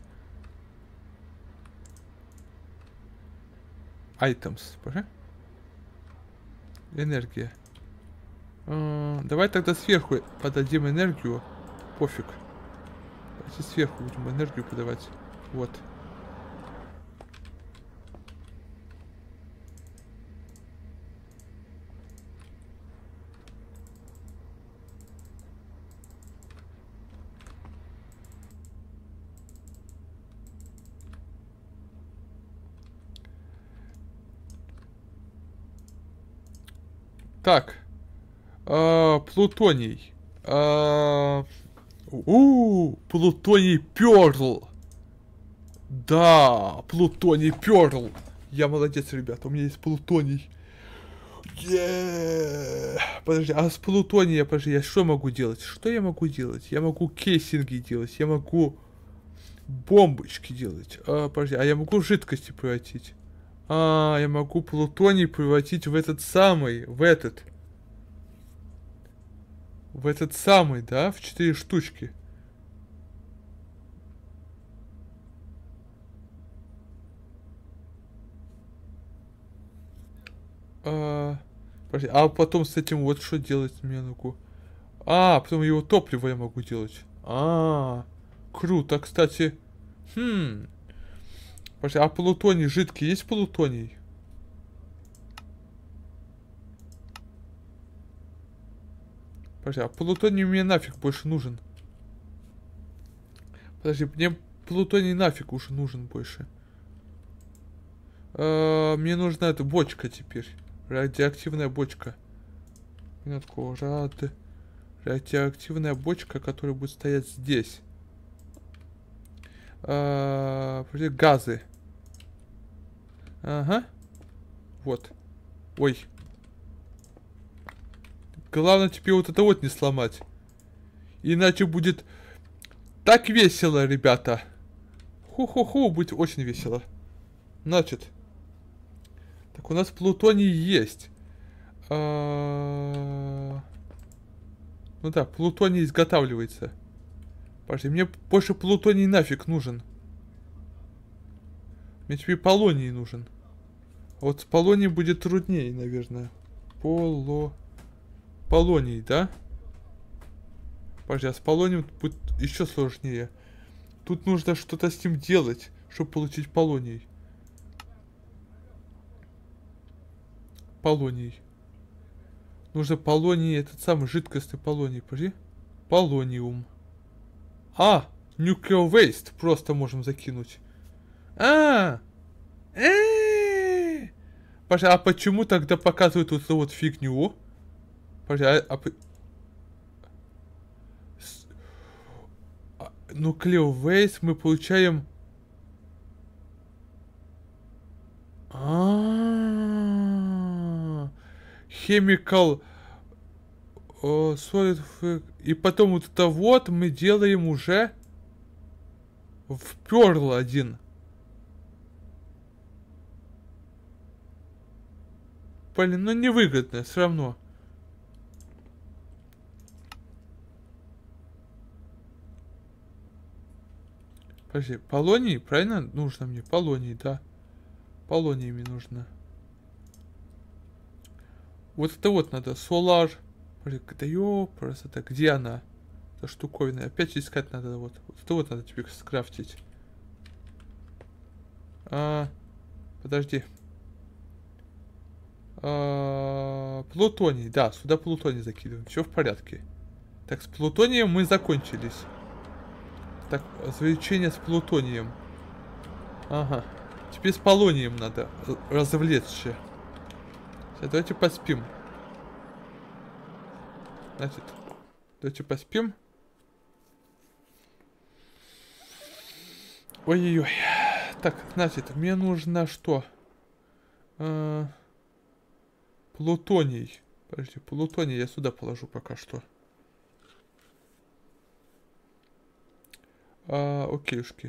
Items, боже. Энергия. Давай тогда сверху подадим энергию. Пофиг. Давайте сверху будем энергию подавать. Вот. Так. Плутоний. Плутоний перл. Да, плутоний перл. Я молодец, ребята, у меня есть плутоний. Подожди, а с плутония, подожди, я что могу делать? Что я могу делать? Я могу кейсинги делать, я могу бомбочки делать. Подожди, а я могу жидкости превратить? Я могу плутоний превратить в этот самый, в этот самый, да, в 4 штучки. Подожди, а потом с этим вот что делать мне могу? А, потом его топливо я могу делать. Круто, кстати. Подожди, а плутоний жидкий есть плутоний? Подожди, а плутоний мне нафиг больше нужен? Подожди, мне плутоний нафиг уже нужен больше. Мне нужна эта бочка теперь. Радиоактивная бочка. Минутку, радиоактивная бочка, которая будет стоять здесь. Подожди, газы. Ага. Вот. Ой. Главное теперь вот это вот не сломать. Иначе будет так весело, ребята. Ху-ху-ху, будет очень весело. Значит. Так, у нас плутоний есть. Ну да, плутоний изготавливается. Подожди, мне больше плутоний нафиг нужен. Мне теперь полоний нужен. А вот с полонием будет труднее, наверное. Полоний, да? Подожди, а с полонием будет еще сложнее. Тут нужно что-то с ним делать, чтобы получить полоний. Полоний. Нужно полоний, этот самый жидкостный полоний. Подожди. Полониум. Nuclear waste просто можем закинуть. Подожди, а почему тогда показывают вот эту вот фигню? Подожди, Nuclear waste мы получаем... Chemical... solid... И потом вот это вот мы делаем уже... В Перл один. Блин, ну невыгодно, все равно. Подожди, полоний, правильно? Нужно мне полоний, да. Полоний мне нужно. Вот это вот надо, солар. Подожди, да ёпрст, это где она? Эта штуковина. Опять искать надо, вот. Вот это вот надо теперь скрафтить. Подожди. Плутоний, да, сюда плутоний закидываем. Все в порядке. Так, с плутонием мы закончились. Так, завлечение с плутонием. Ага. Теперь с полонием надо развлечься. Сейчас, давайте поспим. Значит, давайте поспим. Ой-ой-ой. Так, значит, мне нужно что? Плутоний. Подожди, плутоний я сюда положу пока что. Окейшки.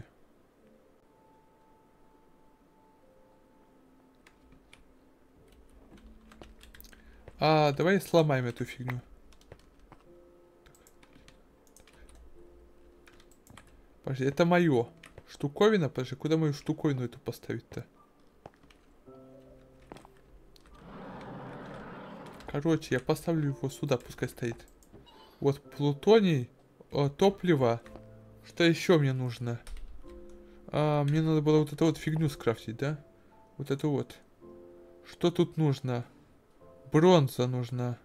Давай сломаем эту фигню. Подожди, это мое. Штуковина? Подожди, куда мою штуковину эту поставить-то? Короче, я поставлю его сюда, пускай стоит. Вот плутоний, топливо. Что еще мне нужно? Мне надо было вот эту вот фигню скрафтить, да? Вот эту вот. Что тут нужно? Бронза нужна.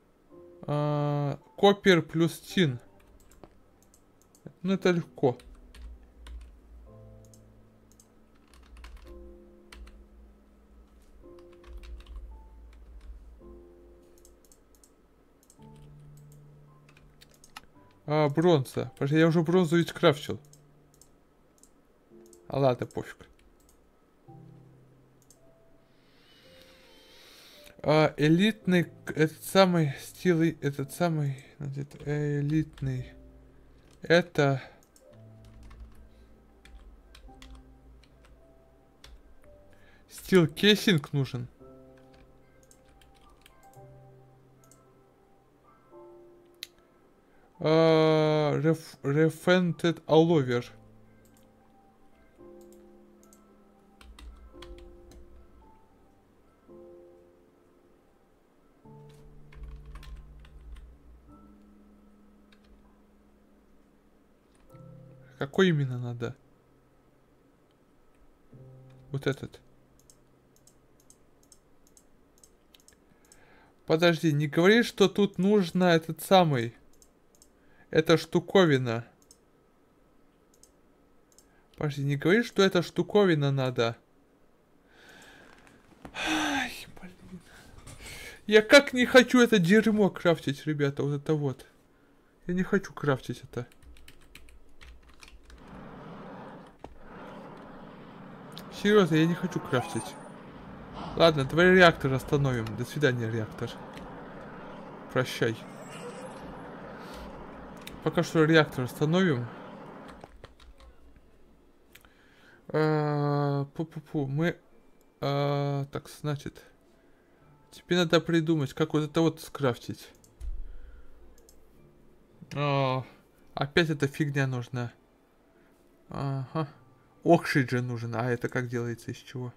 Копер плюс тин. Ну, это легко. Бронза. Подожди, я уже бронзу ведь крафтил. Ладно, пофиг. Элитный, этот самый стил, этот самый, элитный. Это... Стил кейсинг нужен. Refined all-over. Какой именно надо? Вот этот. Подожди, не говори, что тут нужно этот самый... эта штуковина. Подожди, не говори, что эта штуковина надо. Ай, блин. Я как не хочу это дерьмо крафтить, ребята, вот это вот. Я не хочу крафтить это. Серьезно, я не хочу крафтить. Ладно, давай реактор остановим. До свидания, реактор. Прощай. Пока что реактор остановим. Пу-пу-пу. Мы... так, значит... Тебе надо придумать, как вот это вот скрафтить. Опять эта фигня нужна. Ага. Oxygen нужен. А это как делается, из чего?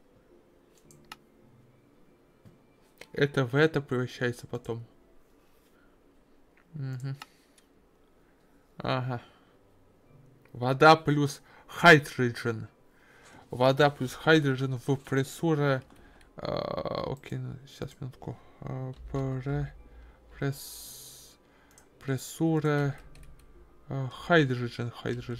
Это в это превращается потом. Угу. Ага. Вода плюс hydrogen. Вода плюс hydrogen в прессуре. Окей, сейчас минутку. Прессуре. Hydrogen.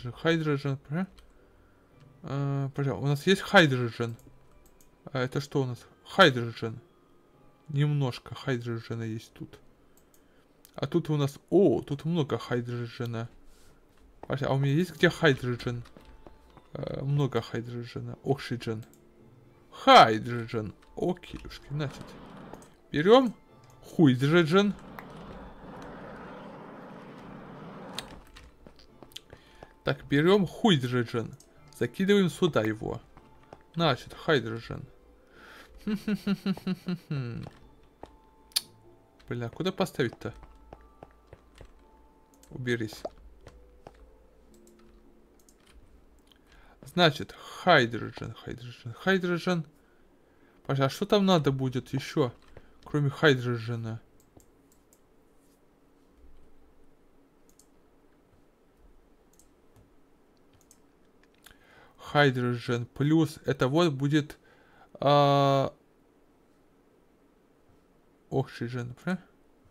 Пожалуйста, у нас есть hydrogen. Это что у нас? Hydrogen. Немножко хайдрожена есть тут. А тут у нас... О, тут много хайдрожена. А у меня есть где хайдрожен? Много хайдрожена. Oxygen. Хайдрожен. Окей, значит. Берем хуйдрожен. Так, берем хуйдрожен. Закидываем сюда его. Значит, хайдрожен. Бля, куда поставить-то? Уберись. Значит, хайдрожен. Пожалуйста, а что там надо будет еще, кроме хайдрожена? Хайдрожен плюс, это вот будет... Oxygen, правильно?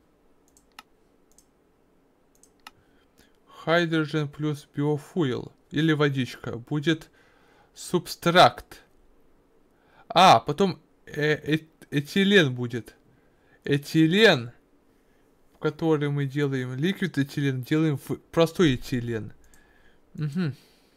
Hydrogen плюс биофуэл или водичка будет субстракт. А, потом этилен будет. Этилен, который мы делаем, ликвид этилен, делаем в простой этилен. Угу.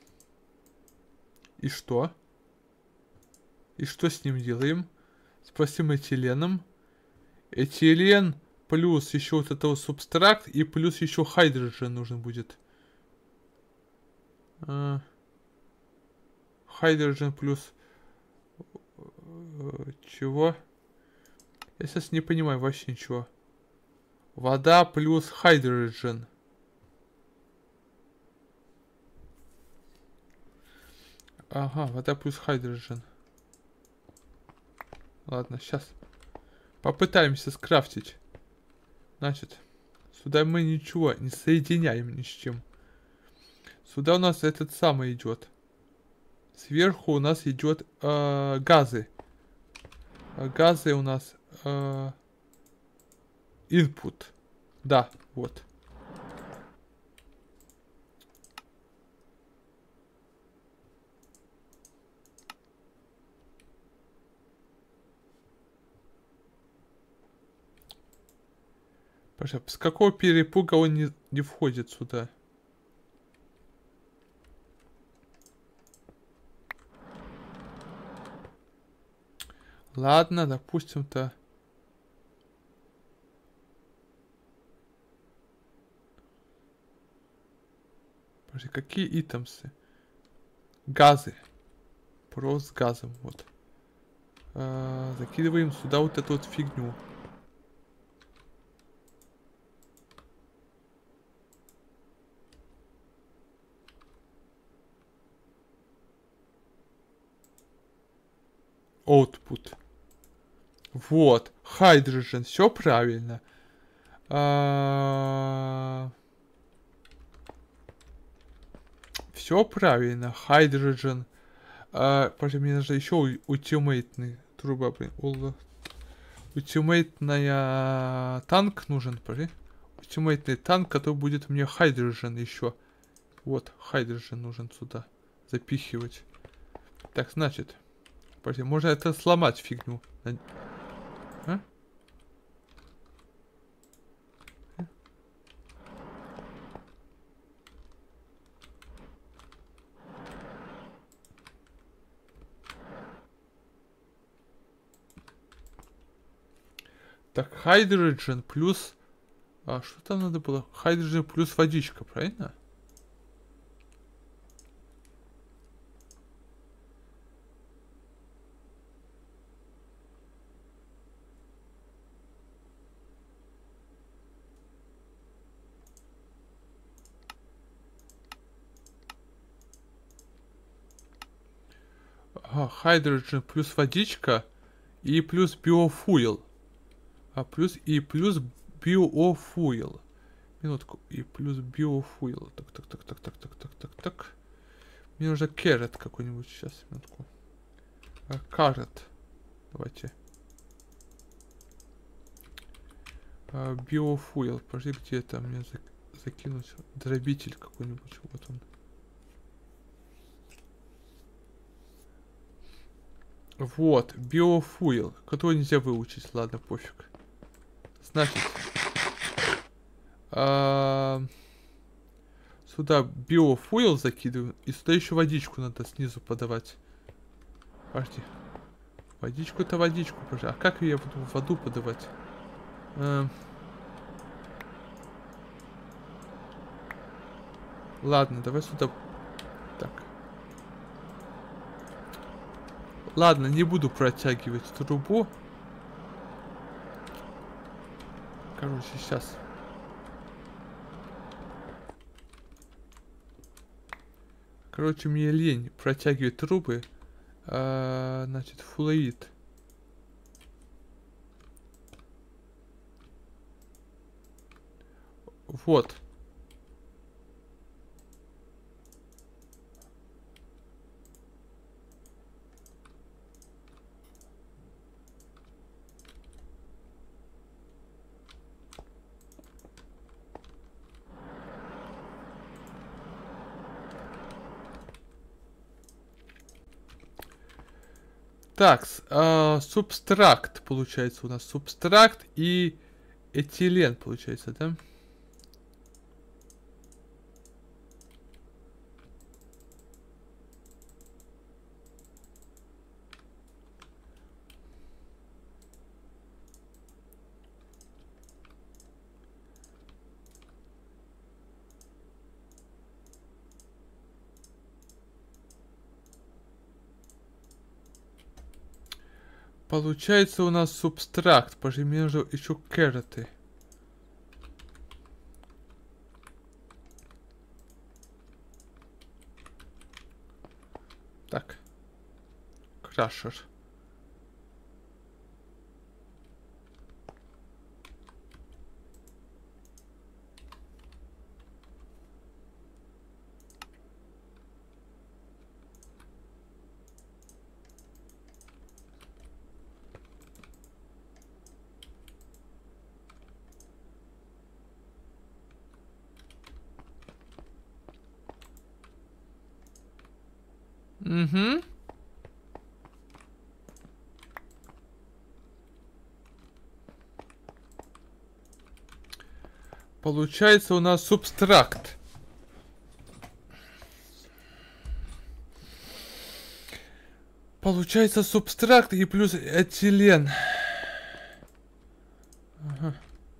И что? И что с ним делаем? С простым этиленом. Этилен плюс еще вот этого субстракт и плюс еще хайдрожен нужен будет. Хайдрожен плюс... чего? Я сейчас не понимаю вообще ничего. Вода плюс хайдрожен. Ага, вода плюс хайдрожен. Ладно, сейчас попытаемся скрафтить. Значит, сюда мы ничего не соединяем ни с чем. Сюда у нас этот самый идет. Сверху у нас идет газы. Газы у нас input. Да, вот. Пожалуйста, с какого перепуга он не входит сюда? Ладно, допустим-то. Подожди, какие итемсы? Газы. Просто с газом, вот. Закидываем сюда вот эту вот фигню. Output. Вот. Hydrogen. Все правильно. все правильно. Hydrogen. Подожди, мне нужно еще ультимейтный труба, блин. Ультимейтная танк нужен, подожди. Ультимейтный танк, который будет мне Hydrogen еще. Вот, Hydrogen нужен сюда. Запихивать. Так, значит. Подожди, можно это сломать фигню. А? Так, Hydrogen плюс... А что там надо было? Hydrogen плюс водичка, правильно? Ага, Hydrogen плюс водичка и плюс биофуел. Плюс биофуел. Минутку. И плюс биофуел. Так. Мне нужно carrot какой-нибудь сейчас. Минутку. Carrot. Давайте. Биофуел. Подожди, где это мне закинуть? Дробитель какой-нибудь. Вот он. Вот, биофуел, который нельзя выучить, ладно, пофиг. Значит, сюда биофуел закидываем, и сюда еще водичку надо снизу подавать. Подожди. Водичку-то водичку, подожди. А как я буду воду подавать? Ладно, давай сюда. Так. Ладно, не буду протягивать трубу. Короче, сейчас. Короче, мне лень протягивать трубы. Значит, флуид. Вот. Так, субстракт получается у нас. Субстракт и этилен получается, да? Получается у нас субстракт. Пожалуй, мне нужно еще кэроты. Так. Крашер. Угу. Получается у нас субстракт. Получается субстракт и плюс этилен. Ага.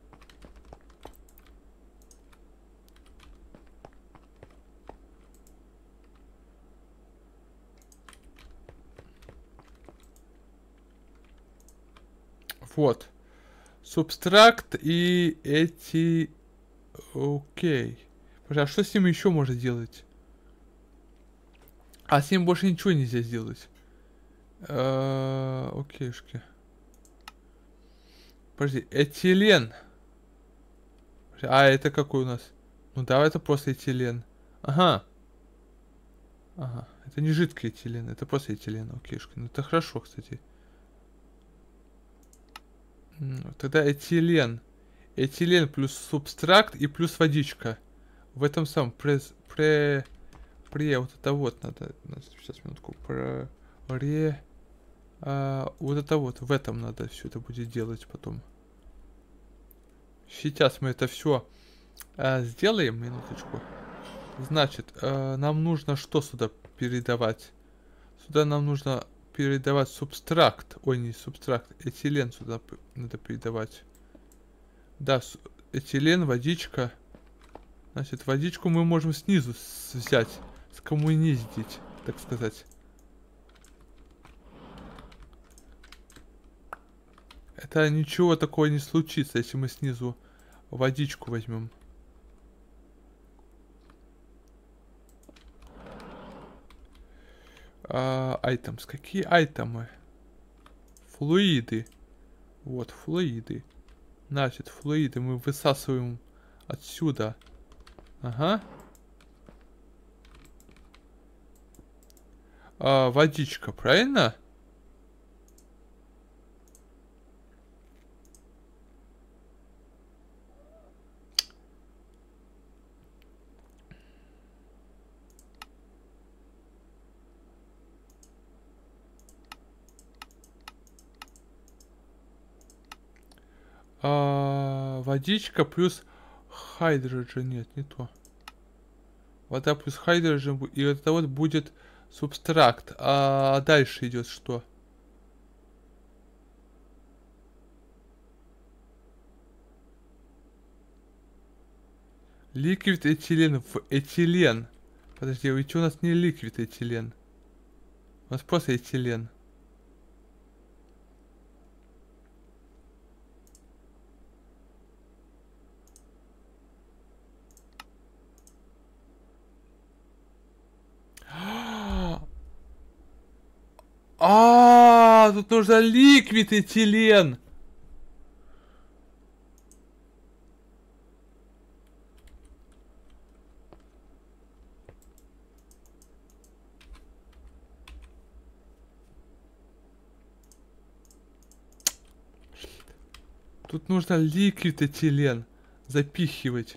Вот. Субстракт и эти... Окей. А что с ним еще можно делать? А с ним больше ничего нельзя сделать. Окейшки. Подожди, этилен. А это какой у нас? Ну да, это просто этилен. Ага. Ага, это не жидкий этилен, это просто этилен, окейшка. Ну это хорошо, кстати. Тогда этилен. Этилен плюс субстракт и плюс водичка. В этом самом вот это вот надо сейчас минутку. Вот это вот, в этом надо все это будет делать потом. Сейчас мы это все сделаем, минуточку. Значит, нам нужно что сюда передавать? Сюда нам нужно передавать субстракт. Ой, не субстракт, этилен сюда надо передавать. Да, этилен, водичка. Значит, водичку мы можем снизу взять, скоммуниздить, так сказать. Это ничего такого не случится, если мы снизу водичку возьмем. Items. Какие айтемы? Флуиды. Вот, флуиды. Значит, флуиды мы высасываем отсюда. Ага. Водичка, правильно? Водичка плюс хайдроджен. Нет, не то. Вода плюс хайдроджен. И это вот будет субстракт. А дальше идет что? Ликвид этилен в этилен. Подожди, ведь у нас не ликвид этилен. У нас просто этилен. Тут нужно ликвид этилен. Тут нужно ликвид этилен запихивать.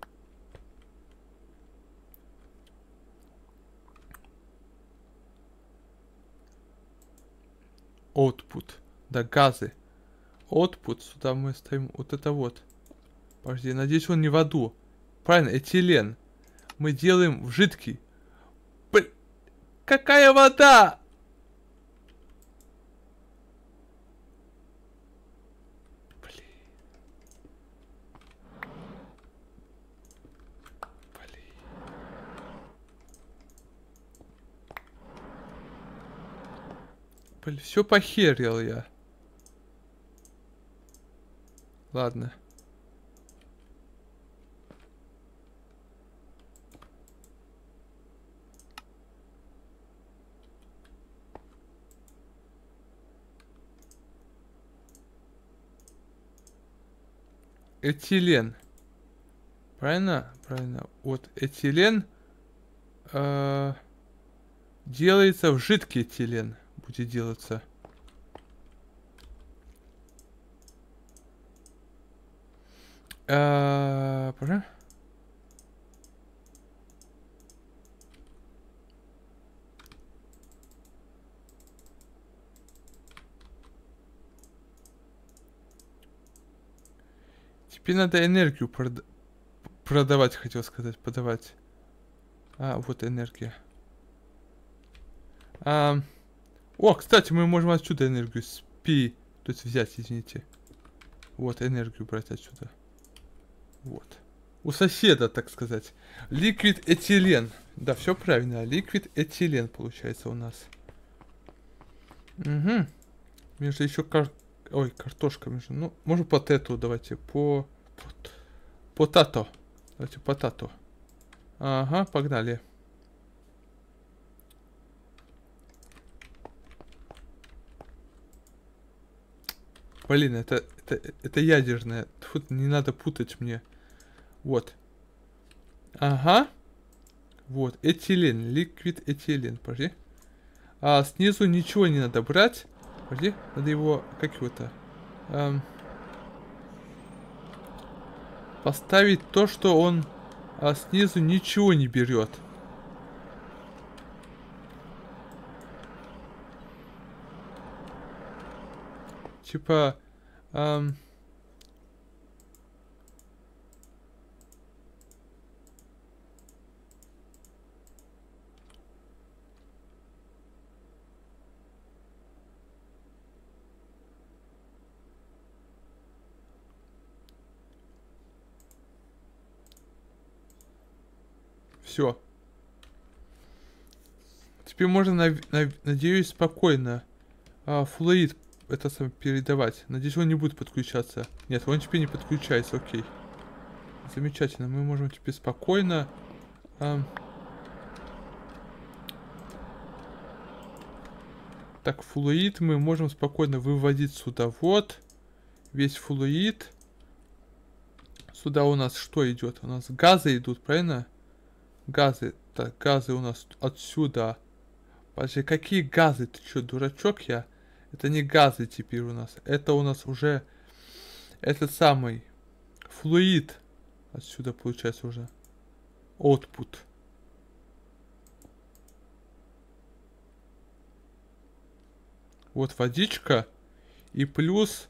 Output. Да, газы. Output. Сюда мы ставим вот это вот. Подожди, надеюсь, он не в воду. Правильно, этилен. Мы делаем в жидкий. Какая вода? Блин, все похерил я. Ладно. Этилен. Правильно? Правильно. Вот этилен делается в жидкий этилен. Будет делаться. Правильно? Теперь надо энергию продавать, хотел сказать, подавать. Вот энергия. О, кстати, мы можем отсюда энергию то есть взять, извините. Вот, энергию брать отсюда. Вот. У соседа, так сказать. Ликвид этилен. Да, все правильно. Ликвид этилен получается у нас. Угу. Между еще ой, картошка между. Ну, можно потету давайте. Потато. Давайте потато. Ага, погнали. Блин, это ядерное. Тут не надо путать мне. Вот. Ага. Вот, этилен, ликвид этилен, подожди. А снизу ничего не надо брать. Подожди, надо его, как его-то, поставить то, что он снизу ничего не берет. Типа, все. Теперь можно, надеюсь, спокойно флуид это сам передавать. Надеюсь, он не будет подключаться. Нет, он теперь не подключается, окей. Замечательно, мы можем теперь спокойно... Так, флуид мы можем спокойно выводить сюда. Вот. Весь флуид. Сюда у нас что идет? У нас газы идут, правильно? Газы. Так, газы у нас отсюда. Подожди, какие газы? Ты что, дурачок я? Это не газы теперь у нас. Это у нас уже этот самый флуид. Отсюда получается уже. Output. Вот водичка. И плюс...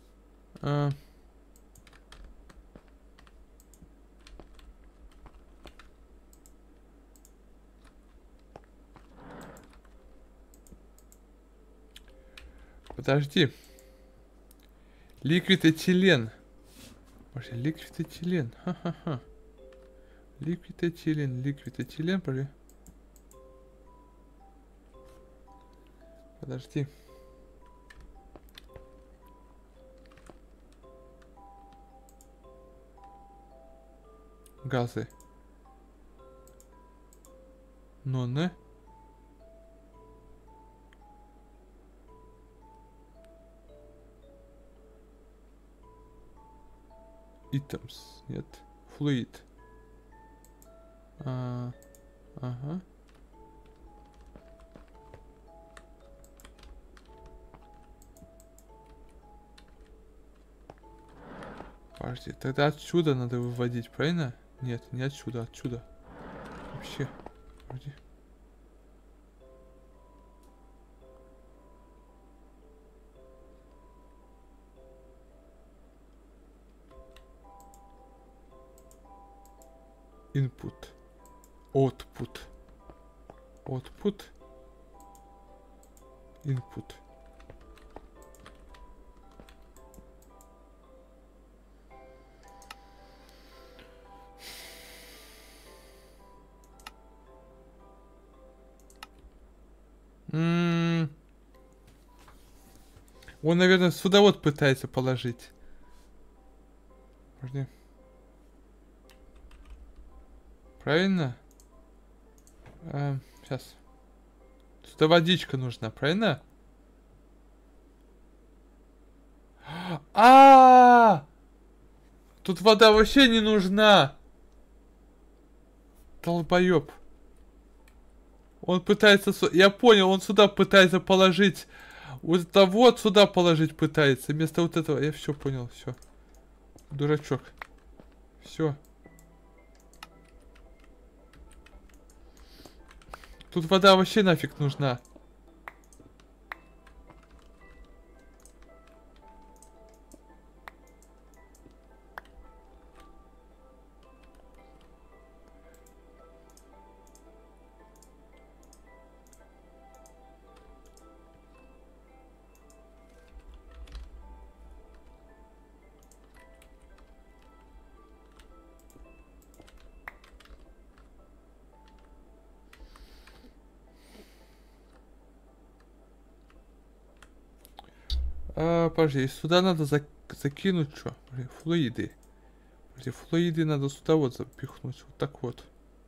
Подожди. Ликвид этилен. Вообще, ликвид этилен. Ха-ха-ха. Ликвид этилен, подожди. Подожди. Газы. Но не. Items. Нет. Fluid. Ага. Подожди, тогда отсюда надо выводить, правильно? Нет, не отсюда, отсюда. Вообще. Подожди. Input. Output. Output. Input. Он, наверное, сюда вот пытается положить. Подожди. Правильно? Сейчас. Сюда водичка нужна, правильно? Тут вода вообще не нужна. Долбоёб. Он пытается... Я понял, он сюда пытается положить... Вот это вот сюда положить пытается. Вместо вот этого... Я все понял, все. Дурачок. Все. Тут вода вообще нафиг нужна. Подожди, сюда надо закинуть что? Флуиды. Подожди, флуиды надо сюда вот запихнуть. Вот так вот.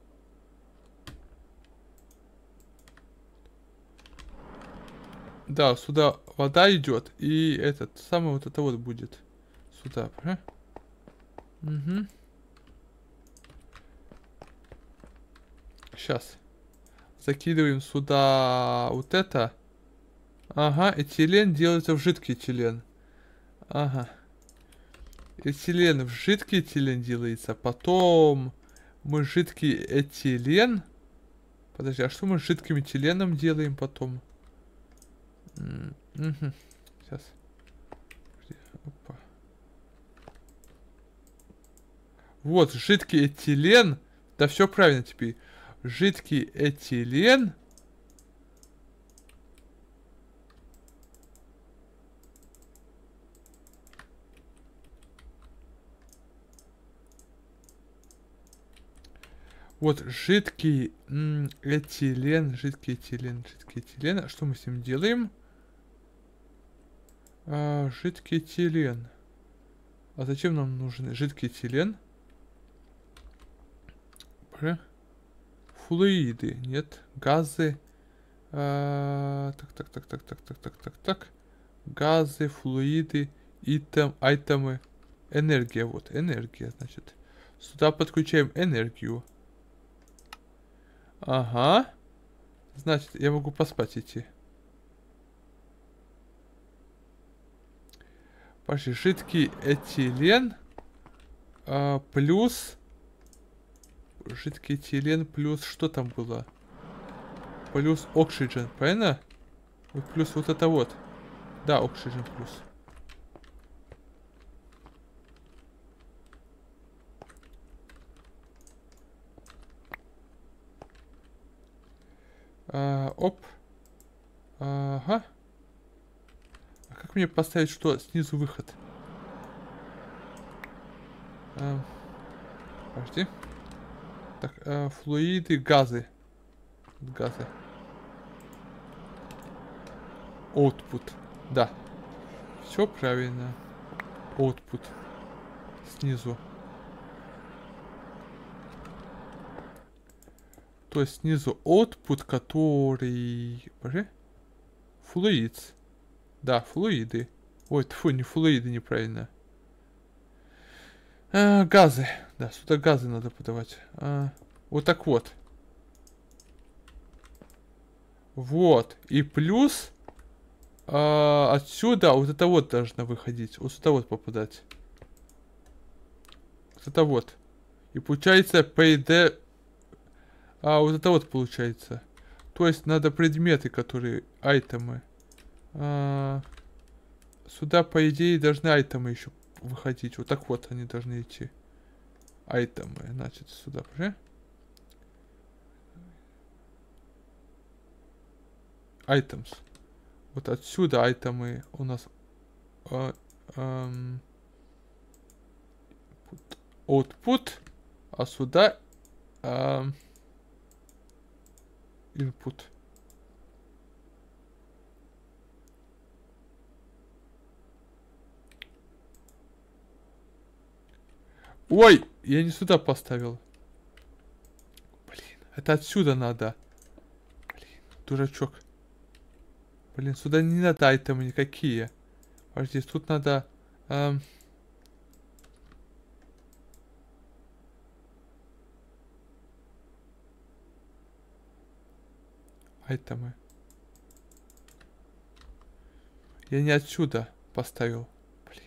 Да, сюда вода идет. И этот самый вот это вот будет. Сюда, Угу. Сейчас. Закидываем сюда вот это. Ага, этилен делается в жидкий этилен. Ага. Этилен в жидкий этилен делается. Потом мы жидкий этилен. Подожди, а что мы с жидким этиленом делаем потом? Угу. Сейчас. Опа. Вот, жидкий этилен. Да все правильно теперь. Жидкий этилен. Вот, жидкий этилен, жидкий этилен, жидкий этилен. А что мы с ним делаем? Жидкий этилен. А зачем нам нужен жидкий этилен? Флуиды, нет, газы. Так. Газы, флуиды, айтемы. Энергия, вот, энергия, значит. Сюда подключаем энергию. Ага. Значит, я могу поспать идти. Пошли, жидкий этилен плюс... Жидкий этилен плюс... Что там было? Плюс оксиген, правильно? Вот плюс вот это вот. Да, оксиген плюс. Оп. Ага. А как мне поставить, что снизу выход? Подожди. Так, флуиды, газы. Газы. Output. Да. Все правильно. Output. Снизу. То есть снизу output, который... Боже? Fluids. Да, флуиды. Ой, тьфу, не флуиды, неправильно. Газы. Да, сюда газы надо подавать. Вот так вот. Вот. И плюс... отсюда вот это вот должно выходить. Вот сюда вот попадать. Вот это вот. И получается PD... вот это вот получается. То есть надо предметы, которые... Айтемы. Сюда, по идее, должны айтемы еще выходить. Вот так вот они должны идти. Айтемы. Значит, сюда, уже. Items. Вот отсюда айтемы у нас... output. А сюда... input. Ой, я не сюда поставил. Блин, это отсюда надо. Блин, дурачок. Блин, сюда не надо айтемы никакие. Подожди, тут надо... айтемы. Я не отсюда поставил. Блин.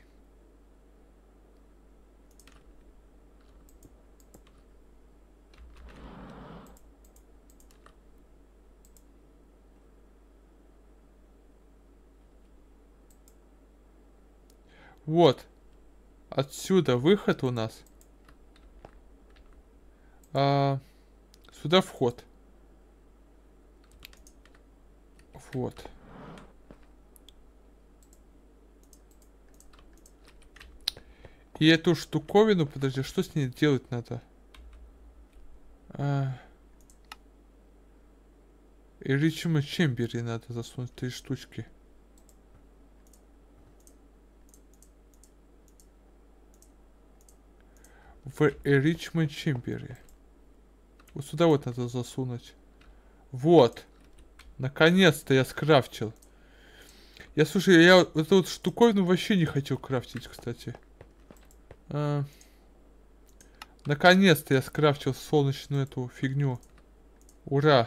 Вот. Отсюда выход у нас. Сюда вход. Вот. И эту штуковину, подожди, что с ней делать надо? И Richmond Chamber надо засунуть 3 штучки. В Richmond Chamber. Вот сюда вот надо засунуть. Вот. Наконец-то я скрафтил. Слушай, я вот эту вот штуковину вообще не хотел крафтить, кстати. Наконец-то я скрафтил солнечную эту фигню. Ура!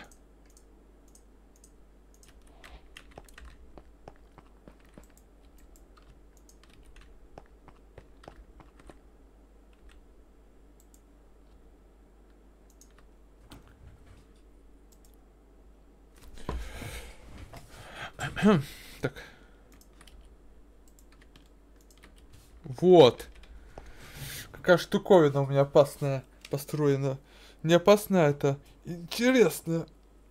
Так. Вот. Какая штуковина у меня опасная построена. Не опасная, это интересно.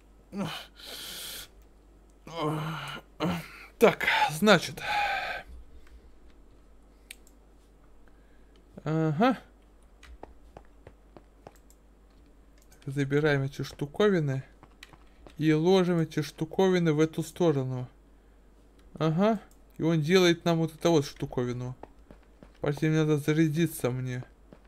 Так, значит. Ага. Забираем эти штуковины. И ложим эти штуковины в эту сторону. Ага. И он делает нам вот эту вот штуковину. Почти надо зарядиться мне.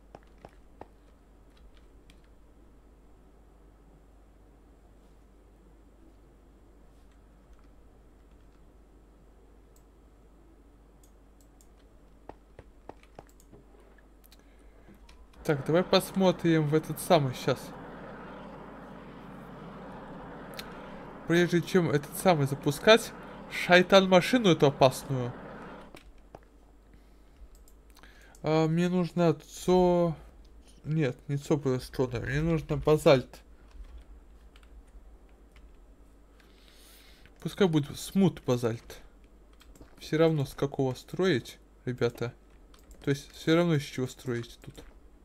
Так, давай посмотрим в этот самый сейчас. Прежде чем этот самый запускать, шайтан-машину эту опасную. Мне нужно Нет, не цоблестона, мне нужно базальт. Пускай будет смут базальт. Все равно с какого строить, ребята. То есть все равно из чего строить тут.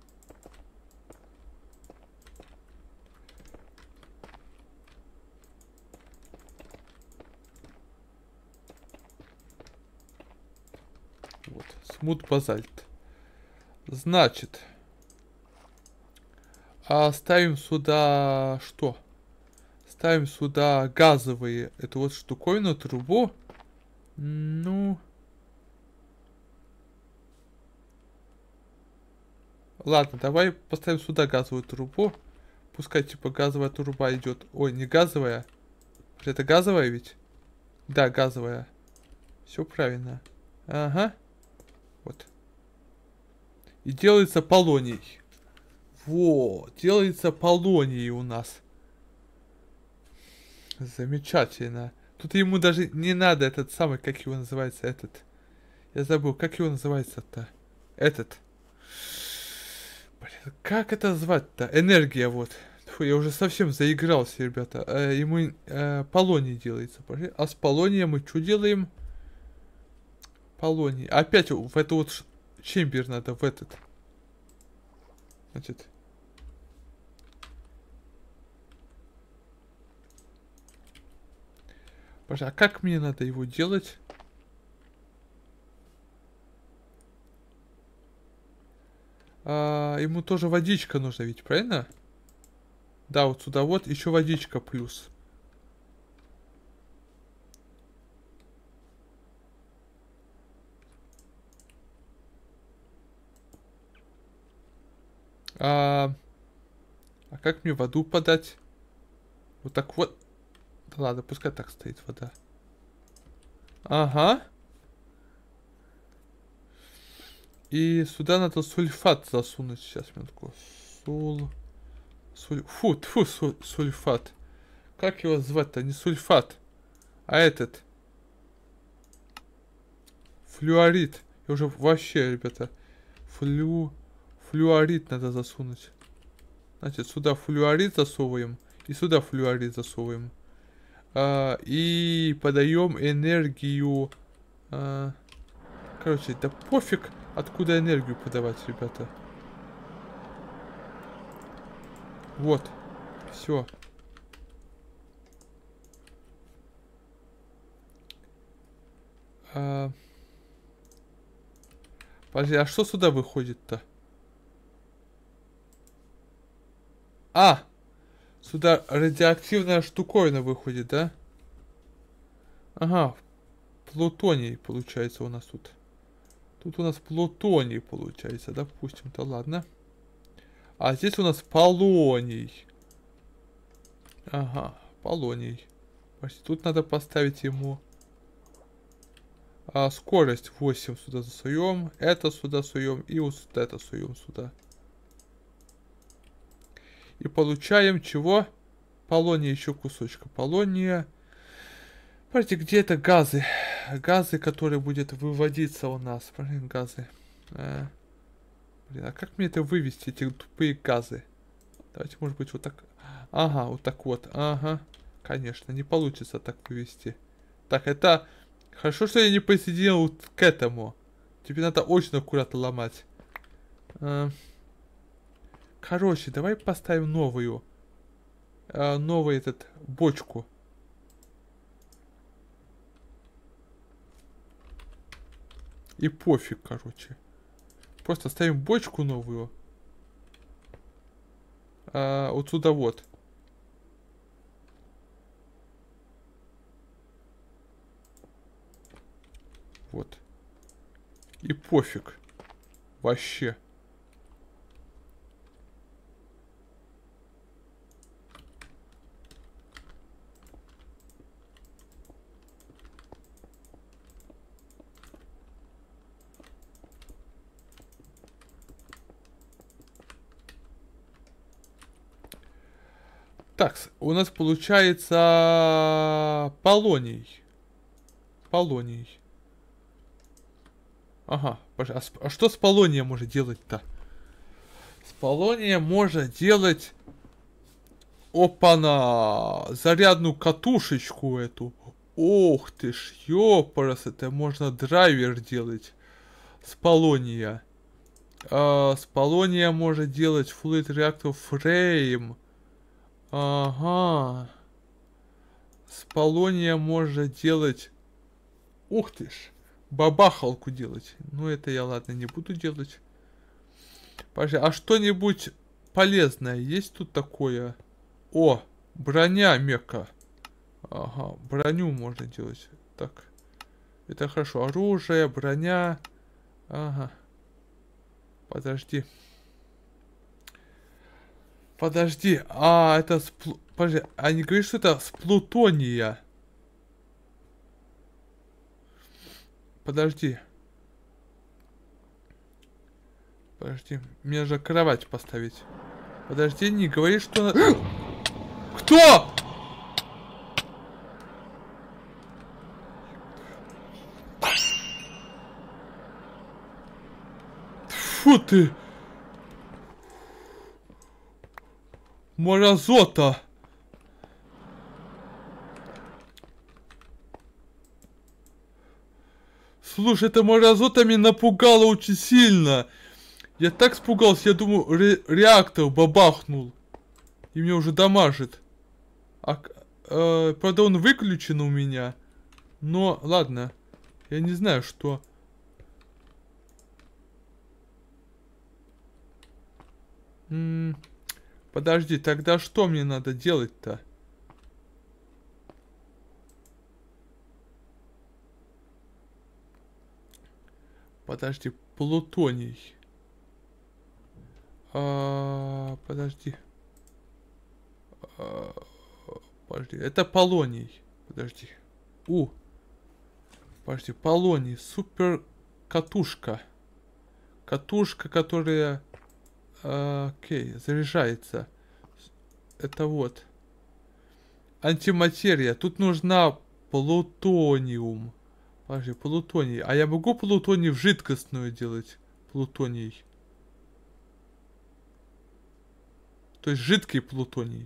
Вот, смут базальт. Значит, ставим сюда что? Ставим сюда газовые. Это вот штуковину, трубу. Ну. Ладно, давай поставим сюда газовую трубу. Пускай типа газовая труба идет. Ой, не газовая. Это газовая ведь? Да, газовая. Все правильно. Ага. Вот. И делается полоний. Вот, делается полоний у нас. Замечательно. Тут ему даже не надо этот самый, как его называется, этот. Я забыл, как его называется-то. Этот. Блин, как это звать-то? Энергия, вот. Фу, я уже совсем заигрался, ребята. Ему полоний делается. А с полонием мы что делаем? Полоний. Опять в эту вот чембер надо, в этот. Значит. Боже, а как мне надо его делать? Ему тоже водичка нужна ведь, правильно? Да, вот сюда вот еще водичка плюс. А как мне воду подать? Вот так вот. Да ладно, пускай так стоит вода. Ага. И сюда надо сульфат засунуть. Сейчас, минутку. Сульфат. Как его звать-то? Не сульфат, а этот. Флюорид. Я уже вообще, ребята. Флюорид надо засунуть. Значит, сюда флюорид засовываем. И сюда флюорид засовываем. И подаем энергию. Короче, да пофиг, откуда энергию подавать, ребята. Вот. Все. Подожди, а что сюда выходит-то? Сюда радиоактивная штуковина выходит, да? Ага. Плутоний получается у нас тут. Тут у нас плутоний получается, допустим-то, ладно. А здесь у нас полоний. Ага, полоний. Почти тут надо поставить ему... скорость 8 сюда засуем. Это сюда суем. И вот это суем сюда. И получаем чего? полония еще кусочка. Полония. Смотрите, где это газы? Газы, которые будет выводиться у нас. Блин, газы. Блин, а как мне это вывести, эти тупые газы? Давайте, может быть, вот так. Ага, вот так вот. Ага. Конечно, не получится так вывести. Так, это... Хорошо, что я не присоединил вот к этому. Тебе надо очень аккуратно ломать. Короче, давай поставим новую. Новую этот бочку. И пофиг, короче. Просто ставим бочку новую. Вот сюда вот. Вот. И пофиг. Вообще. Так, у нас получается полоний. Полоний. Ага, а что с полонием может делать-то? С полонием может делать... Опа-на! Зарядную катушечку эту. Ох ты ж, ёпарас, это можно драйвер делать. С полония. С полония может делать Fluid Reactor Frame. Ага. С полония можно делать... Ух ты ж. Бабахалку делать. Ну, это я, ладно, не буду делать. Подожди, а что-нибудь полезное есть тут такое? О, броня мека. Ага, броню можно делать. Так. Это хорошо. Оружие, броня. Ага. Подожди. Подожди. Это Подожди, а не говоришь, что это с плутония? Подожди. Подожди. Мне же кровать поставить. Подожди, не говори, что... Кто? Фу ты. Мразота. Слушай, эта мразота меня напугала очень сильно. Я так испугался, я думаю, реактор бабахнул. И меня уже дамажит. Правда, он выключен у меня. Но, ладно. Я не знаю, что... Подожди, тогда что мне надо делать-то? Подожди, плутоний. Подожди. Подожди, это полоний. Подожди. Подожди, полоний. Супер катушка. Катушка, которая... Окей, заряжается. Это вот. Антиматерия. Тут нужна плутониум. Подожди, плутоний. А я могу плутоний в жидкостную делать? Плутоний. То есть жидкий плутоний.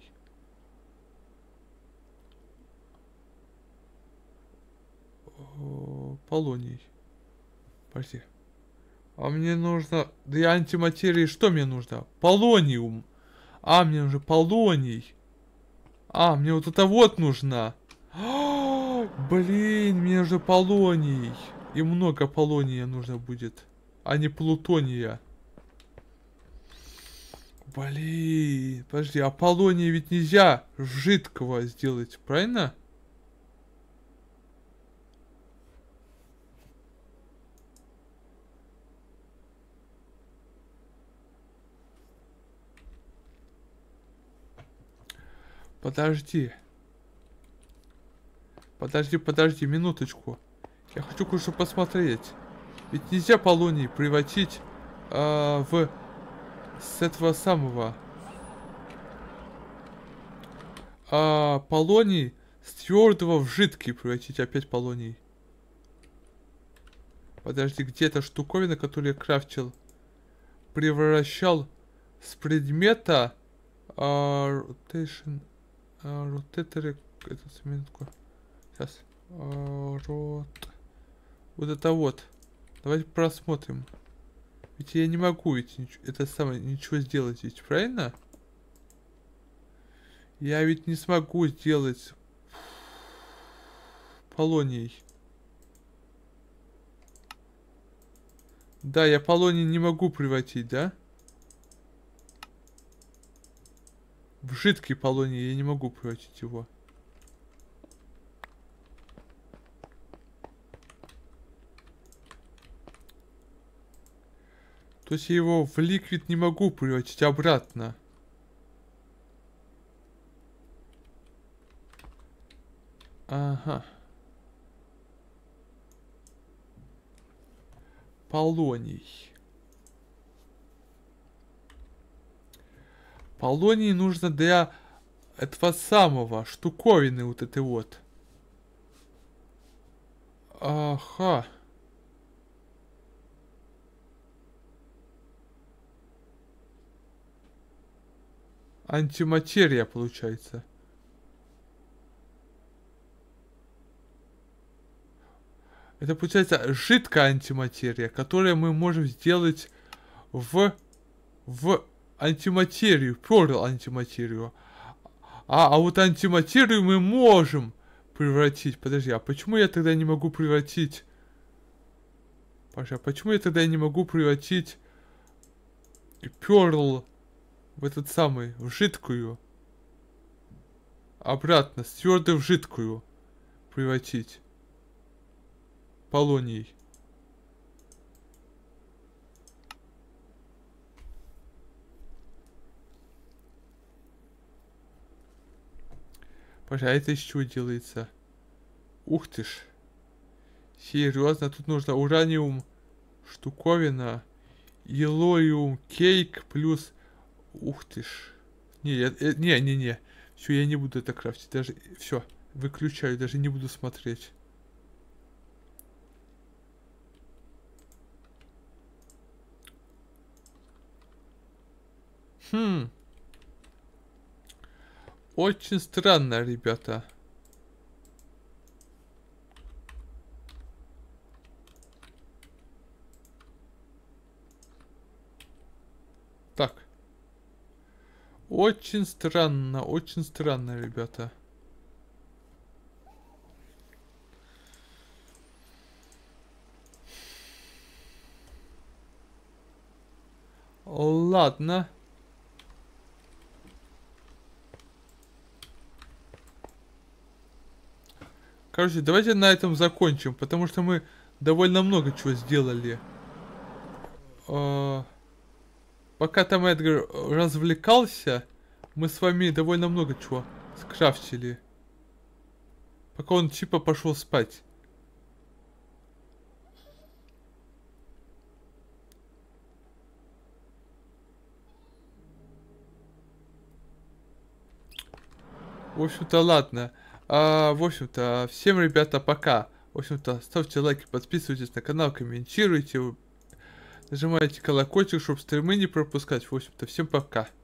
Полоний. Подожди. А мне нужно... Для антиматерии что мне нужно? Полониум. Мне нужен полоний. Мне вот это вот нужно. Блин, мне нужно полоний. И много полония нужно будет. А не плутония. Блин. Подожди, а полония ведь нельзя жидкого сделать, правильно? Подожди. Подожди, минуточку. Я хочу кое-что посмотреть. Ведь нельзя полоний превратить с этого самого... полоний с твердого в жидкий превратить. Опять полоний. Подожди, где эта штуковина, которую я крафтил? Превращал с предмета rotation, ротаторы, эту минутку. Сейчас. Вот это вот. Давайте просмотрим. Ведь я не могу ведь это самое ничего сделать, ведь правильно? Я ведь не смогу сделать полоний. Да, я полоний не могу превратить, да? В жидкий полоний я не могу превратить его. То есть я его в ликвид не могу превратить обратно. Ага. Полоний. Полоний нужно для этого самого штуковины вот этой вот. Ага. Антиматерия получается. Это получается жидкая антиматерия, которую мы можем сделать в антиматерию, Pearl антиматерию. А вот антиматерию мы можем превратить. Подожди, а почему я тогда не могу превратить? Паша, а почему я тогда не могу превратить Pearl в этот самый, в жидкую? Обратно, с твердой в жидкую превратить. Полоний. Паша, а это из чего делается? Ух ты ж. Серьезно, тут нужно ураниум штуковина, илоиум кейк плюс... Ух ты ж. Не. Все, я не буду это крафтить. Даже... Все, выключаю, даже не буду смотреть. Очень странно, ребята. Так. Очень странно, ребята. Ладно. Короче, давайте на этом закончим, потому что мы довольно много чего сделали. Пока там Эдгар развлекался, мы с вами довольно много чего скрафтили. Пока он типа пошел спать. В общем-то, ладно. В общем-то, всем, ребята, пока. В общем-то, ставьте лайки, подписывайтесь на канал, комментируйте, нажимайте колокольчик, чтобы стримы не пропускать. В общем-то, всем пока.